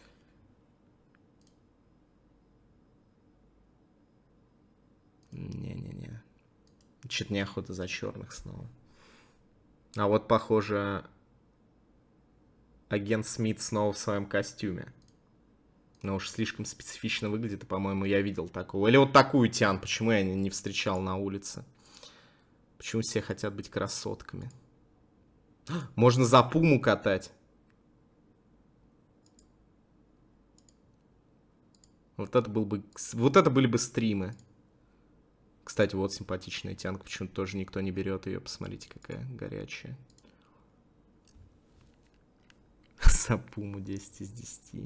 Не-не-не. Чё-то неохота за черных снова. А вот, похоже, агент Смит снова в своем костюме. Но уж слишком специфично выглядит, и, по-моему, я видел такого. Или вот такую тян, почему я не встречал на улице? Почему все хотят быть красотками? Можно за Пуму катать. Вот это были бы стримы. Кстати, вот симпатичная тянка. Почему-то тоже никто не берет ее. Посмотрите, какая горячая. За Пуму 10 из 10.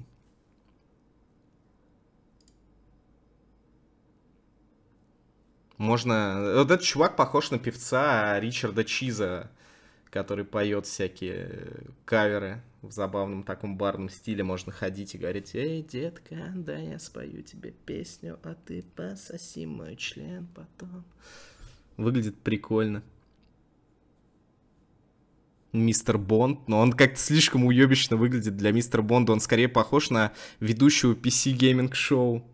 Можно... Вот этот чувак похож на певца Ричарда Чиза, который поет всякие каверы в забавном таком барном стиле. Можно ходить и говорить: эй, детка, да я спою тебе песню, а ты пососи мой член потом. Выглядит прикольно. Мистер Бонд, но он как-то слишком уебищно выглядит для Мистера Бонда. Он скорее похож на ведущего PC-гейминг-шоу.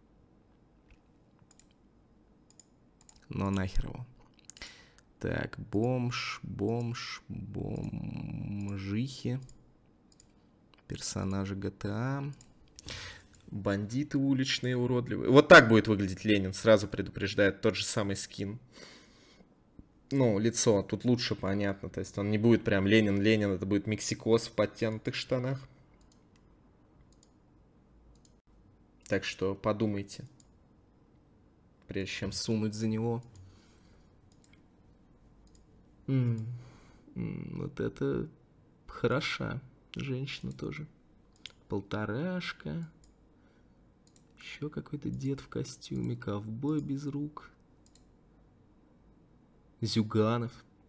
Но нахер его. Так, бомжихи. Персонажи GTA. Бандиты уличные, уродливые. Вот так будет выглядеть Ленин, сразу предупреждает. Тот же самый скин. Ну, лицо тут лучше понятно. То есть он не будет прям Ленин, это будет Мексикос в подтянутых штанах. Так что подумайте, прежде чем сунуть за него. Вот это хороша женщина тоже. Полторашка. Еще какой-то дед в костюме. Ковбой без рук. Зюганов.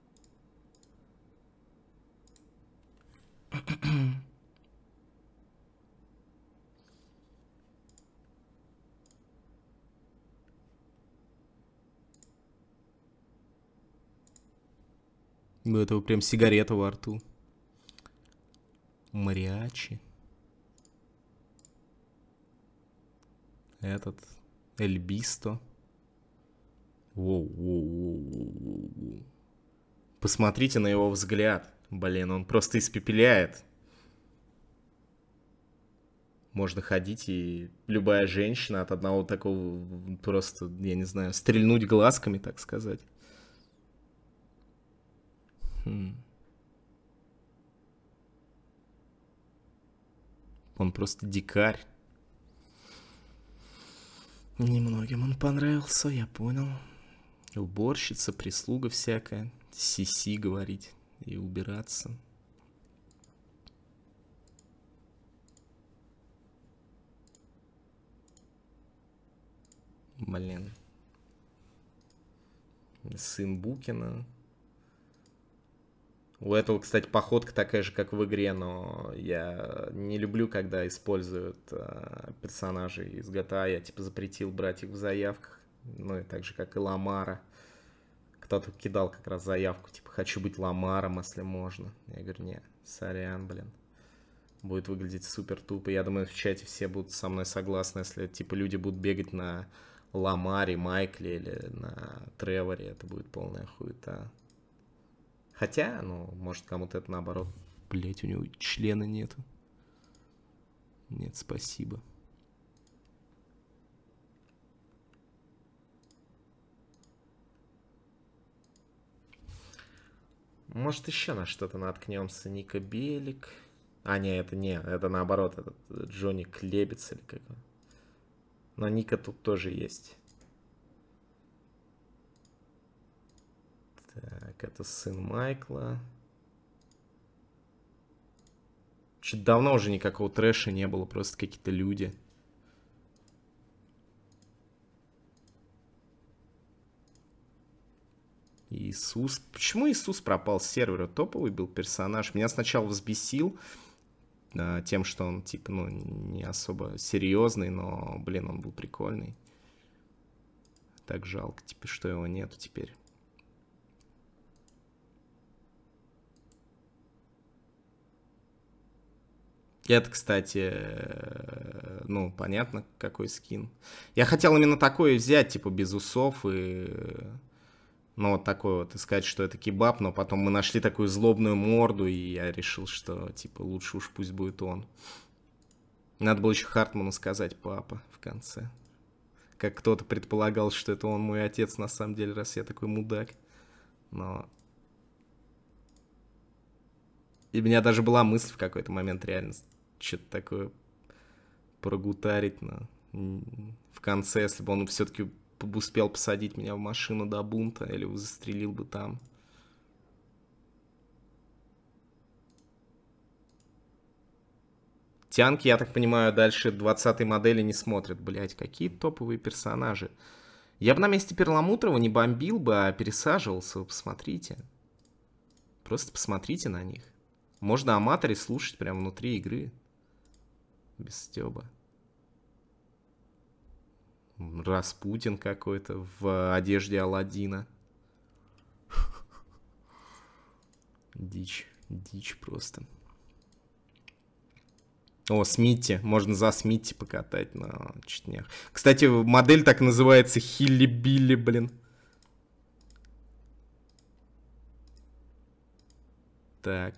У этого прям сигарета во рту. Мариачи. Этот Эльбисто. Воу. Посмотрите на его взгляд. Блин, он просто испепеляет. Можно ходить, и любая женщина от одного такого просто, я не знаю, стрельнуть глазками, так сказать. Он просто дикарь. Немногим он понравился, я понял. Уборщица, прислуга всякая. Си-си говорить и убираться. Блин. Сын Букина. У этого, кстати, походка такая же, как в игре, но я не люблю, когда используют персонажей из GTA. Я типа запретил брать их в заявках. Ну и так же, как и Ламара. Кто-то кидал как раз заявку, типа, хочу быть Ламаром, если можно. Я говорю, не, сорян, блин. Будет выглядеть супер тупо. Я думаю, в чате все будут со мной согласны, если, типа, люди будут бегать на Ламаре, Майкле или на Треворе. Это будет полная хуета. Хотя, ну, может, кому-то это наоборот. Блять, у него члена нету. Нет, спасибо. Может, еще на что-то наткнемся. Ника Белик. А, не, это наоборот, этот Джонни Клебец или как он. Но Ника тут тоже есть. Так, это сын Майкла. Чуть давно уже никакого трэша не было, просто какие-то люди. Иисус. Почему Иисус пропал с сервера? Топовый был персонаж. Меня сначала взбесил тем, что он, типа, ну, не особо серьезный, но, блин, он был прикольный. Так жалко, типа, что его нету теперь. Это, кстати, ну, понятно, какой скин. Я хотел именно такой взять, типа, без усов и... Ну, вот такой вот, и сказать, что это кебаб, но потом мы нашли такую злобную морду, и я решил, что, типа, лучше уж пусть будет он. Надо было еще Хартману сказать папа в конце. Как кто-то предполагал, что это он мой отец, на самом деле, раз я такой мудак. Но... И у меня даже была мысль в какой-то момент реально что-то такое прогутарить, но в конце, если бы он все-таки успел посадить меня в машину до бунта или застрелил бы там. Тянки, я так понимаю, дальше 20-й модели не смотрят. Блять, какие топовые персонажи. Я бы на месте Перламутрова не бомбил бы, а пересаживался. Вы посмотрите. Просто посмотрите на них. Можно Аматори слушать прямо внутри игры. Без стёба. Распутин какой-то в одежде Аладдина. Дичь. Дичь просто. О, Смитти. Можно за Смитти покатать на чтнях. Кстати, модель так называется Хилли-Билли, блин. Так.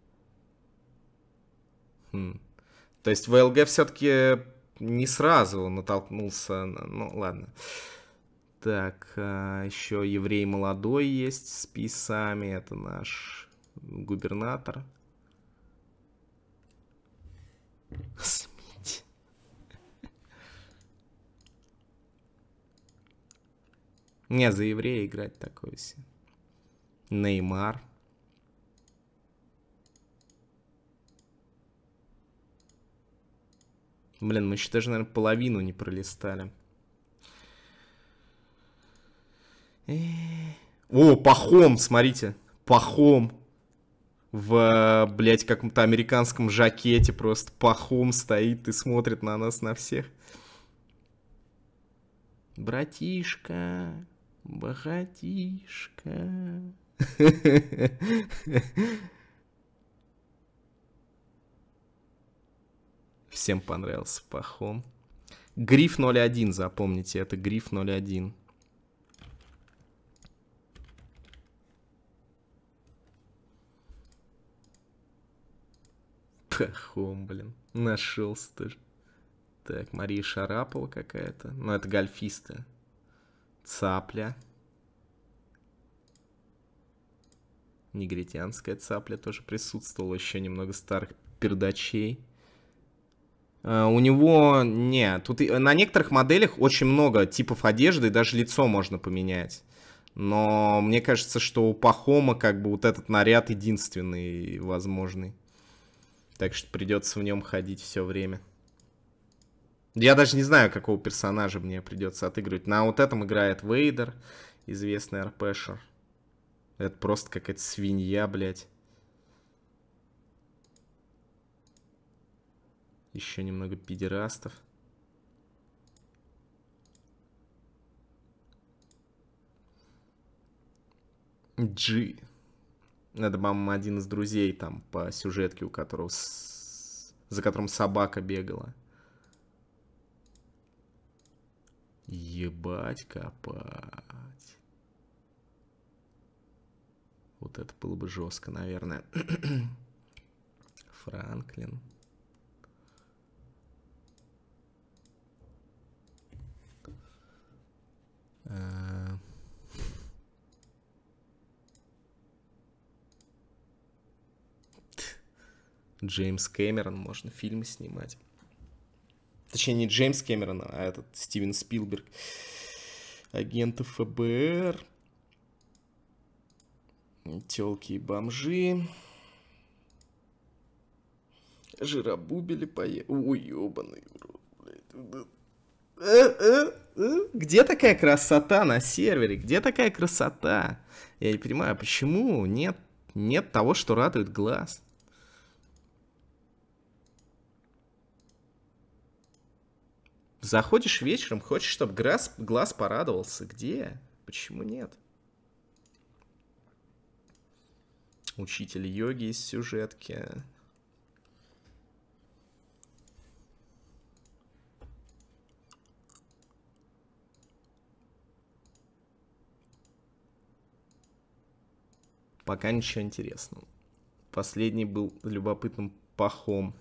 То есть ВЛГ все-таки не сразу натолкнулся. Ну, ладно. Так, еще еврей молодой есть с писами. Это наш губернатор. Смити. Не, за еврея играть такой себе. Неймар. Блин, мы еще даже, наверное, половину не пролистали. О, Пахом, смотрите. Пахом. В, блядь, каком-то американском жакете просто. Пахом стоит и смотрит на нас, на всех. Братишка. Богатишка. Всем понравился Пахом. Гриф 01, запомните, это Гриф 01. Пахом, блин. Нашелся тоже. Так, Мария Шарапова какая-то. Ну, это гольфиста. Цапля. Негритянская цапля тоже присутствовала. Еще немного старых пердачей. У него... Не, тут на некоторых моделях очень много типов одежды, и даже лицо можно поменять. Но мне кажется, что у Пахома как бы вот этот наряд единственный возможный. Так что придется в нем ходить все время. Я даже не знаю, какого персонажа мне придется отыгрывать. На вот этом играет Вейдер, известный РПшер. Это просто какая-то свинья, блядь. Еще немного пидерастов. Джи. Это, по-моему, один из друзей там по сюжетке, у которого за которым собака бегала. Ебать копать. Вот это было бы жестко, наверное. Франклин. Джеймс Кэмерон, можно фильмы снимать. Точнее, не Джеймс Кэмерон, а этот Стивен Спилберг. Агенты ФБР. Тёлки и бомжи. Жиробубели поехали. Ой, ёбаный урод. Где такая красота на сервере? Где такая красота? Я не понимаю, почему нет того, что радует глаз. Заходишь вечером, хочешь, чтобы глаз порадовался. Где? Почему нет? Учитель йоги из сюжетки. Пока ничего интересного. Последний был любопытным пахом.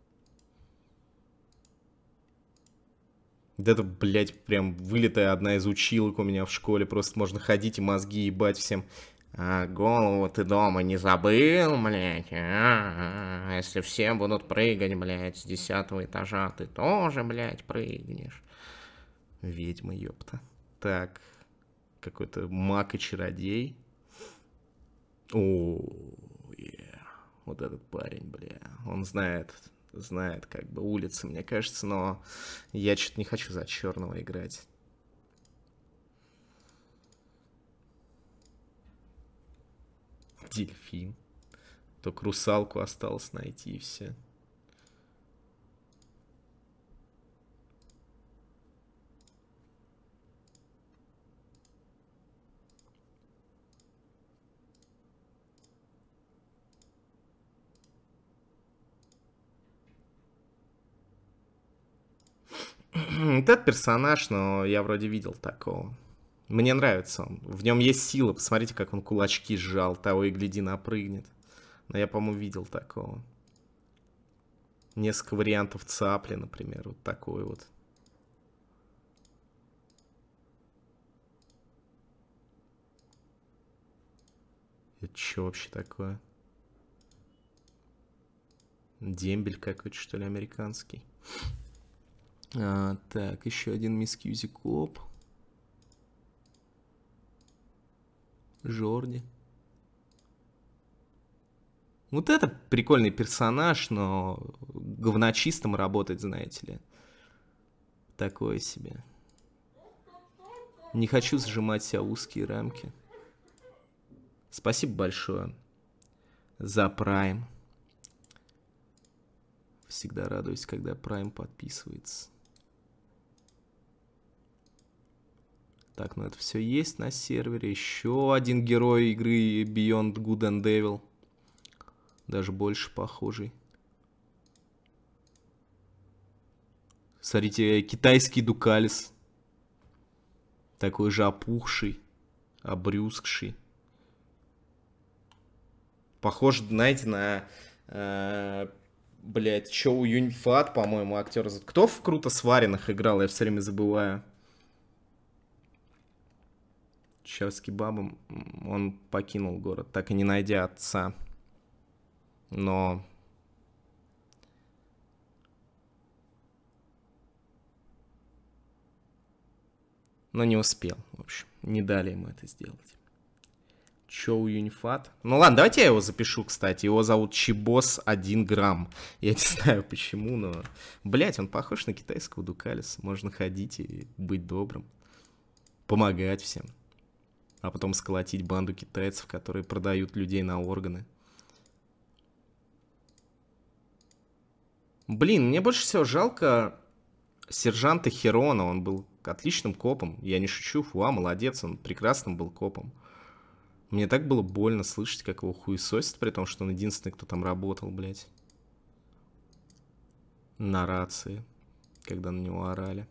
Вот это, блядь, прям вылитая одна из училок у меня в школе. Просто можно ходить и мозги ебать всем. А голову ты дома не забыл, блядь? Если все будут прыгать, блядь, с 10-го этажа, ты тоже, блядь, прыгнешь. Ведьма, ёпта. Так, какой-то маг и чародей. О, вот этот парень, бля. Он знает как бы улицы, мне кажется, но я что-то не хочу за черного играть. Дельфин. Только русалку осталось найти и все. Этот персонаж, но я вроде видел такого. Мне нравится он. В нем есть сила. Посмотрите, как он кулачки сжал. Того и гляди, напрыгнет. Но я, по-моему, видел такого. Несколько вариантов цапли, например. Вот такой вот. Это что вообще такое? Дембель какой-то, что ли, американский. Так, еще один Мискьюзи Коп. Жорди. Вот это прикольный персонаж, но говночистым работать, знаете ли. Такое себе. Не хочу сжимать себя в узкие рамки. Спасибо большое за Prime. Всегда радуюсь, когда Prime подписывается. Так, ну это все есть на сервере. Еще один герой игры Beyond Good and Evil. Даже больше похожий. Смотрите, китайский Дукалис. Такой же опухший, обрюзгший. Похож, знаете, на... блять, Чоу Юньфат, по-моему, актер. Кто в Круто сваренных играл? Я все время забываю. Сейчас с кебабом он покинул город, так и не найдя отца. Но... не успел, в общем. Не дали ему это сделать. Чоу Юньфат. Ну ладно, давайте я его запишу, кстати. Его зовут Чибос 1 грамм. Я не знаю почему, но... Блять, он похож на китайского Дукалиса. Можно ходить и быть добрым. Помогать всем. А потом сколотить банду китайцев, которые продают людей на органы. Блин, мне больше всего жалко сержанта Херона. Он был отличным копом. Я не шучу, Фуа молодец, он прекрасным был копом. Мне так было больно слышать, как его хуесосят, при том, что он единственный, кто там работал, блядь. На рации, когда на него орали.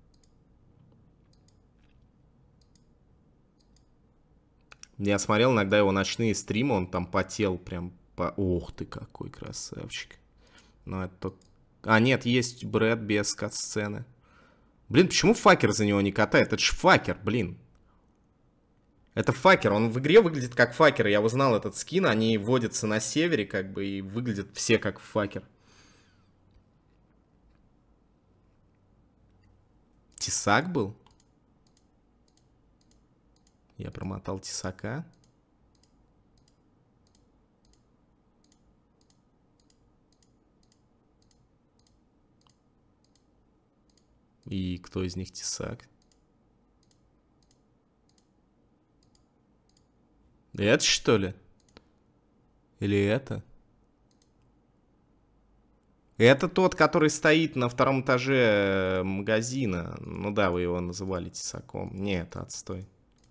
Я смотрел иногда его ночные стримы, он там потел прям по... Ох ты, какой красавчик. Ну, это... А, нет, есть Брэд без кат-сцены. Блин, почему факер за него не катает? Это ж факер, блин. Это факер, он в игре выглядит как факер. Я узнал этот скин, они вводятся на севере, как бы, и выглядят все как факер. Тесак был? Я промотал тесака. И кто из них тесак? Это что ли? Или это? Это тот, который стоит на втором этаже магазина. Ну да, вы его называли тесаком. Нет, отстой.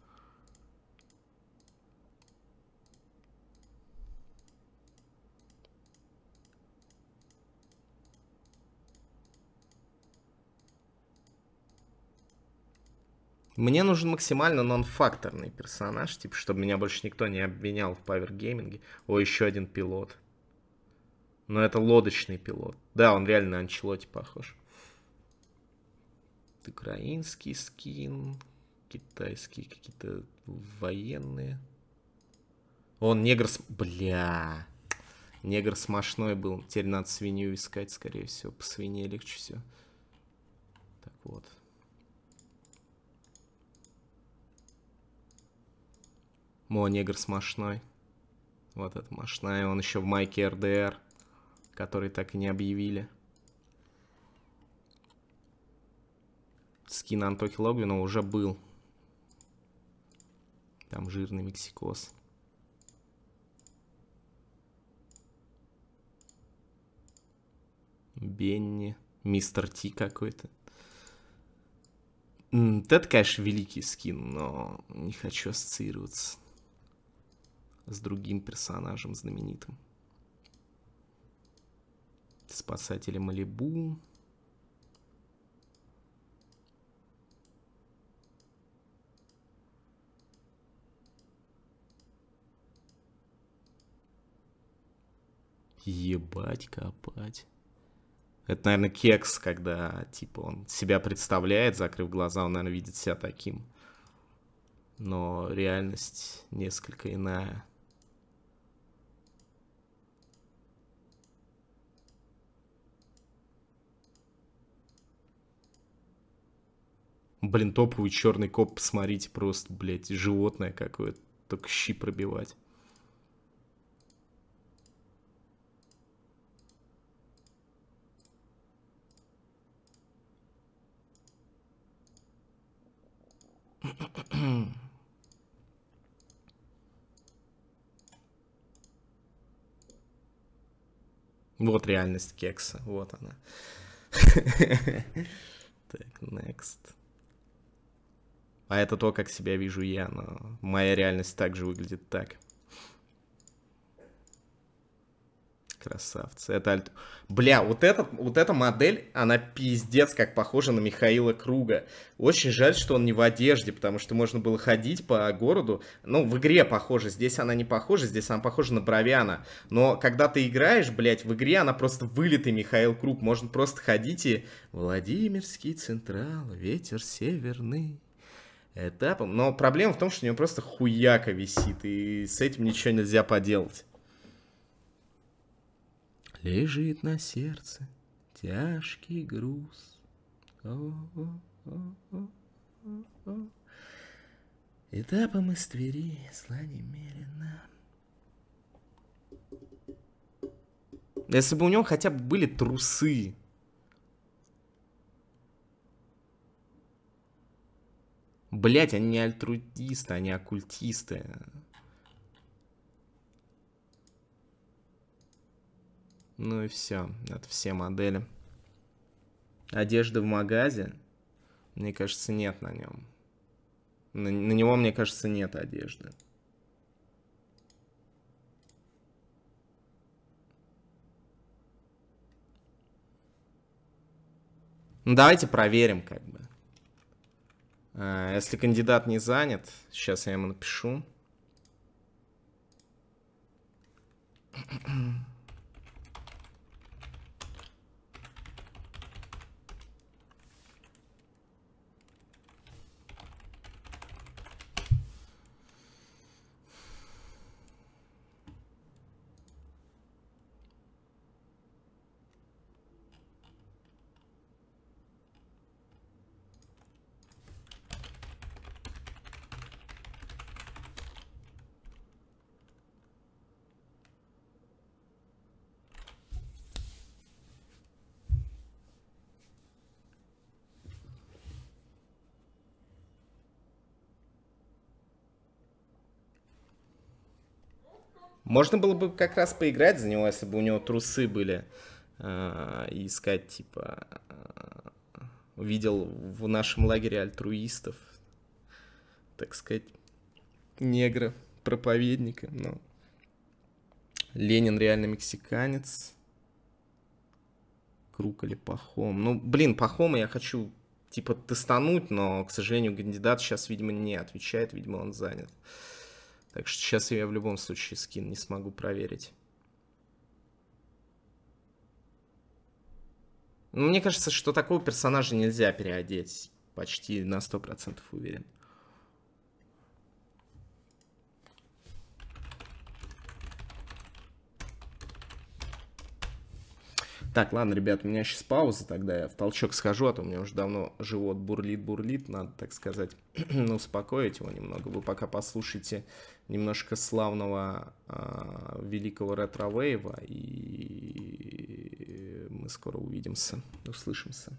Мне нужен максимально нон-факторный персонаж, типа, чтобы меня больше никто не обвинял в павергейминге. О, еще один пилот. Но это лодочный пилот. Да, он реально на Анчелоти похож. Украинский скин, китайские какие-то военные. Он негр с... Бля. Негр смешной был. Теперь надо свинью искать, скорее всего. По свинье легче все. Так вот. О, негр смешной. Вот это мощная. Он еще в майке РДР, который так и не объявили. Скин Антохи Логвина уже был. Там жирный мексикос. Бенни. Мистер Ти какой-то. Это, конечно, великий скин, но не хочу ассоциироваться с другим персонажем знаменитым. Спасатели Малибу. Ебать, копать. Это, наверное, кекс, когда, типа, он себя представляет, закрыв глаза, он, наверное, видит себя таким. Но реальность несколько иная. Блин, топовый черный коп, посмотрите, просто, блядь, животное какое-то, только щи пробивать. Вот реальность кекса, вот она. Так, next. А это то, как себя вижу я, но моя реальность также выглядит так. Красавцы. Это Бля, вот эта модель, она пиздец как похожа на Михаила Круга. Очень жаль, что он не в одежде, потому что можно было ходить по городу. Ну, в игре похоже, здесь она не похожа, здесь она похожа на Бровяна. Но когда ты играешь, блядь, в игре она просто вылитый Михаил Круг. Можно просто ходить и... Владимирский Централ, ветер северный. Этапом. Но проблема в том, что у него просто хуяка висит, и с этим ничего нельзя поделать. Лежит на сердце тяжкий груз. Этапом из Твери сла немерено. Если бы у него хотя бы были трусы. Блять, они не альтруисты, они оккультисты. Ну и все. Это все модели. Одежда в магазе? Мне кажется, нет на нем. На него, мне кажется, нет одежды. Ну, давайте проверим, как бы. Если кандидат не занят, сейчас я ему напишу. Можно было бы как раз поиграть за него, если бы у него трусы были. И искать, типа... Увидел в нашем лагере альтруистов. Так сказать, негра, проповедника. Но... Ленин реально мексиканец. Круг или Пахом. Ну, блин, Пахома я хочу, типа, тестануть, но, к сожалению, кандидат сейчас, видимо, не отвечает. Видимо, он занят. Так что сейчас я в любом случае скин не смогу проверить. Ну, мне кажется, что такого персонажа нельзя переодеть. Почти на 100% уверен. Так, ладно, ребят, у меня сейчас пауза, тогда я в толчок схожу, а то у меня уже давно живот бурлит, надо, так сказать, успокоить его немного. Вы пока послушайте немножко славного великого ретро-вейва, и мы скоро увидимся, услышимся.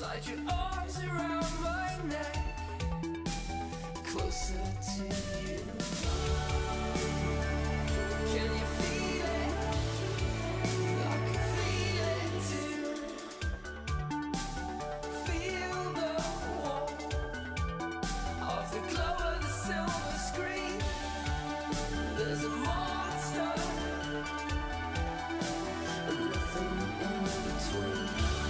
Slide your arms around my neck, closer to you. Can you feel it? I can feel it too. Feel the warmth of the glow of the silver screen. There's a monster and nothing in between.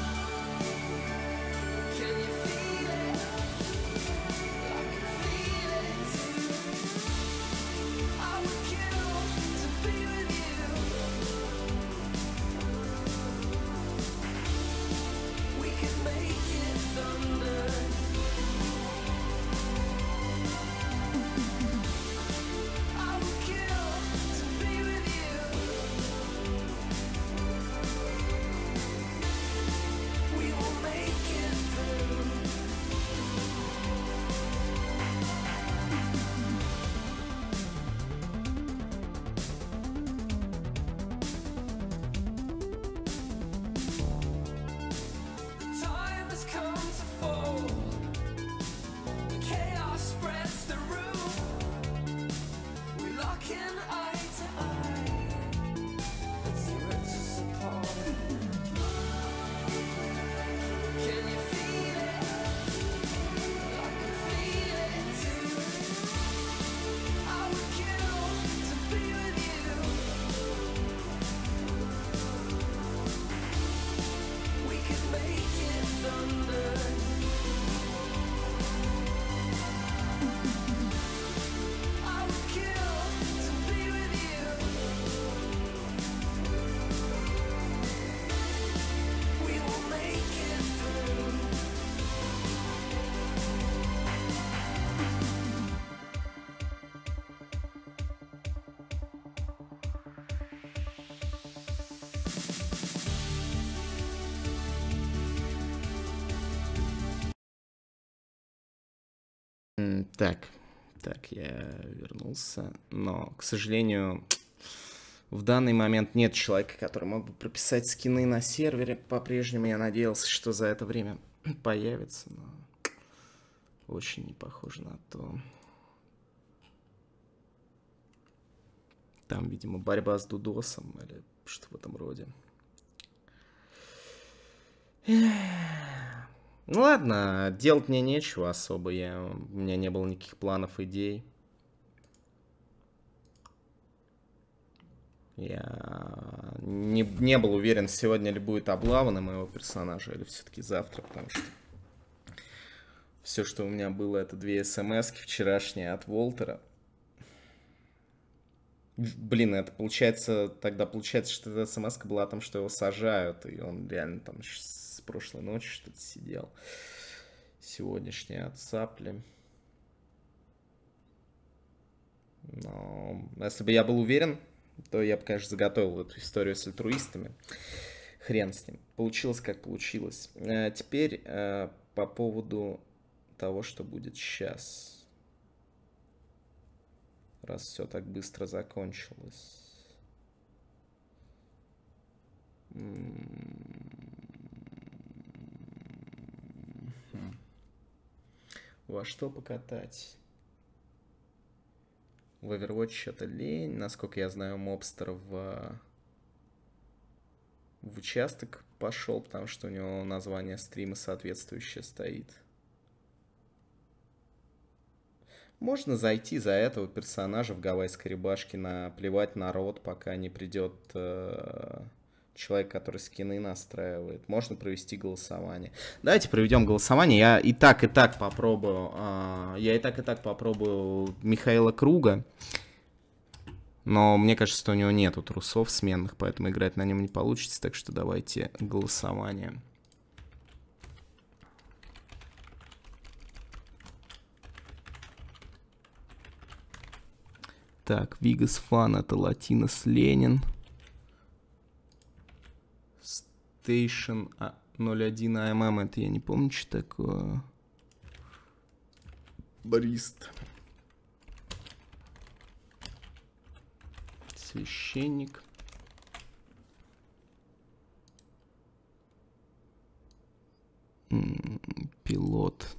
Can you feel it? I can feel it too. I would kill to be with you. We could make it thunder. I would kill to be with you. We will make it through. The time has come to fall. The chaos spreads the room. We lock in eye to eye. Zero to support. Can you feel it? I can feel it too. I would kill to be with you. We could make it thunder. I would kill to be with you. We will make it through. Так, я вернулся, но, к сожалению, в данный момент нет человека, который мог бы прописать скины на сервере. По-прежнему я надеялся, что за это время появится, но очень не похоже на то. Там, видимо, борьба с Дудосом или что в этом роде. Ну ладно, делать мне нечего особо, у меня не было никаких планов, идей. Я не был уверен, сегодня ли будет облава на моего персонажа, или все-таки завтра, потому что все, что у меня было, это 2 смс-ки вчерашние от Волтера. Блин, это получается, тогда получается, что эта смс-ка была о том, что его сажают, и он реально там с прошлой ночи что-то сидел. Сегодняшняя от Сапли. Но если бы я был уверен, то я бы, конечно, заготовил эту историю с альтруистами. Хрен с ним. Получилось, как получилось. Теперь по поводу того, что будет сейчас. Раз все так быстро закончилось. Во что покатать? В Overwatch что-то лень. Насколько я знаю, Мобстер в участок пошел, потому что у него название стрима соответствующее стоит. Можно зайти за этого персонажа в гавайской рубашке, наплевать народ, пока не придет человек, который скины настраивает. Можно провести голосование. Давайте проведем голосование. Я и так попробую. Михаила Круга. Но мне кажется, что у него нету трусов сменных, поэтому играть на нем не получится. Так что давайте голосование. Так, Вигас Фан это Латинос Ленин. Station 01 AMM, это я не помню, что такое. Брист. Священник. Пилот.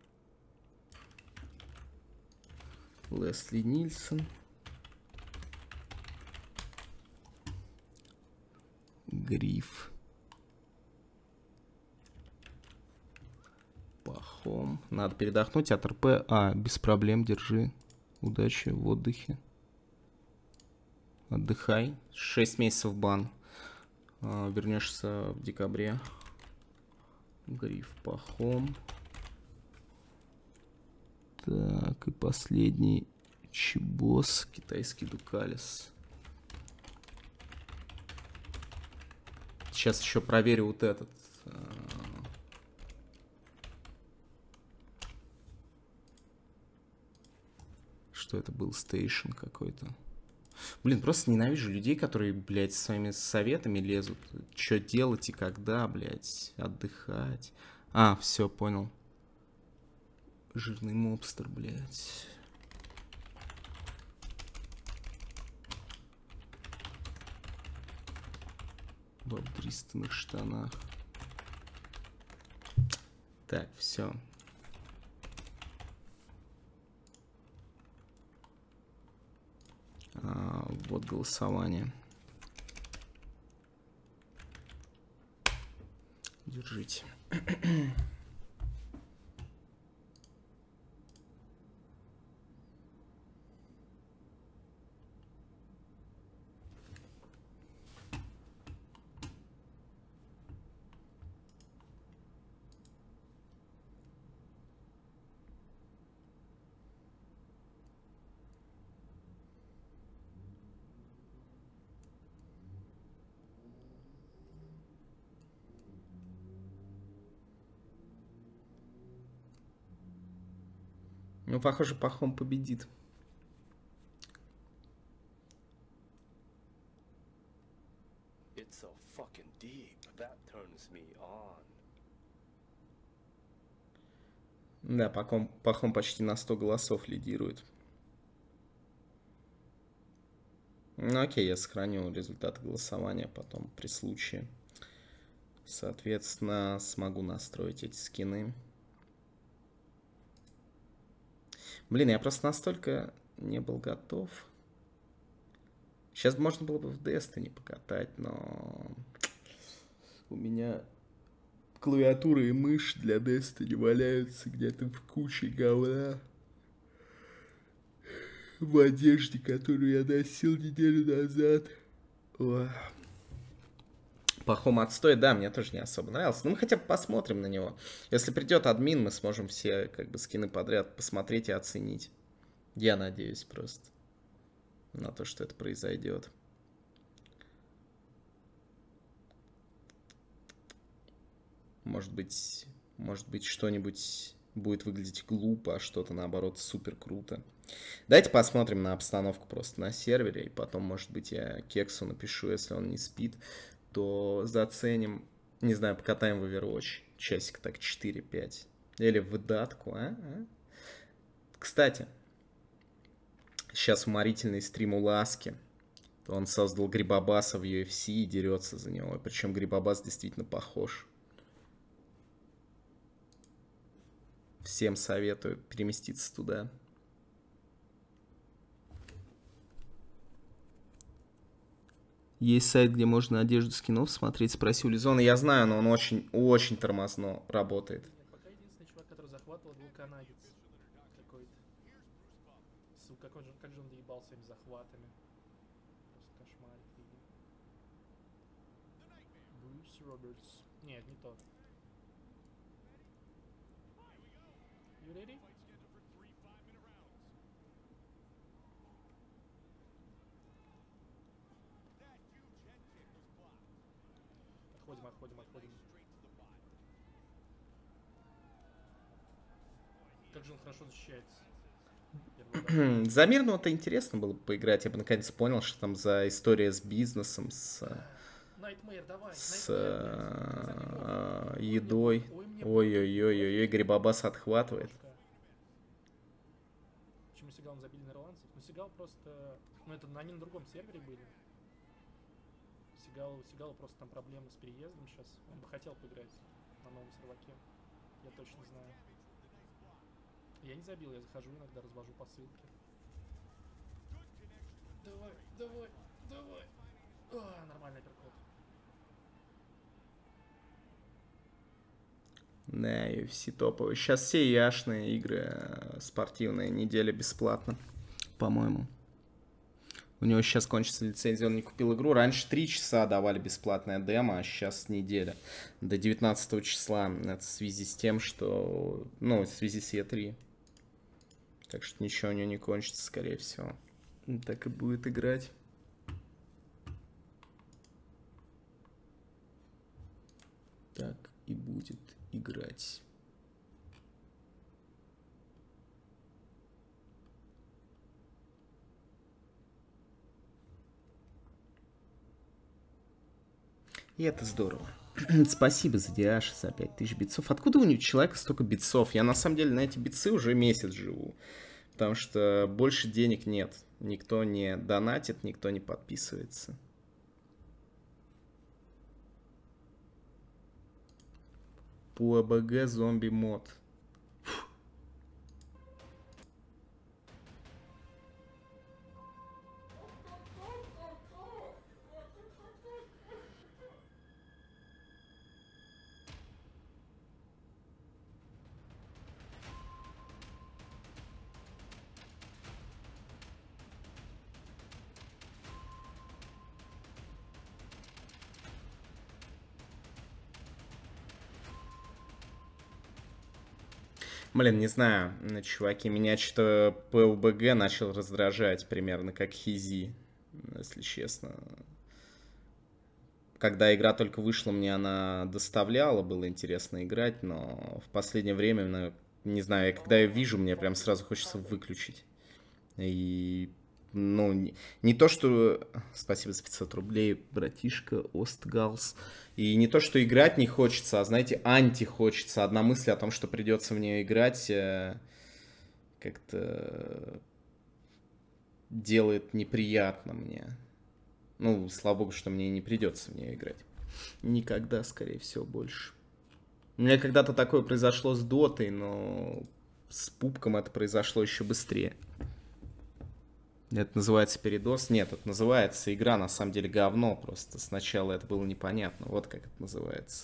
Лесли Нильсон. Гриф. Пахом. Надо передохнуть от РП. Без проблем, держи. Удачи в отдыхе. Отдыхай. 6 месяцев бан. Вернешься в декабре. Гриф Пахом. Так, и последний Чибос. Китайский Дукалис. Сейчас еще проверю вот этот. Что это был? Стейшн какой-то. Блин, просто ненавижу людей, которые, блядь, своими советами лезут. Что делать и когда, блядь, отдыхать. Все, понял. Жирный мобстер, блядь. В обдристанных штанах. Так, все. Вот голосование. Держите. Ну, похоже, Пахом победит. Да, Пахом почти на 100 голосов лидирует. Ну, окей, я сохраню результаты голосования потом при случае. Соответственно, смогу настроить эти скины. Блин, я просто настолько не был готов. Сейчас можно было бы в Destiny покатать, но у меня клавиатура и мышь для Destiny валяются где-то в куче говна. В одежде, которую я носил неделю назад. Ой. Пахом отстой, да, мне тоже не особо нравился. Ну, мы хотя бы посмотрим на него. Если придет админ, мы сможем все как бы скины подряд посмотреть и оценить. Я надеюсь просто на то, что это произойдет. Может быть что-нибудь будет выглядеть глупо, а что-то наоборот супер круто. Давайте посмотрим на обстановку просто на сервере, и потом, может быть, я Кексу напишу, если он не спит, то заценим, не знаю, покатаем в Overwatch часик так 4-5. Или в датку, Кстати, сейчас уморительный стрим у Ласки. Он создал Грибобаса в UFC и дерется за него. Причем Грибобас действительно похож. Всем советую переместиться туда. Есть сайт, где можно одежду скинов смотреть, спроси у Лизона. Я знаю, но он очень тормозно работает. Пока единственный чувак, который захватывал, был канадец какой-то. Сука, как же он доебал своими захватами. Просто кошмарик. Брюс Робертс. Нет, не тот. You ready? Отходим. Как же он хорошо защищается. За мирного-то интересно было бы поиграть. Я бы наконец понял, что там за история с бизнесом, с едой. Ой-ой-ой, Грибобас отхватывает. Почему Сигал забили на ирландцев? Ну, Сигал просто... Ну, это они на другом сервере были. Сигалу просто там проблемы с переездом сейчас. Он бы хотел поиграть на новом серваке. Я точно знаю. Я не забил, я захожу иногда, развожу посылки. Давай, давай, давай. А, нормальный перкот. Да, UFC топовые. Сейчас все яшные игры спортивные, неделя бесплатно, по-моему. У него сейчас кончится лицензия, он не купил игру. Раньше 3 часа давали бесплатное демо, а сейчас неделя. До 19 числа. Это в связи с тем, что... Ну, в связи с E3. Так что ничего у него не кончится, скорее всего. Так и будет играть. Так и будет играть. И это здорово. Спасибо за Диаш за 5000 битцов. Откуда у человека столько битцов? Я на самом деле на эти битцы уже месяц живу. Потому что больше денег нет. Никто не донатит, никто не подписывается. PUBG зомби мод. Блин, не знаю, чуваки, меня что-то PUBG начал раздражать примерно как Хизи, если честно. Когда игра только вышла, мне она доставляла, было интересно играть, но в последнее время, не знаю, когда я вижу, мне прям сразу хочется выключить. И, ну, не то, что... Спасибо за 500 рублей, братишка Остгалс. И не то, что играть не хочется, а, знаете, анти хочется. Одна мысль о том, что придется в нее играть, как-то делает неприятно мне. Ну, слава богу, что мне не придется в нее играть. Никогда, скорее всего, больше. У меня когда-то такое произошло с Дотой, но с пупком это произошло еще быстрее. Это называется передоз? Нет, это называется игра, на самом деле говно, просто сначала это было непонятно. Вот как это называется.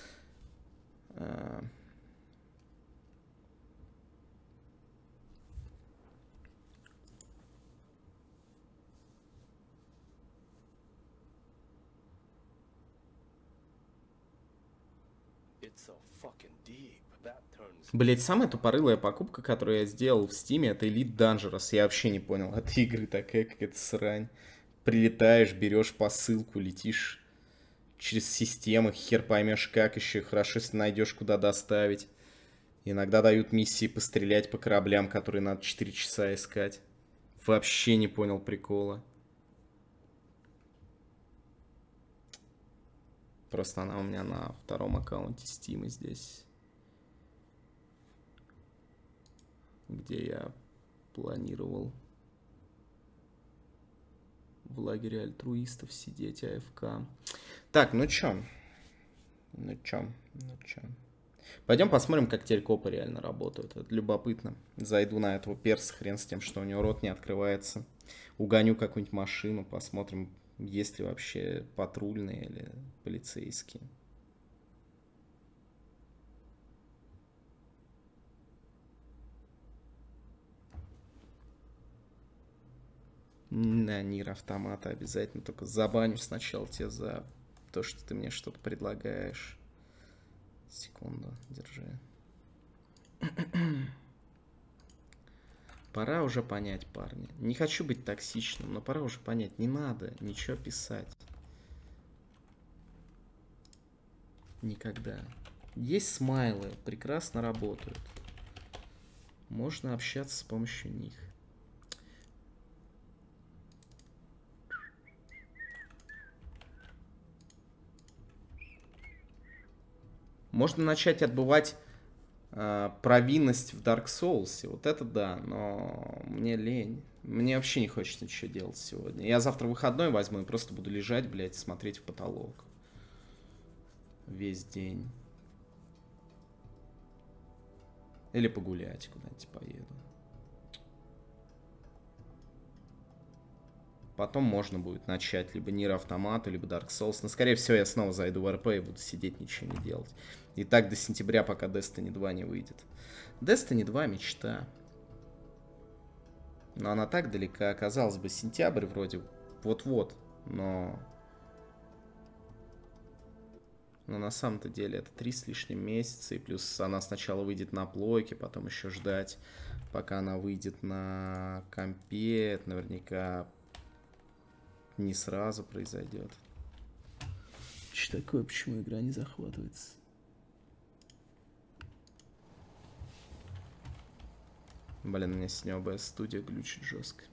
Блять, самая тупорылая покупка, которую я сделал в Стиме, это Elite Dangerous. Я вообще не понял, от игры такая какая-то срань. Прилетаешь, берешь посылку, летишь через систему, хер поймешь как еще, хорошо, если найдешь куда доставить. Иногда дают миссии пострелять по кораблям, которые надо 4 часа искать. Вообще не понял прикола. Просто она у меня на втором аккаунте Стима здесь. Где я планировал в лагере альтруистов сидеть АФК. Так, ну чё? Пойдем посмотрим, как теперь копы реально работают. Это любопытно. Зайду на этого перса, хрен с тем, что у него рот не открывается. Угоню какую-нибудь машину, посмотрим, есть ли вообще патрульные или полицейские. На Нир Автомата обязательно, только забаню сначала тебя за то, что ты мне что-то предлагаешь. Секунду, держи. Пора уже понять, парни. Не хочу быть токсичным, но пора уже понять, не надо ничего писать. Никогда. Есть смайлы, прекрасно работают. Можно общаться с помощью них. Можно начать отбывать провинность в Dark Souls. Вот это да, но мне лень. Мне вообще не хочется ничего делать сегодня. Я завтра выходной возьму и просто буду лежать, блядь, смотреть в потолок. Весь день. Или погулять куда-нибудь поеду. Потом можно будет начать либо Nier Automata, либо Dark Souls. Но, скорее всего, я снова зайду в РП и буду сидеть, ничего не делать. И так до сентября, пока Destiny 2 не выйдет. Destiny 2 мечта. Но она так далека. Казалось бы, сентябрь вроде вот-вот. Но на самом-то деле это 3 с лишним месяца. И плюс она сначала выйдет на плойке, потом еще ждать, пока она выйдет на компе. Это наверняка не сразу произойдет. Что такое? Почему игра не захватывается? Блин, у меня сегодня OBS Studio глючит жестко.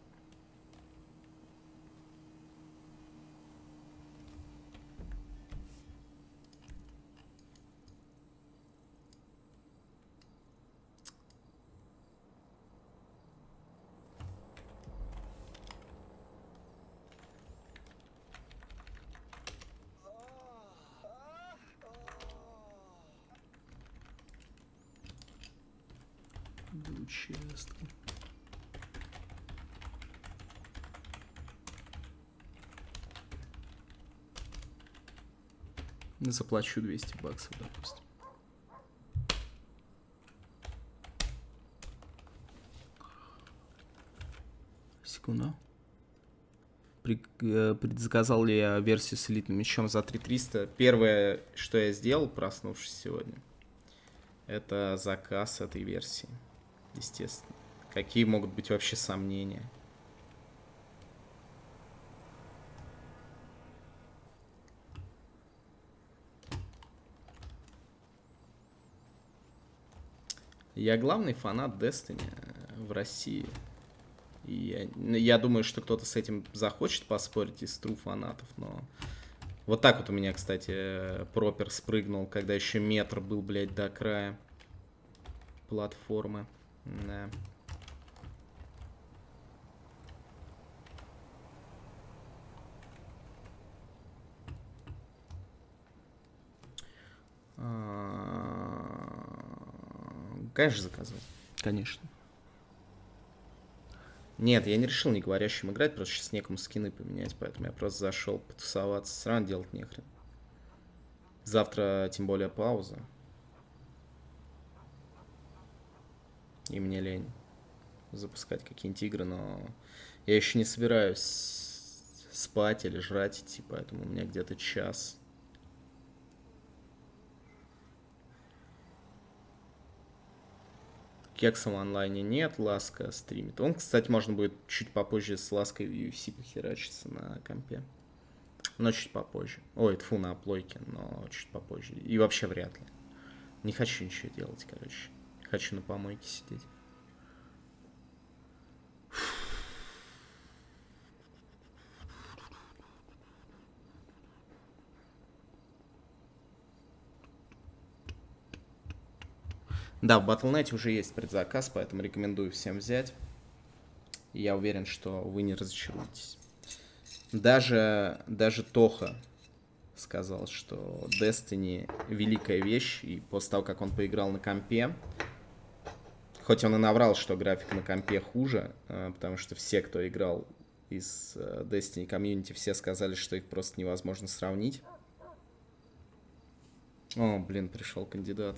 Участки. Заплачу 200 баксов, допустим. Секунду. Предзаказал ли я версию с элитным мечом за 3300? Первое, что я сделал, проснувшись сегодня, это заказ этой версии. Естественно. Какие могут быть вообще сомнения? Я главный фанат Destiny в России. И я думаю, что кто-то с этим захочет поспорить из true фанатов, но... Вот так вот у меня, кстати, пропер спрыгнул, когда еще метр был, блядь, до края платформы. Да. Конечно, заказал. Конечно. Нет, я не решил не говорящим играть, просто сейчас некому скины поменять, поэтому я просто зашел потусоваться. Все равно делать нехрен. Завтра, тем более, пауза. И мне лень запускать какие-нибудь игры, но я еще не собираюсь спать или жрать идти, поэтому у меня где-то час. Кекса в онлайне нет, Ласка стримит. Он, кстати, можно будет чуть попозже с Лаской в UFC похерачиться на компе. Но чуть попозже. Ой, тьфу, на плойке, но чуть попозже. И вообще вряд ли. Не хочу ничего делать, короче. Хочу на помойке сидеть. Да, в Battle.net уже есть предзаказ, поэтому рекомендую всем взять. И я уверен, что вы не разочаруетесь. Даже Тоха сказал, что Destiny великая вещь, и после того, как он поиграл на компе, хоть он и наврал, что графика на компе хуже, потому что все, кто играл из Destiny комьюнити, все сказали, что их просто невозможно сравнить. О, блин, пришел кандидат.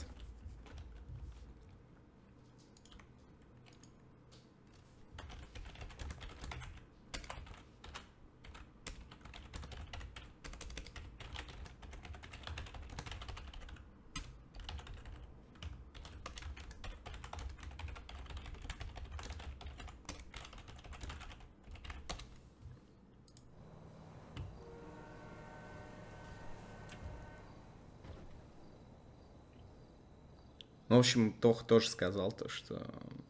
В общем, Тох тоже сказал то, что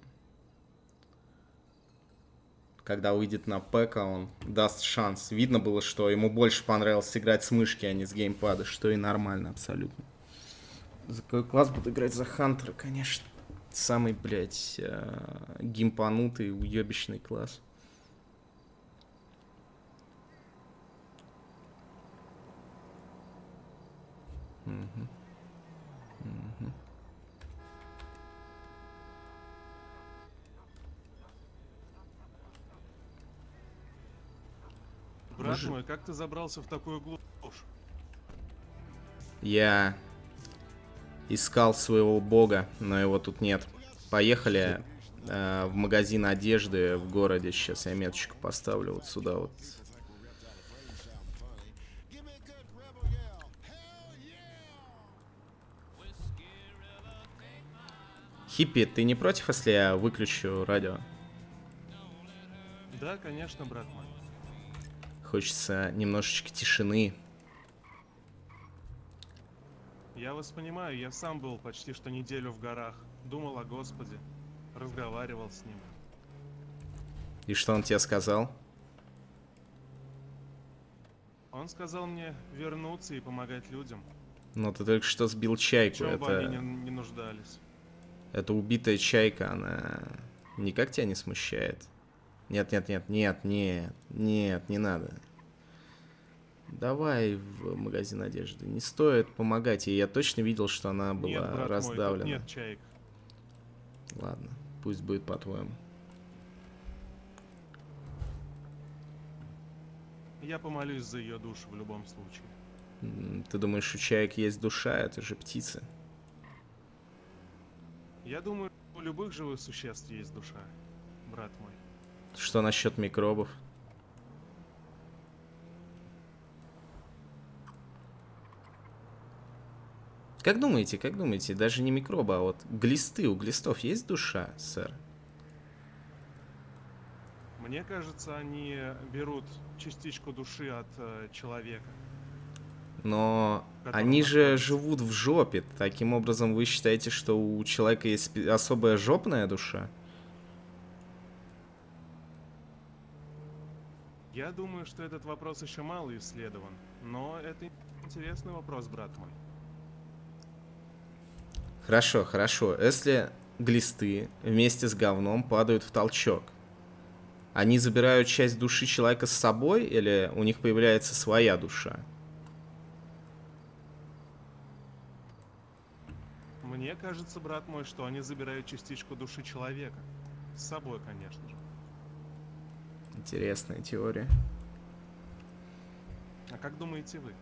когда выйдет на ПК, он даст шанс. Видно было, что ему больше понравилось играть с мышки, а не с геймпада, что и нормально абсолютно. За какой класс буду играть? За Хантера, конечно. Самый, блядь, геймпанутый, уебищный класс. Угу. Угу. Брат мой, как ты забрался в такую глушь? Я искал своего бога, но его тут нет. Поехали в магазин одежды в городе. Сейчас я меточку поставлю вот сюда вот. Хиппи, ты не против, если я выключу радио? Да, конечно, брат мой. Хочется немножечко тишины. Я вас понимаю, я сам был почти что неделю в горах. Думал о Господе. Разговаривал с ним. И что он тебе сказал? Он сказал мне вернуться и помогать людям. Ну, ты только что сбил чайку. В чем бы они Это... не нуждались. Это убитая чайка, она никак тебя не смущает? Нет, не надо. Давай в магазин одежды. Не стоит помогать ей. Я точно видел, что она была Нет, брат раздавлена. мой, тут нет чаек. Ладно, пусть будет по-твоему. Я помолюсь за ее душу в любом случае. Ты думаешь, у чаек есть душа? Это же птицы. Я думаю, у любых живых существ есть душа, брат мой. Что насчет микробов? Как думаете, даже не микробы, а вот глисты, у глистов есть душа, сэр? Мне кажется, они берут частичку души от человека. Но Которым они же находится. живут в жопе. Таким образом, вы считаете, что у человека есть особая жопная душа? Я думаю, что этот вопрос еще мало исследован. Но это интересный вопрос, брат мой. Хорошо, хорошо. Если глисты вместе с говном падают в толчок, они забирают часть души человека с собой или у них появляется своя душа? Мне кажется, брат мой, что они забирают частичку души человека. С собой, конечно же. Интересная теория. А как думаете вы?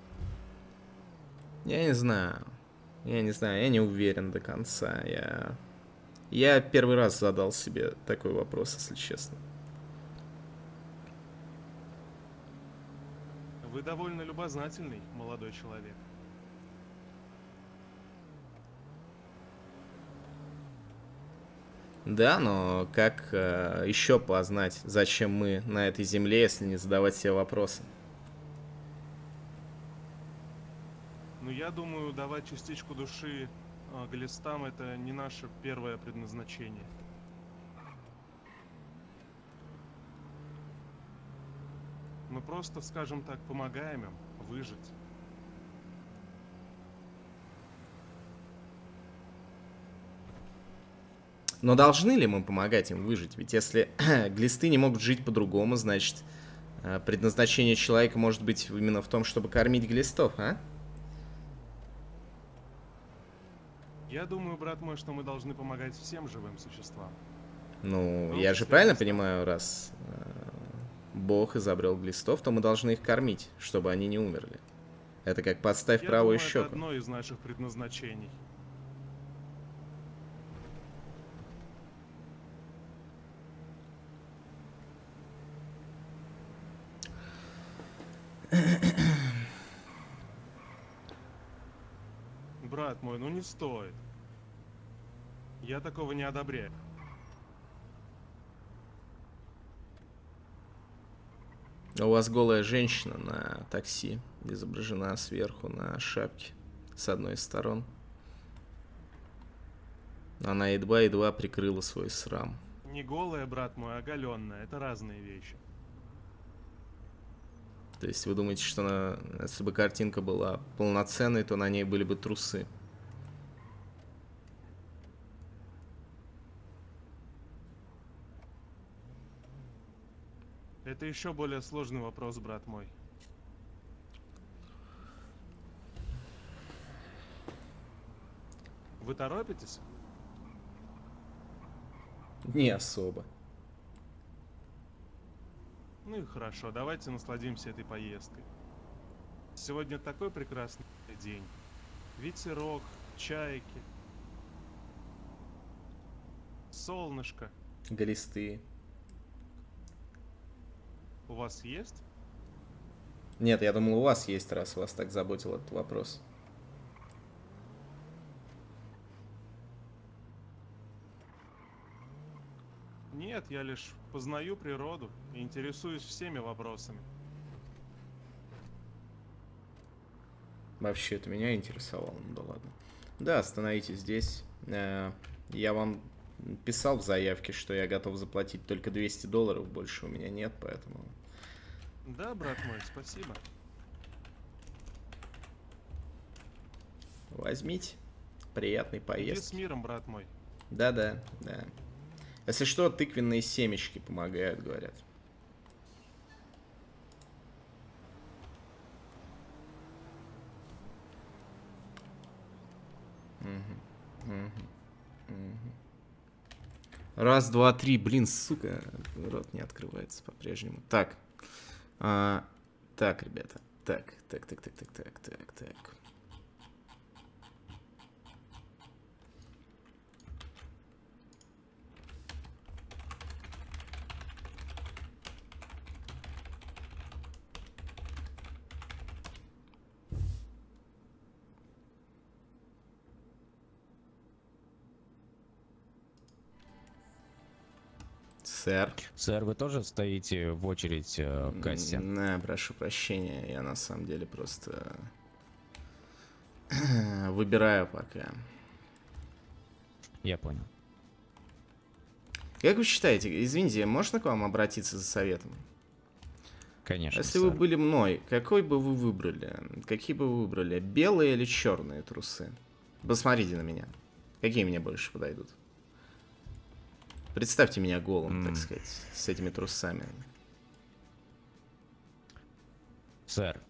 Я не знаю, я не уверен до конца. Я первый раз задал себе такой вопрос, если честно. Вы довольно любознательный молодой человек. Да, но как еще познать, зачем мы на этой земле, если не задавать себе вопросы? Ну, я думаю, давать частичку души глистам — это не наше первое предназначение. Мы просто, скажем так, помогаем им выжить. Но должны ли мы помогать им выжить? Ведь если глисты не могут жить по-другому, значит, предназначение человека может быть именно в том, чтобы кормить глистов, а? Я думаю, брат мой, что мы должны помогать всем живым существам. Ну, Ну, я же если правильно глистам. понимаю, раз Бог изобрел глистов, то мы должны их кормить, чтобы они не умерли. Это как подставь Я правую думаю, это щеку. одно из наших предназначений. Брат мой, ну не стоит. Я такого не одобряю. У вас голая женщина на такси изображена сверху на шапке с одной из сторон. Она едва-едва прикрыла свой срам. Не голая, брат мой, а оголенная. Это разные вещи. То есть вы думаете, что если бы картинка была полноценной, то на ней были бы трусы? Это еще более сложный вопрос, брат мой. Вы торопитесь? Не особо. Ну и хорошо, давайте насладимся этой поездкой. Сегодня такой прекрасный день. Ветерок, чайки, солнышко. Глисты. У вас есть? Нет, я думал, у вас есть, раз вас так заботил этот вопрос. Нет, я лишь познаю природу и интересуюсь всеми вопросами. Вообще, это меня интересовало, ну да ладно. Да, остановитесь здесь. Я вам писал в заявке, что я готов заплатить только $200, больше у меня нет, поэтому... Да, брат мой, спасибо. Возьмите. Приятной Иди с поездки. миром, брат мой. Да-да, да. Если что, тыквенные семечки помогают, говорят. Раз, два, три. Блин, сука, рот не открывается по-прежнему. Так. Так, ребята. Так. Сэр. Сэр, вы тоже стоите в очередь к кассе? Да, прошу прощения, я на самом деле просто выбираю пока. Я понял. Как вы считаете, извините, можно к вам обратиться за советом? Конечно, Если сэр. вы были мной, какой бы вы выбрали? Какие бы вы выбрали? Белые или черные трусы? Посмотрите на меня. Какие мне больше подойдут? Представьте меня голым, так сказать, с этими трусами. Сэр,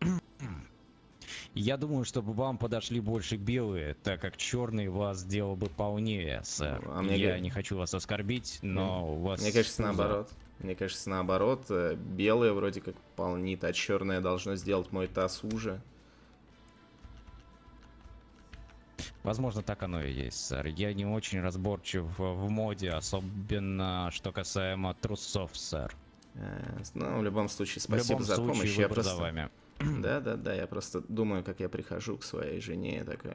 я думаю, чтобы вам подошли больше белые, так как черный вас сделал бы полнее, сэр. А мне Я не хочу вас оскорбить, но у вас... Мне кажется, пузо. наоборот. Мне кажется, наоборот. Белое вроде как полнит, а черное должно сделать мой таз уже. Возможно, так оно и есть, сэр. Я не очень разборчив в моде, особенно что касаемо трусов, сэр. Ну, в любом случае, В спасибо любом за случае, помощь. выбор за вами. Да, я просто думаю, как я прихожу к своей жене, такой,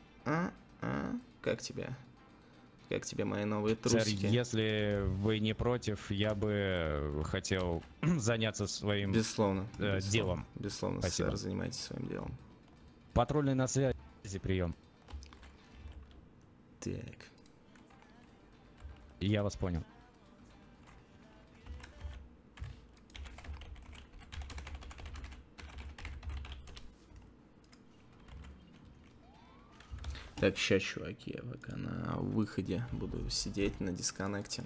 как тебе? Как тебе мои новые Сэр, трусики? если вы не против, я бы хотел заняться своим Безусловно, делом. Безусловно, Спасибо. сэр, занимайтесь своим делом. Патрульный на связи, прием. Так. Я вас понял. Так, сейчас, чуваки, я пока на выходе буду сидеть на дисконнекте.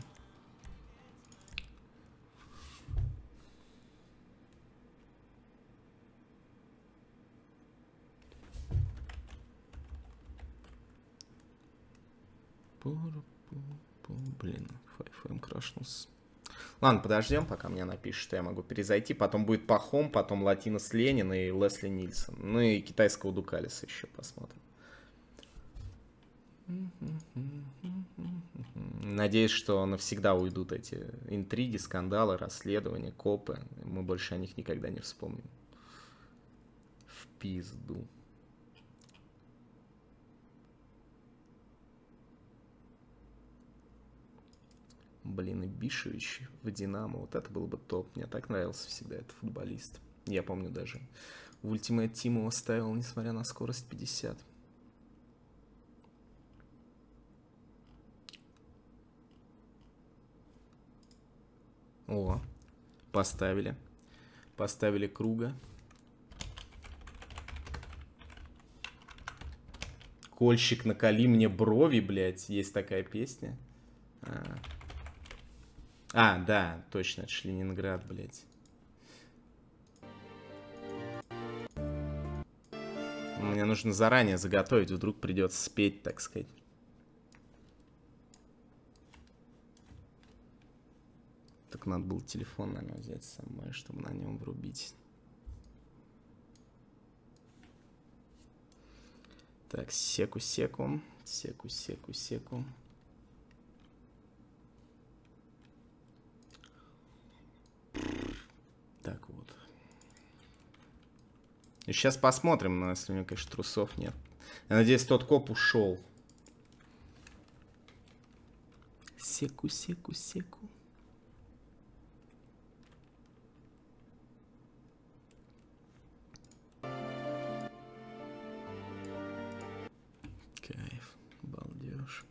Блин, 5M крашнулся. Ладно, подождем, пока мне напишет, что я могу перезайти. Потом будет Пахом, потом Латинос Ленин и Лесли Нильсон. Ну и китайского Дукалиса еще посмотрим. Надеюсь, что навсегда уйдут эти интриги, скандалы, расследования, копы. Мы больше о них никогда не вспомним. В пизду. Блин, и Бишевич в Динамо. Вот это было бы топ. Мне так нравился всегда этот футболист. Я помню даже в Ultimate Team его ставил, несмотря на скорость 50. О, поставили. Поставили Круга. Кольщик, наколи мне брови, блядь. Есть такая песня. Да, точно, это ж Ленинград, блядь. Мне нужно заранее заготовить, вдруг придется спеть, так сказать. Только надо было телефон, наверное, взять с собой, чтобы на нем врубить. Так, секу. Так вот. И сейчас посмотрим, но если у него, конечно, трусов нет. Я надеюсь, тот коп ушел. Секу. Кайф, балдеж.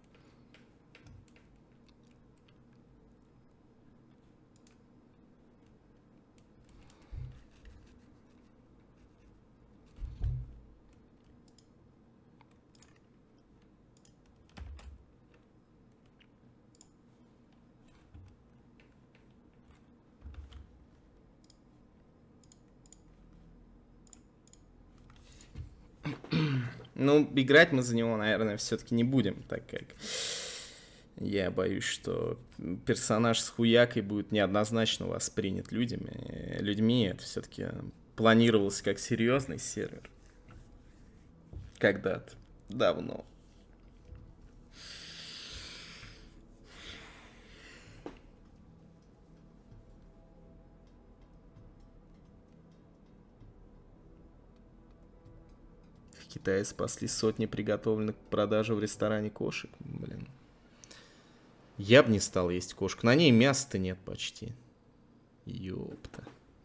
Ну, играть мы за него, наверное, все-таки не будем, так как я боюсь, что персонаж с хуякой будет неоднозначно воспринят людьми. Это все-таки планировался как серьезный сервер. Когда-то, давно. В Китае спасли сотни приготовленных к продаже в ресторане кошек. Блин. Я бы не стал есть кошку. На ней мяса-то нет почти. Ёпта.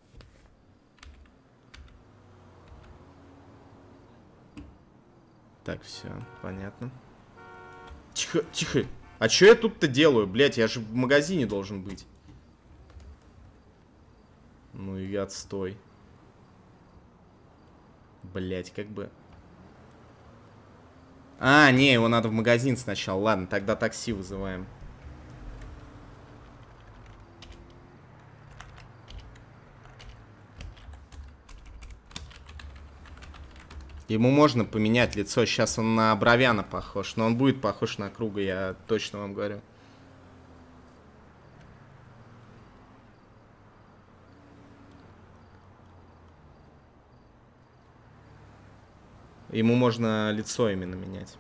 Так, все, понятно. Тихо. А что я тут-то делаю? Блять, я же в магазине должен быть. Ну и отстой. Блять, как бы... А, не, его надо в магазин сначала. Ладно, тогда такси вызываем. Ему можно поменять лицо. Сейчас он на Бровяна похож. Но он будет похож на Круга, я точно вам говорю. Ему можно лицо именно менять.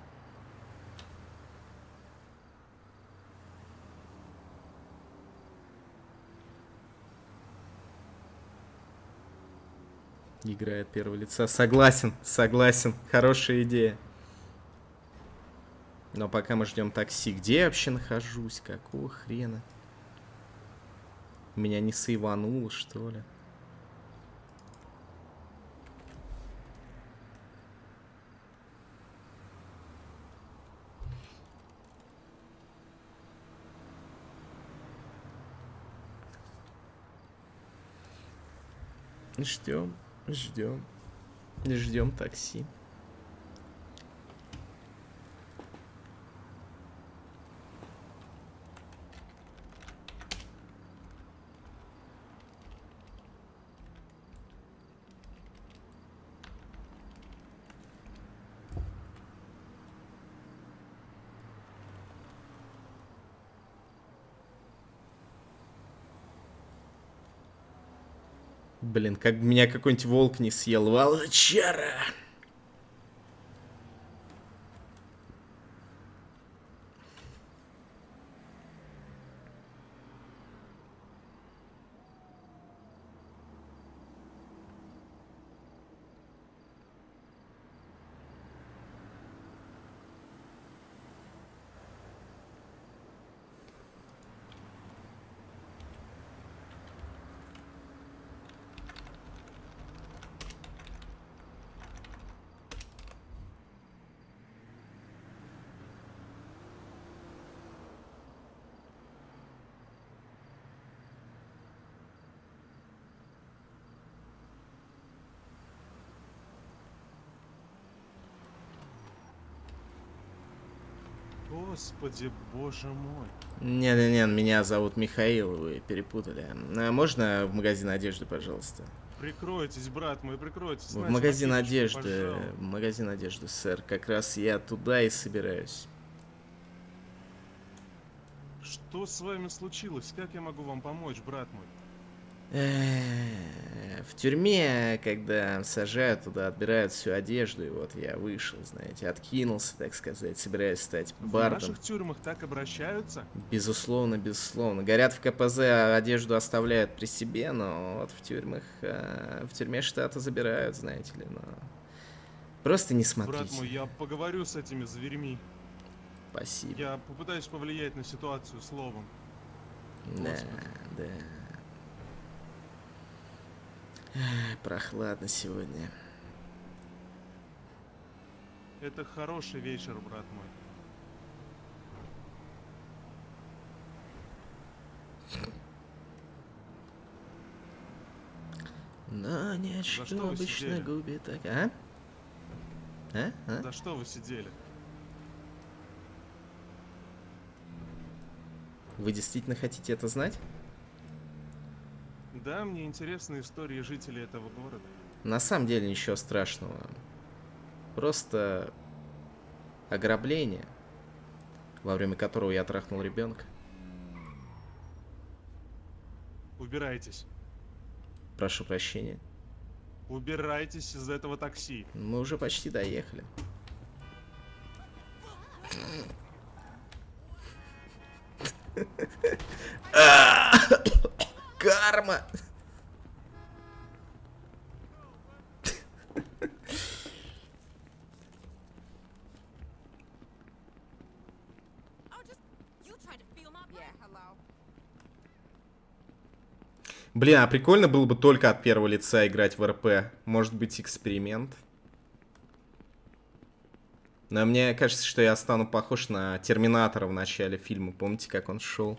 Играй от первого лица. Согласен. Хорошая идея. Но пока мы ждем такси. Где я вообще нахожусь? Какого хрена? Меня не сейвануло, что ли? Ждем такси. Блин, как бы меня какой-нибудь волк не съел. Волчара! Господи, боже мой. Не, меня зовут Михаил, вы перепутали. А можно в магазин одежды, пожалуйста? Прикройтесь, брат мой, прикройтесь. В магазин одежды, сэр. Как раз я туда и собираюсь. Что с вами случилось? Как я могу вам помочь, брат мой? В тюрьме, когда сажают туда, отбирают всю одежду, и вот я вышел, знаете, откинулся, так сказать, собираюсь стать В бардом. наших тюрьмах так обращаются? Безусловно, безусловно. Говорят, в КПЗ одежду оставляют при себе, но вот в тюрьмах, в тюрьме штата забирают, знаете ли, но... Просто не смотрите. Брат мой, я поговорю с этими зверьми. Спасибо. Я попытаюсь повлиять на ситуацию словом. Да, Господи. да. Ай, прохладно сегодня. Это хороший вечер, брат мой. Но нет, За что что вы обычно сидели? губит так. А? А? За что вы сидели? Вы действительно хотите это знать? Да, мне интересны истории жителей этого города. На самом деле ничего страшного. Просто ограбление, во время которого я трахнул ребенка. Убирайтесь. Прошу прощения. Убирайтесь из этого такси. Мы уже почти доехали. Карма! Блин, а прикольно было бы только от первого лица играть в РП. Может быть, эксперимент. Но мне кажется, что я стану похож на Терминатора в начале фильма. Помните, как он шел?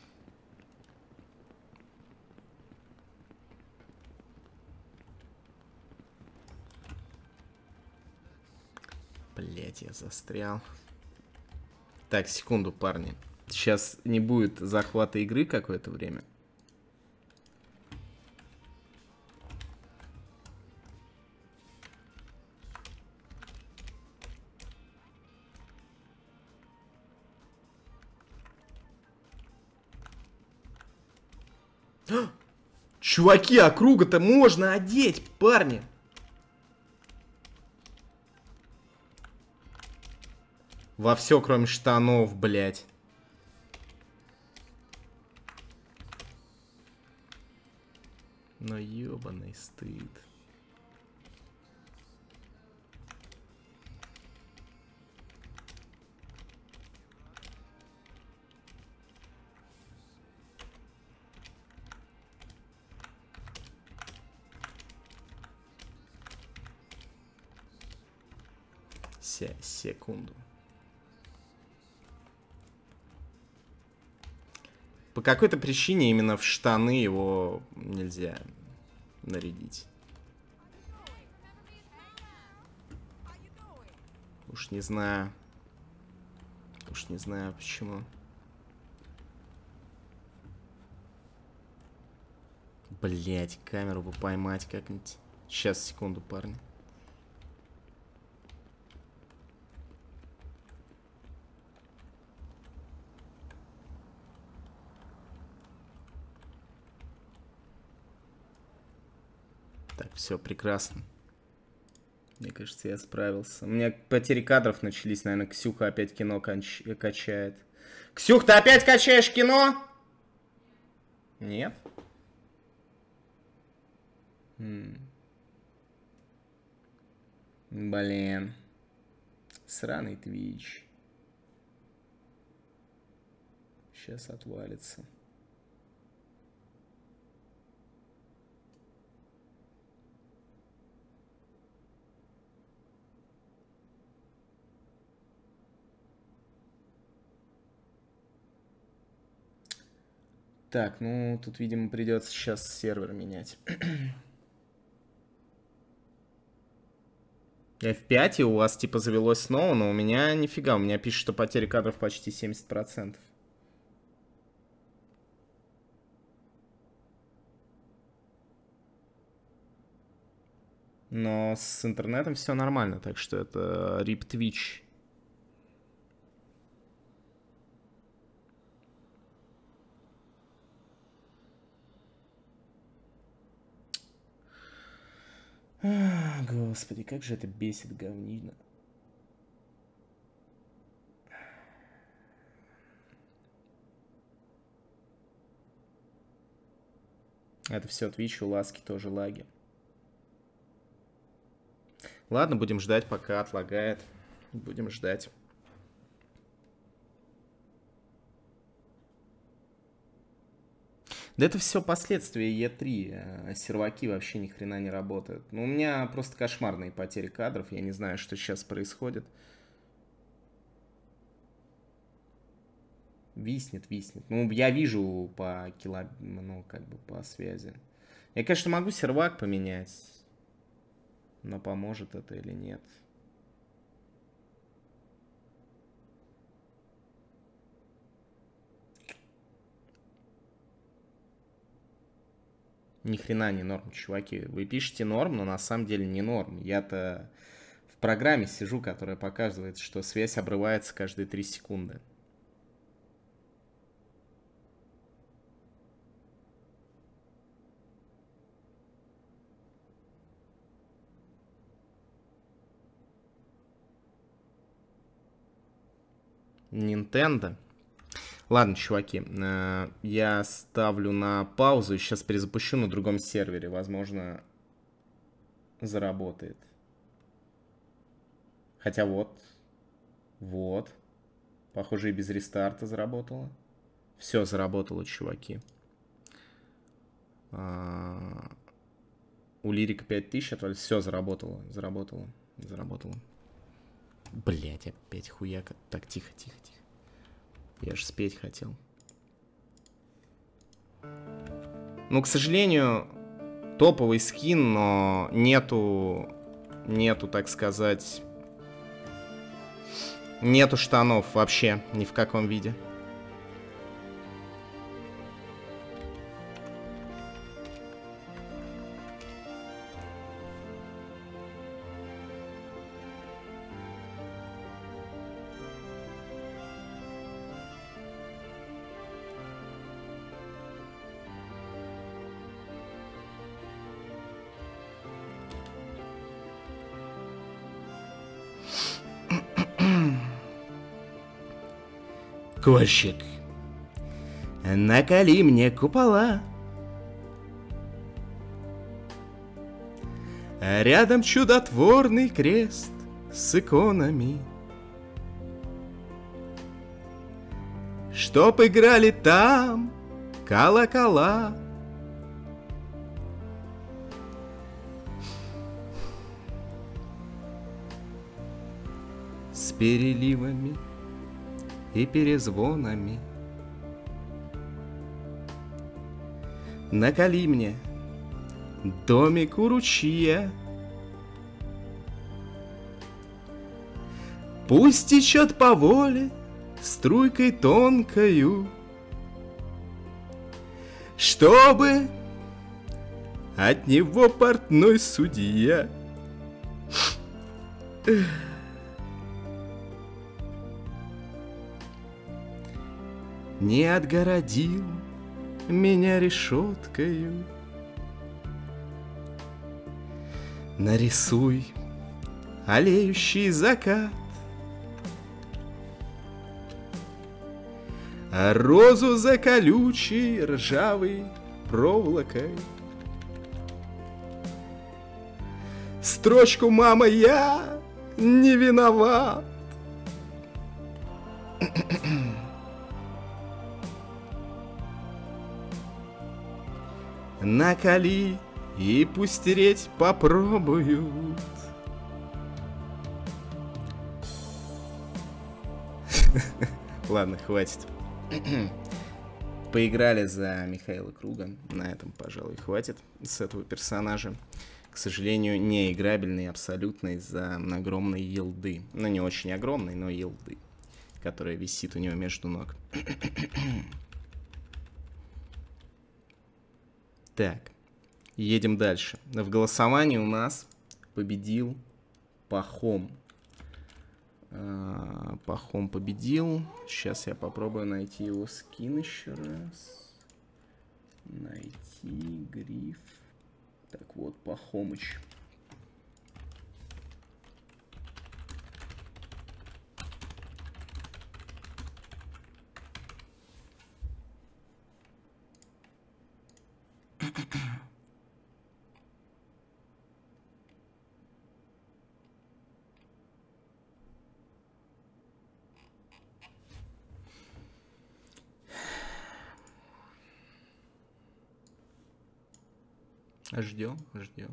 Блять, я застрял. Так, секунду, парни. Сейчас не будет захвата игры какое-то время. Чуваки, а круга-то можно одеть, парни. Во все, кроме штанов, блядь. Но ёбаный стыд. Секунду. По какой-то причине именно в штаны его нельзя нарядить. Уж не знаю. Уж не знаю почему. Блять, камеру бы поймать как-нибудь. Сейчас, секунду, парни. Так, все прекрасно. Мне кажется, я справился. У меня потери кадров начались, наверное, Ксюха опять кино качает. Ксюх, ты опять качаешь кино? Нет? Блин. Сраный Твич. Сейчас отвалится. Так, ну тут, видимо, придется сейчас сервер менять. F5, и у вас типа завелось снова, но у меня нифига, у меня пишет, что потери кадров почти 70%. Но с интернетом все нормально, так что это RIP Twitch. Господи, как же это бесит, говнина. Это все Twitch, у Ласки тоже лаги. Ладно, будем ждать, пока отлагает. Будем ждать. Да это все последствия Е3. Серваки вообще ни хрена не работают. Ну, у меня просто кошмарные потери кадров. Я не знаю, что сейчас происходит. Виснет. Ну, я вижу по ну, как бы по связи. Я, конечно, могу сервак поменять. Но поможет это или нет. Ни хрена не норм, чуваки. Вы пишете норм, но на самом деле не норм. Я-то в программе сижу, которая показывает, что связь обрывается каждые 3 секунды. Nintendo. Ладно, чуваки, я ставлю на паузу и сейчас перезапущу на другом сервере. Возможно, заработает. Хотя вот. Похоже, и без рестарта заработало. Все заработало, чуваки. У Лирика 5000 отвалилось. Все заработало. Блять, опять хуяка. Так, тихо. Я же спеть хотел. Ну, к сожалению, топовый скин, но нету, так сказать, нету штанов вообще ни в каком виде. Кольщик, наколи мне купола. Рядом чудотворный крест с иконами, чтоб играли там колокола. С переливами и перезвонами. Наколи мне домик у ручья. Пусть течет по воле струйкой тонкою, чтобы от него портной судья не отгородил меня решеткою. Нарисуй олеющий закат, а розу за колючей ржавой проволокой. Строчку «Мама, я не виноват». Наколи и пусть тереть попробуют. Ладно, хватит. Поиграли за Михаила Круга. На этом, пожалуй, хватит с этого персонажа. К сожалению, не играбельный абсолютно из-за огромной елды. Ну, не очень огромной, но елды, которая висит у него между ног. Так, едем дальше. В голосовании у нас победил Пахом. Пахом победил. Сейчас я попробую найти его скин еще раз. Найти гриф. Так вот, Пахомыч. Ждем, ждем.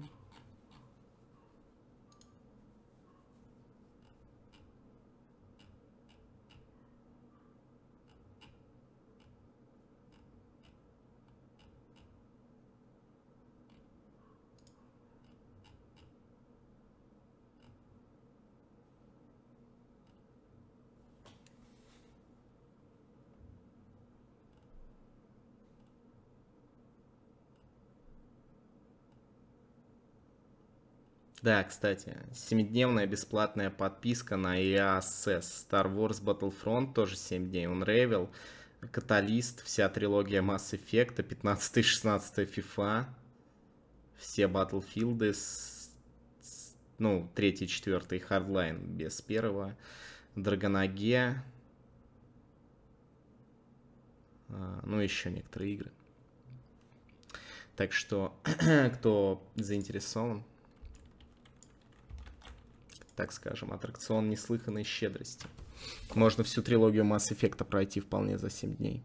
Да, кстати, 7-дневная бесплатная подписка на EA Access. Star Wars Battlefront тоже 7 дней. Unravel, Catalyst, вся трилогия Mass Effect, 15 и 16 FIFA, все Battlefield, ну, 3 и 4 Hardline без первого, Dragon Age, ну, еще некоторые игры. Так что, кто заинтересован, так скажем, аттракцион неслыханной щедрости. Можно всю трилогию Mass Effect пройти вполне за 7 дней.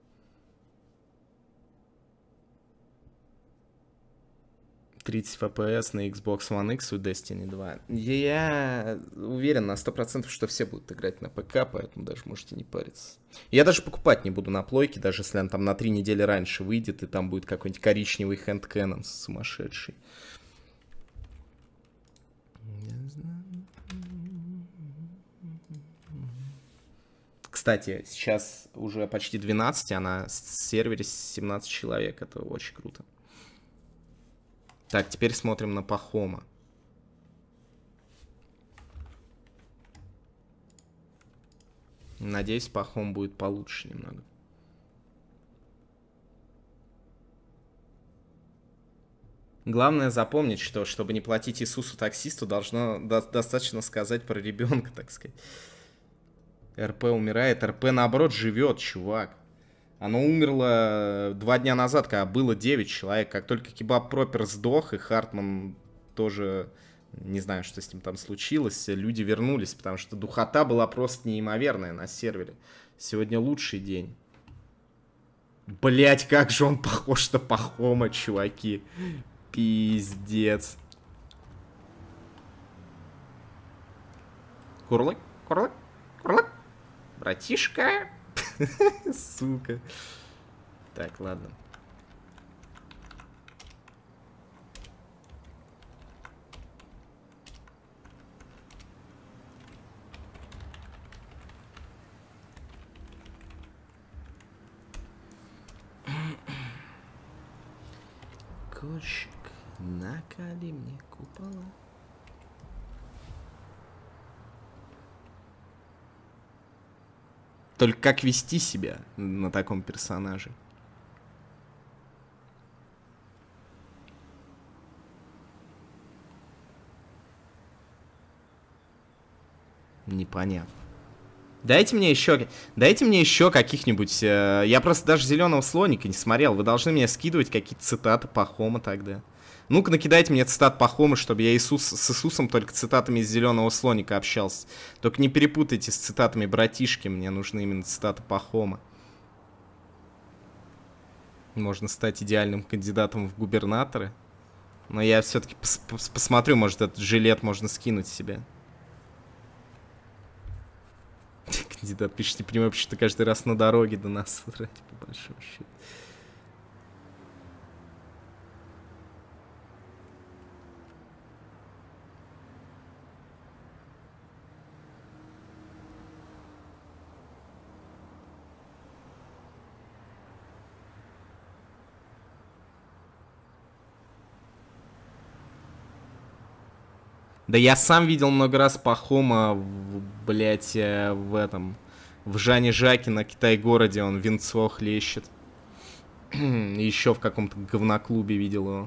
«30 FPS на Xbox One X у Destiny 2. Я уверен на 100%, что все будут играть на ПК, поэтому даже можете не париться. Я даже покупать не буду на плойке, даже если он там на 3 недели раньше выйдет, и там будет какой-нибудь коричневый хэндкэнон сумасшедший. Не знаю. Кстати, сейчас уже почти 12, а на сервере 17 человек. Это очень круто. Так, теперь смотрим на Пахома. Надеюсь, Пахом будет получше немного. Главное запомнить, что, чтобы не платить Иисусу таксисту, должно достаточно сказать про ребенка, так сказать. РП умирает, РП наоборот живет, чувак. Оно умерло 2 дня назад, когда было 9 человек. Как только Кебаб Пропер сдох, и Хартман тоже, не знаю, что с ним там случилось, люди вернулись, потому что духота была просто неимоверная на сервере. Сегодня лучший день. Блять, как же он похож на Пахома, чуваки. Пиздец. Курлык, курлык, курлык. Братишка. Сука. Так, ладно. Кошек, накали мне купола. Только как вести себя на таком персонаже? Непонятно. Дайте мне еще каких-нибудь... Я просто даже «Зеленого слоника» не смотрел. Вы должны мне скидывать какие-то цитаты Пахома тогда. Ну-ка, накидайте мне цитат Пахома, чтобы я с Иисусом только цитатами из «Зеленого слоника» общался. Только не перепутайте с цитатами братишки. Мне нужны именно цитаты Пахома. Можно стать идеальным кандидатом в губернаторы. Но я все-таки посмотрю, может, этот жилет можно скинуть себе. Кандидат пишет, не понимаю, почему ты каждый раз на дороге до нас срать, по большому счету. Да я сам видел много раз Пахома, блять, в этом, в Жане Жаке на Китай-городе, он винцо хлещет. Еще в каком-то говноклубе видел его.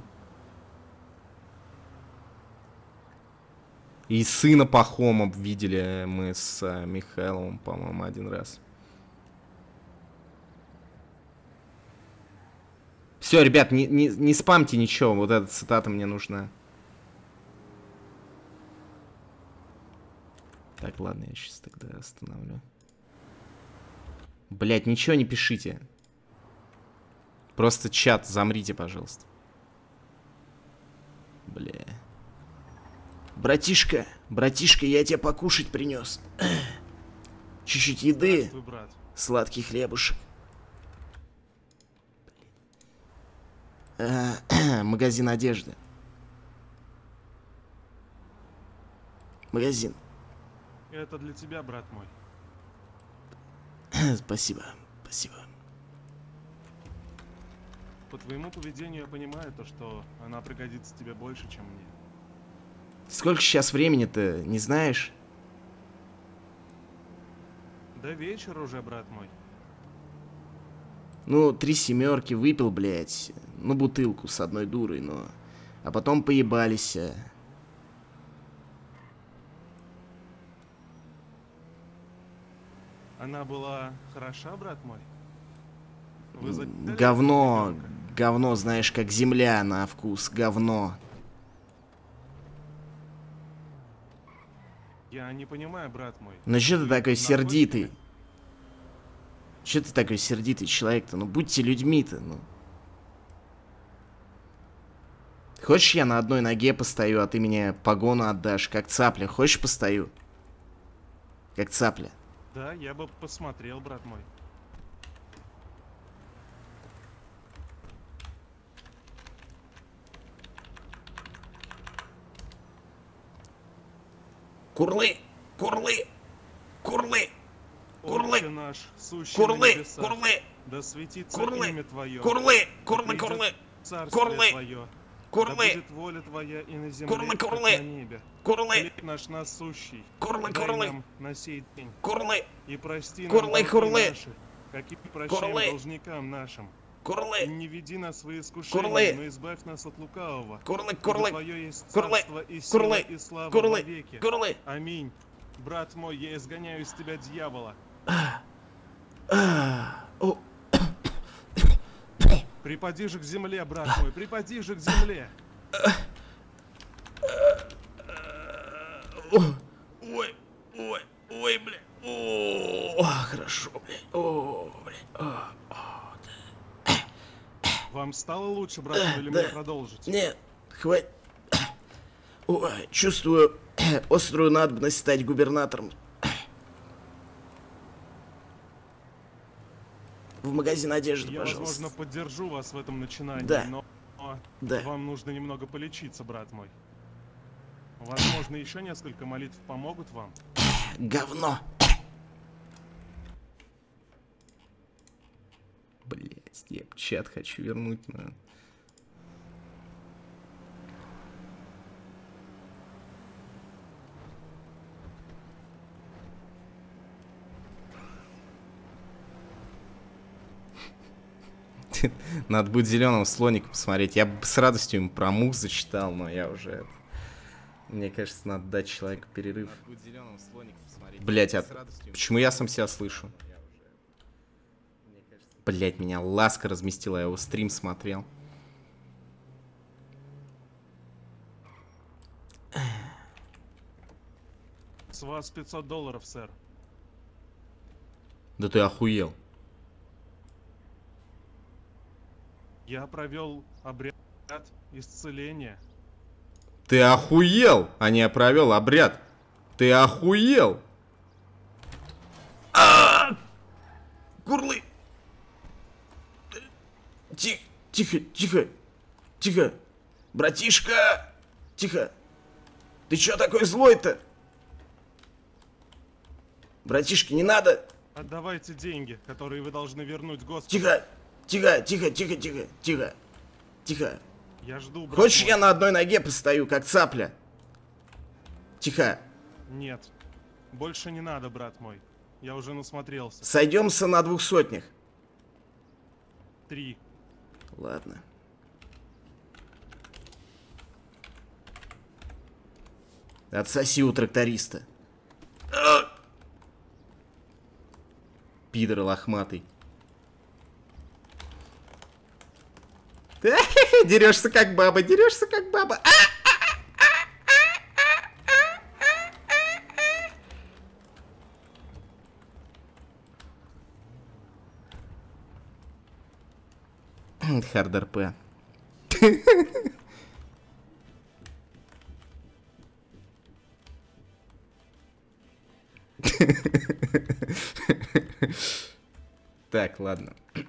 И сына Пахома видели мы с Михайловым, по-моему, один раз. Все, Все, ребят, не спамьте ничего, вот эта цитата мне нужна. Так, ладно, я сейчас тогда остановлю. Блять, ничего не пишите. Просто чат, замрите, пожалуйста. Бля. Братишка, я тебе покушать принес. Чуть-чуть еды, сладкий хлебушек. Магазин одежды. Магазин. Это для тебя, брат мой. Спасибо, спасибо. По твоему поведению я понимаю то, что она пригодится тебе больше, чем мне. Сколько сейчас времени-то, не знаешь? Да вечер уже, брат мой. Ну, 3 семерки выпил, блядь. Ну, бутылку с одной дурой, но... А потом поебались. Она была хороша, брат мой? Вы задали Говно, говно, знаешь, как земля на вкус, говно. Я не понимаю, брат мой. Ну что ты такой Наркотики? сердитый? Че ты такой сердитый человек-то? Ну будьте людьми-то, ну. Хочешь, я на одной ноге постою, а ты мне погону отдашь, как цапля? Хочешь, постою? Как цапля. Да, я бы посмотрел, брат мой. Курлы! Курлы! Курлы! Курлы! Отче наш, сущий Курлы! на небесах, Курлы! да светится Курлы! имя Твое. Курлы! Да Курлы! придет Курлы! Царствие Курлы! Твое. Курлы! Да будет воля Твоя и на земле, Курлы! как Курлы! на небе. Курлы! Хлеб наш насущий, Курлы! дай Курлы! нам на сей день. Курлы! И прости нам Курлы! долги Курлы! наши, как и прощаем Курлы! должникам нашим. Курлы! И не веди нас в свои искушения, Курлы! но избавь нас от лукавого. Курлы! Ибо Курлы! Твое есть Курлы! царство и сила Курлы! и слава Курлы! вовеки. Курлы! Аминь. Брат мой, я изгоняю из тебя дьявола. Припади же к земле, брат мой, припади же к земле. Ой, ой, ой, бля. О, хорошо, блядь. О, блядь. Вам стало лучше, брат мой, или да. мне продолжить? Нет, хватит. Ой, чувствую острую надобность стать губернатором. В магазин одежды, Я, пожалуйста. возможно, поддержу вас в этом начинании, Да. но Да. вам нужно немного полечиться, брат мой. Возможно, еще несколько молитв помогут вам. Говно. Блять, я чат хочу вернуть, но... Надо будет зеленого слоника посмотреть. Я бы с радостью ему про мух зачитал, но я уже... Мне кажется, надо дать человеку перерыв. Блять, почему я сам себя слышу? Блять, меня ласка разместила, я его стрим смотрел. С вас $500, сэр. Да ты охуел. Я провел обряд исцеления. Ты охуел, а не провел обряд. Ты охуел. Курлы. Тихо, тихо, тихо, тихо. Братишка, тихо. Ты чё такой злой-то? Братишка, не надо. Отдавайте деньги, которые вы должны вернуть Господу. Тихо, тихо, тихо, тихо, тихо, тихо, тихо. Я жду, брат Хочешь, мой. я на одной ноге постою, как цапля? Тихо. Нет. Больше не надо, брат мой. Я уже насмотрелся. Сойдемся на 200. 3. Ладно. Отсоси у тракториста. Пидор лохматый. Дерешься как баба, дерешься как баба. Хард РП. Так, ладно.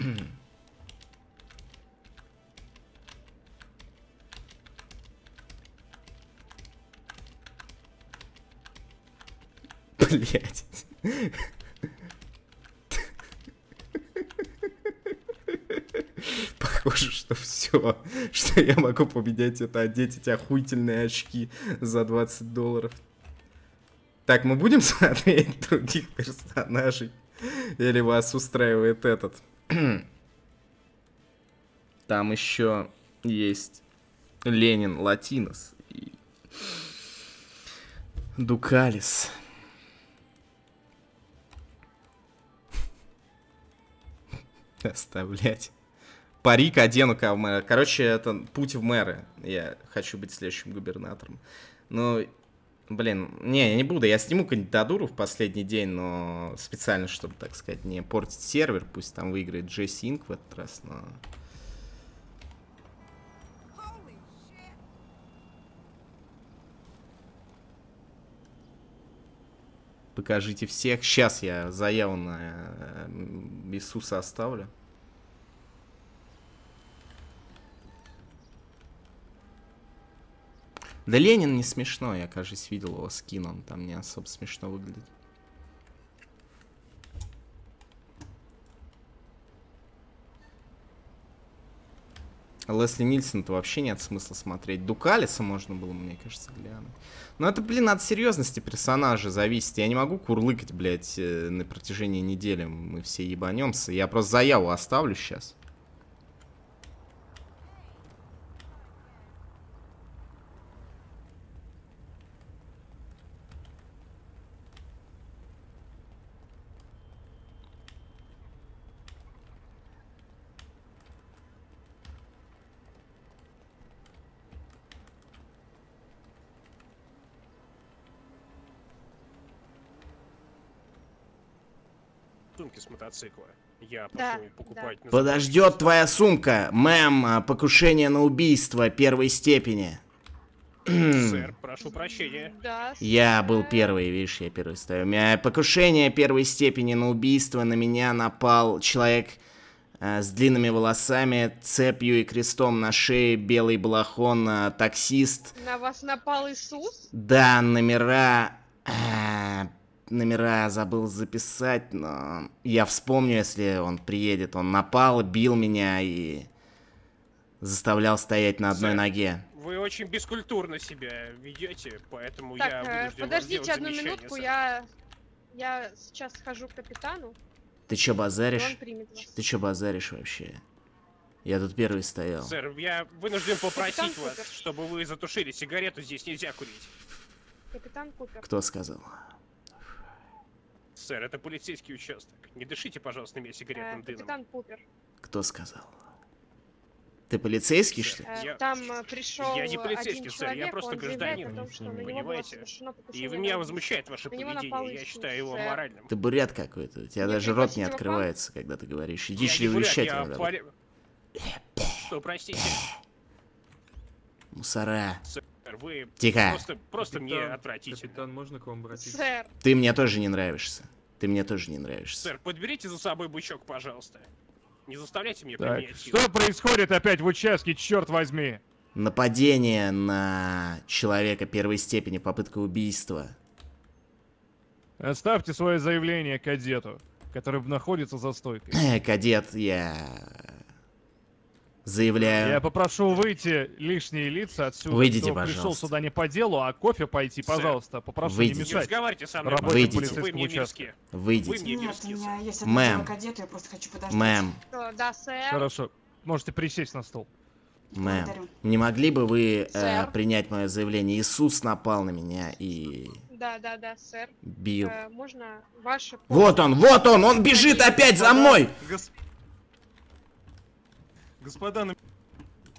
Блять. Похоже, что все, что я могу поменять, это одеть эти охуительные очки за $20. Так, мы будем смотреть других персонажей? Или вас устраивает этот? Там еще есть Ленин Латинос и Дукалис. Оставлять. Парик одену в мэра. Короче, это путь в мэры. Я хочу быть следующим губернатором. Ну, блин, не, я не буду. Я сниму кандидатуру в последний день, но специально, чтобы, так сказать, не портить сервер. Пусть там выиграет Джесси Инк в этот раз, но... Покажите всех. Сейчас я заяву на Иисуса оставлю. Да Ленин не смешно, я, кажется, видел его скин, он там не особо смешно выглядит. Лесли Нильсон-то вообще нет смысла смотреть. Дукалиса можно было, мне кажется, глянуть. Но это, блин, от серьезности персонажа зависит. Я не могу курлыкать, блядь, на протяжении недели. Мы все ебанемся. Я просто заяву оставлю сейчас. Сумки с мотоцикла. Я прошу покупать на Подождет твоя сумка, мэм, покушение на убийство первой степени. Сэр, прошу прощения. Я был первый, видишь, я первый стою. У меня покушение первой степени на убийство, на меня напал человек с длинными волосами, цепью и крестом на шее, белый балахон, таксист. На вас напал Иисус? Да, номера забыл записать, но я вспомню, если он приедет. Он напал, бил меня и заставлял стоять на одной ноге. Вы очень бескультурно себя ведете, поэтому Так, я вынужден подождите вам сделать одну замечание, минутку, сэр. я сейчас схожу к капитану. Ты чё базаришь? Он примет вас. Ты чё базаришь вообще? Я тут первый стоял. Сэр, я вынужден попросить Капитан вас, Купер. чтобы вы затушили сигарету, здесь нельзя курить. Капитан Купер. Кто сказал? Сэр, это полицейский участок. Не дышите, пожалуйста, на меня сигаретным дымом. Капитан Купер. Кто сказал? Ты полицейский, что ли? Там пришел Я не полицейский, один сэр, я человек, просто он заявляет гражданин, о том, что на него было понимаете? совершено И покушение вы на меня убийство. возмущает ваше На него напал поведение, я Иисус, считаю его сэр. аморальным. Ты бурят какой-то. У тебя Не даже рот не пригласите его к вам? открывается, когда ты говоришь. Иди Я не бурят, вещать я надо. поли- Что, простите? Мусора. Сэр, вы Тихо. просто мне отвратительно. Капитан, можно к вам обратиться? Сэр. Ты мне тоже не нравишься. Ты мне тоже не нравишься. Сэр, подберите за собой бычок, пожалуйста. Не заставляйте меня Так, применять силу. что происходит опять в участке, черт возьми? Нападение на человека первой степени, попытка убийства. Оставьте свое заявление кадету, который находится за стойкой. Кадет, я заявляю. Я попрошу выйти лишние лица отсюда. Выйдите, кто пришел пожалуйста. сюда не по делу, а кофе пойти, Сэр, пожалуйста. Попрошу выйдите. не Не мешать. разговаривайте со мной, работе Выйдите. вы полицейского мне участка. мерзкие. Выйдите. Вы мне Нет, у мерзкие, меня сэр. есть Мэм. одна кадета, я просто хочу подождать. Мэм, Да, сэр. Хорошо. Можете присесть на стол. мэм, не могли бы вы Сэр. принять мое заявление? Иисус напал на меня и Да, сэр. бил. Можно ваше... Вот он, он бежит опять за мной! Господа,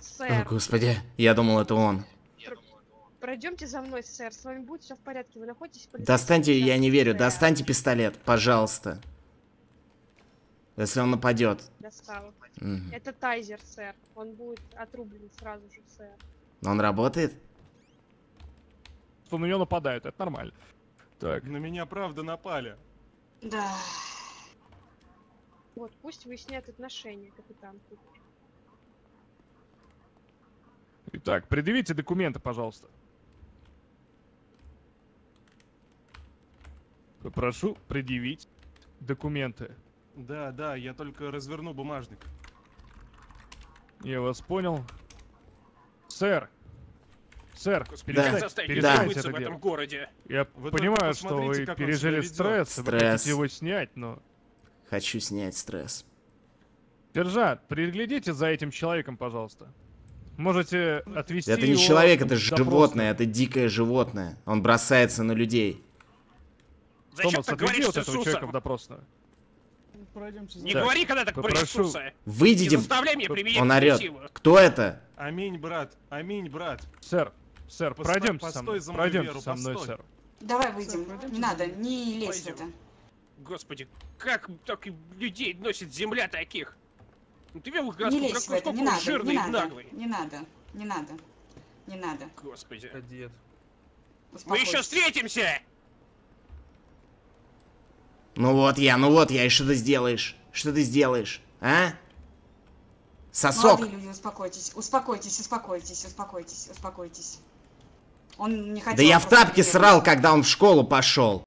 О, господи, я думал, это он. Пройдемте за мной, сэр. С вами будет все в порядке. Вы находитесь в полицейском Достаньте, я не верю, участке, сэр. достаньте пистолет, пожалуйста. Если он нападет. Достал. Мгм. Это тайзер, сэр. Он будет отрублен сразу же, сэр. Он работает? Что на нее нападают, это нормально. Так. На меня правда напали. Да. Вот, пусть выясняют отношения, капитан Купер. Итак, предъявите документы, пожалуйста. Попрошу предъявить документы. Да, да, я только разверну бумажник. Я вас понял. Сэр! Сэр, Господи, Да. как заставить перестаньте забыться это в этом делать. городе? Я Вы понимаю, только что посмотрите, вы как он пережили себя ведёт. стресс, вы Стресс. хотите его снять, но... Хочу снять стресс. Сержант, приглядите за этим человеком, пожалуйста. Можете отвезти Это не его человек, это в допросную. животное, это дикое животное. Он бросается на людей. Зачем Томас, ты отведи говоришь вот с этого человека в Иисусом? допросную. Пройдемте за Не Так, говори, когда так про попрошу- Иисуса. Выйдите. Не заставляй меня применять Он орет. силу. Кто это? Аминь, брат. Аминь, брат. Сэр, пройдемте со постой мной. за мою Пройдемте веру, со мной, постой. сэр. Давай выйдем. Не надо, не лезь в Пойдем. это. Господи, как так и людей носит земля таких? Ну ты видел, Не лезь в это, не надо, жирный не и надо, наглый. не надо, не надо, не надо. Господи. Кадет. Мы еще встретимся! Ну вот я, и что ты сделаешь? Что ты сделаешь? А? Сосок. Молодые люди, успокойтесь, успокойтесь, успокойтесь, успокойтесь, успокойтесь. Он не хотел... Да я в просто тапке нервничать. срал, когда он в школу пошел.